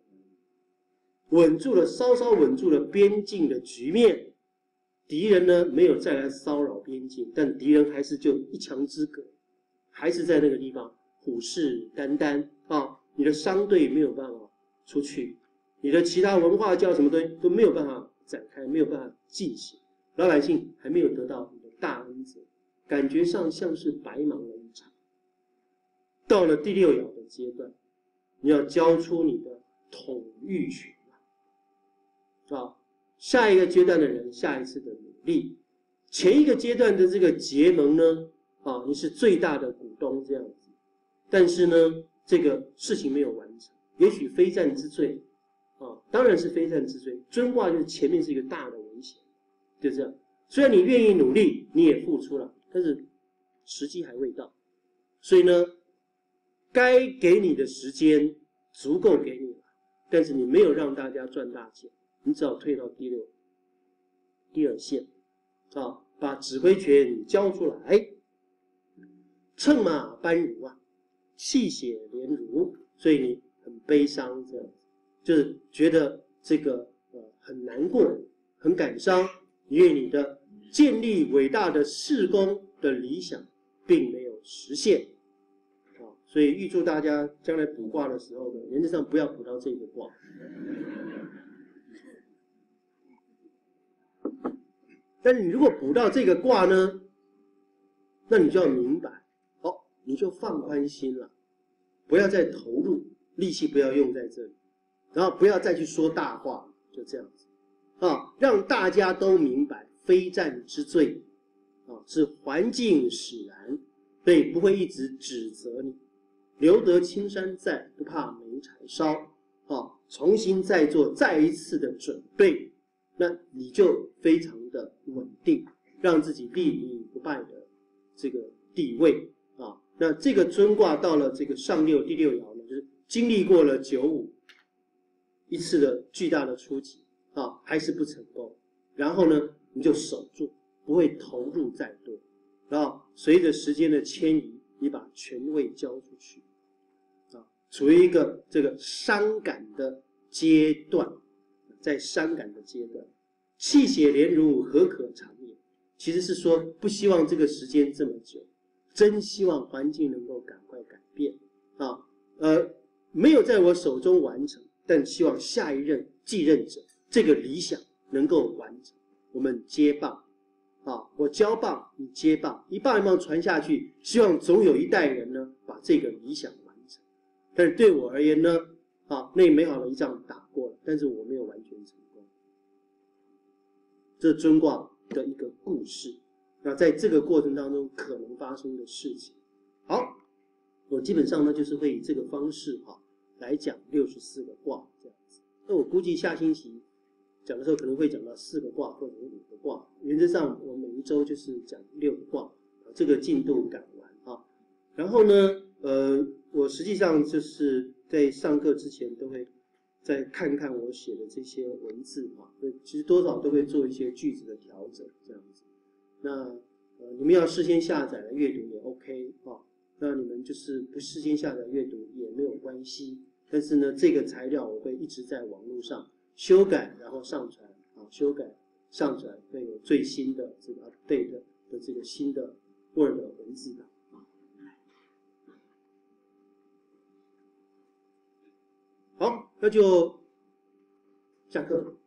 稍稍稳住了边境的局面。敌人呢没有再来骚扰边境，但敌人还是就一墙之隔，还是在那个地方虎视眈眈你的商队没有办法出去，你的其他文化教什么东西都没有办法展开，没有办法进行，老百姓还没有得到你的大恩泽，感觉上像是白忙了一场。到了第6爻的阶段，你要交出你的统御权下一个阶段的人，下一次的努力，前一个阶段的这个结盟呢，你是最大的股东这样子，但是呢，这个事情没有完成，也许非战之罪当然是非战之罪。尊卦就是前面是一个大的危险，就这样。虽然你愿意努力，你也付出了，但是时机还未到，所以呢，该给你的时间足够给你了，但是你没有让大家赚大钱。你只好退到第2线把指挥权交出来。乘马班如泣血连如，所以你很悲伤，这样子就是觉得这个很难过，很感伤，因为你的建立伟大的事功的理想并没有实现所以预祝大家将来卜卦的时候呢，原则上不要卜到这个卦。但是你如果卜到这个卦呢，那你就要明白你就放宽心了，不要再投入力气，不要用在这里，然后不要再去说大话，就这样子让大家都明白非战之罪是环境使然，所以不会一直指责你。留得青山在，不怕没柴烧重新再做再一次的准备，那你就非常的稳定，让自己立于不败的这个地位那这个尊卦到了这个上六第6爻呢，就是经历过了95一次的巨大的出击还是不成功，然后呢你就守住，不会投入再多，然后随着时间的迁移，你把权位交出去处于一个这个伤感的阶段，在伤感的阶段，泣血连如，何可长也？其实是说不希望这个时间这么久，真希望环境能够赶快改变没有在我手中完成，但希望下一任继任者这个理想能够完成。我们接棒我交棒，你接棒，一棒一棒传下去，希望总有一代人呢把这个理想完成。但是对我而言呢那美好的一仗打过了，但是我没有完全成功。这尊卦的一个故事那在这个过程当中可能发生的事情。好，我基本上呢就是会以这个方式来讲64个卦这样子。那我估计下星期讲的时候可能会讲到4个卦或者是5个卦，原则上我每一周就是讲6个卦，这个进度赶完啊。然后呢，我实际上就是在上课之前都会再看看我写的这些文字其实多少都会做一些句子的调整这样子。那你们要事先下载来阅读也 OK 那你们就是不事先下载阅读也没有关系，但是呢，这个材料我会一直在网络上修改，然后上传修改上传，会有最新的这个 update 的这个新的 Word 文字档。好，那就下课。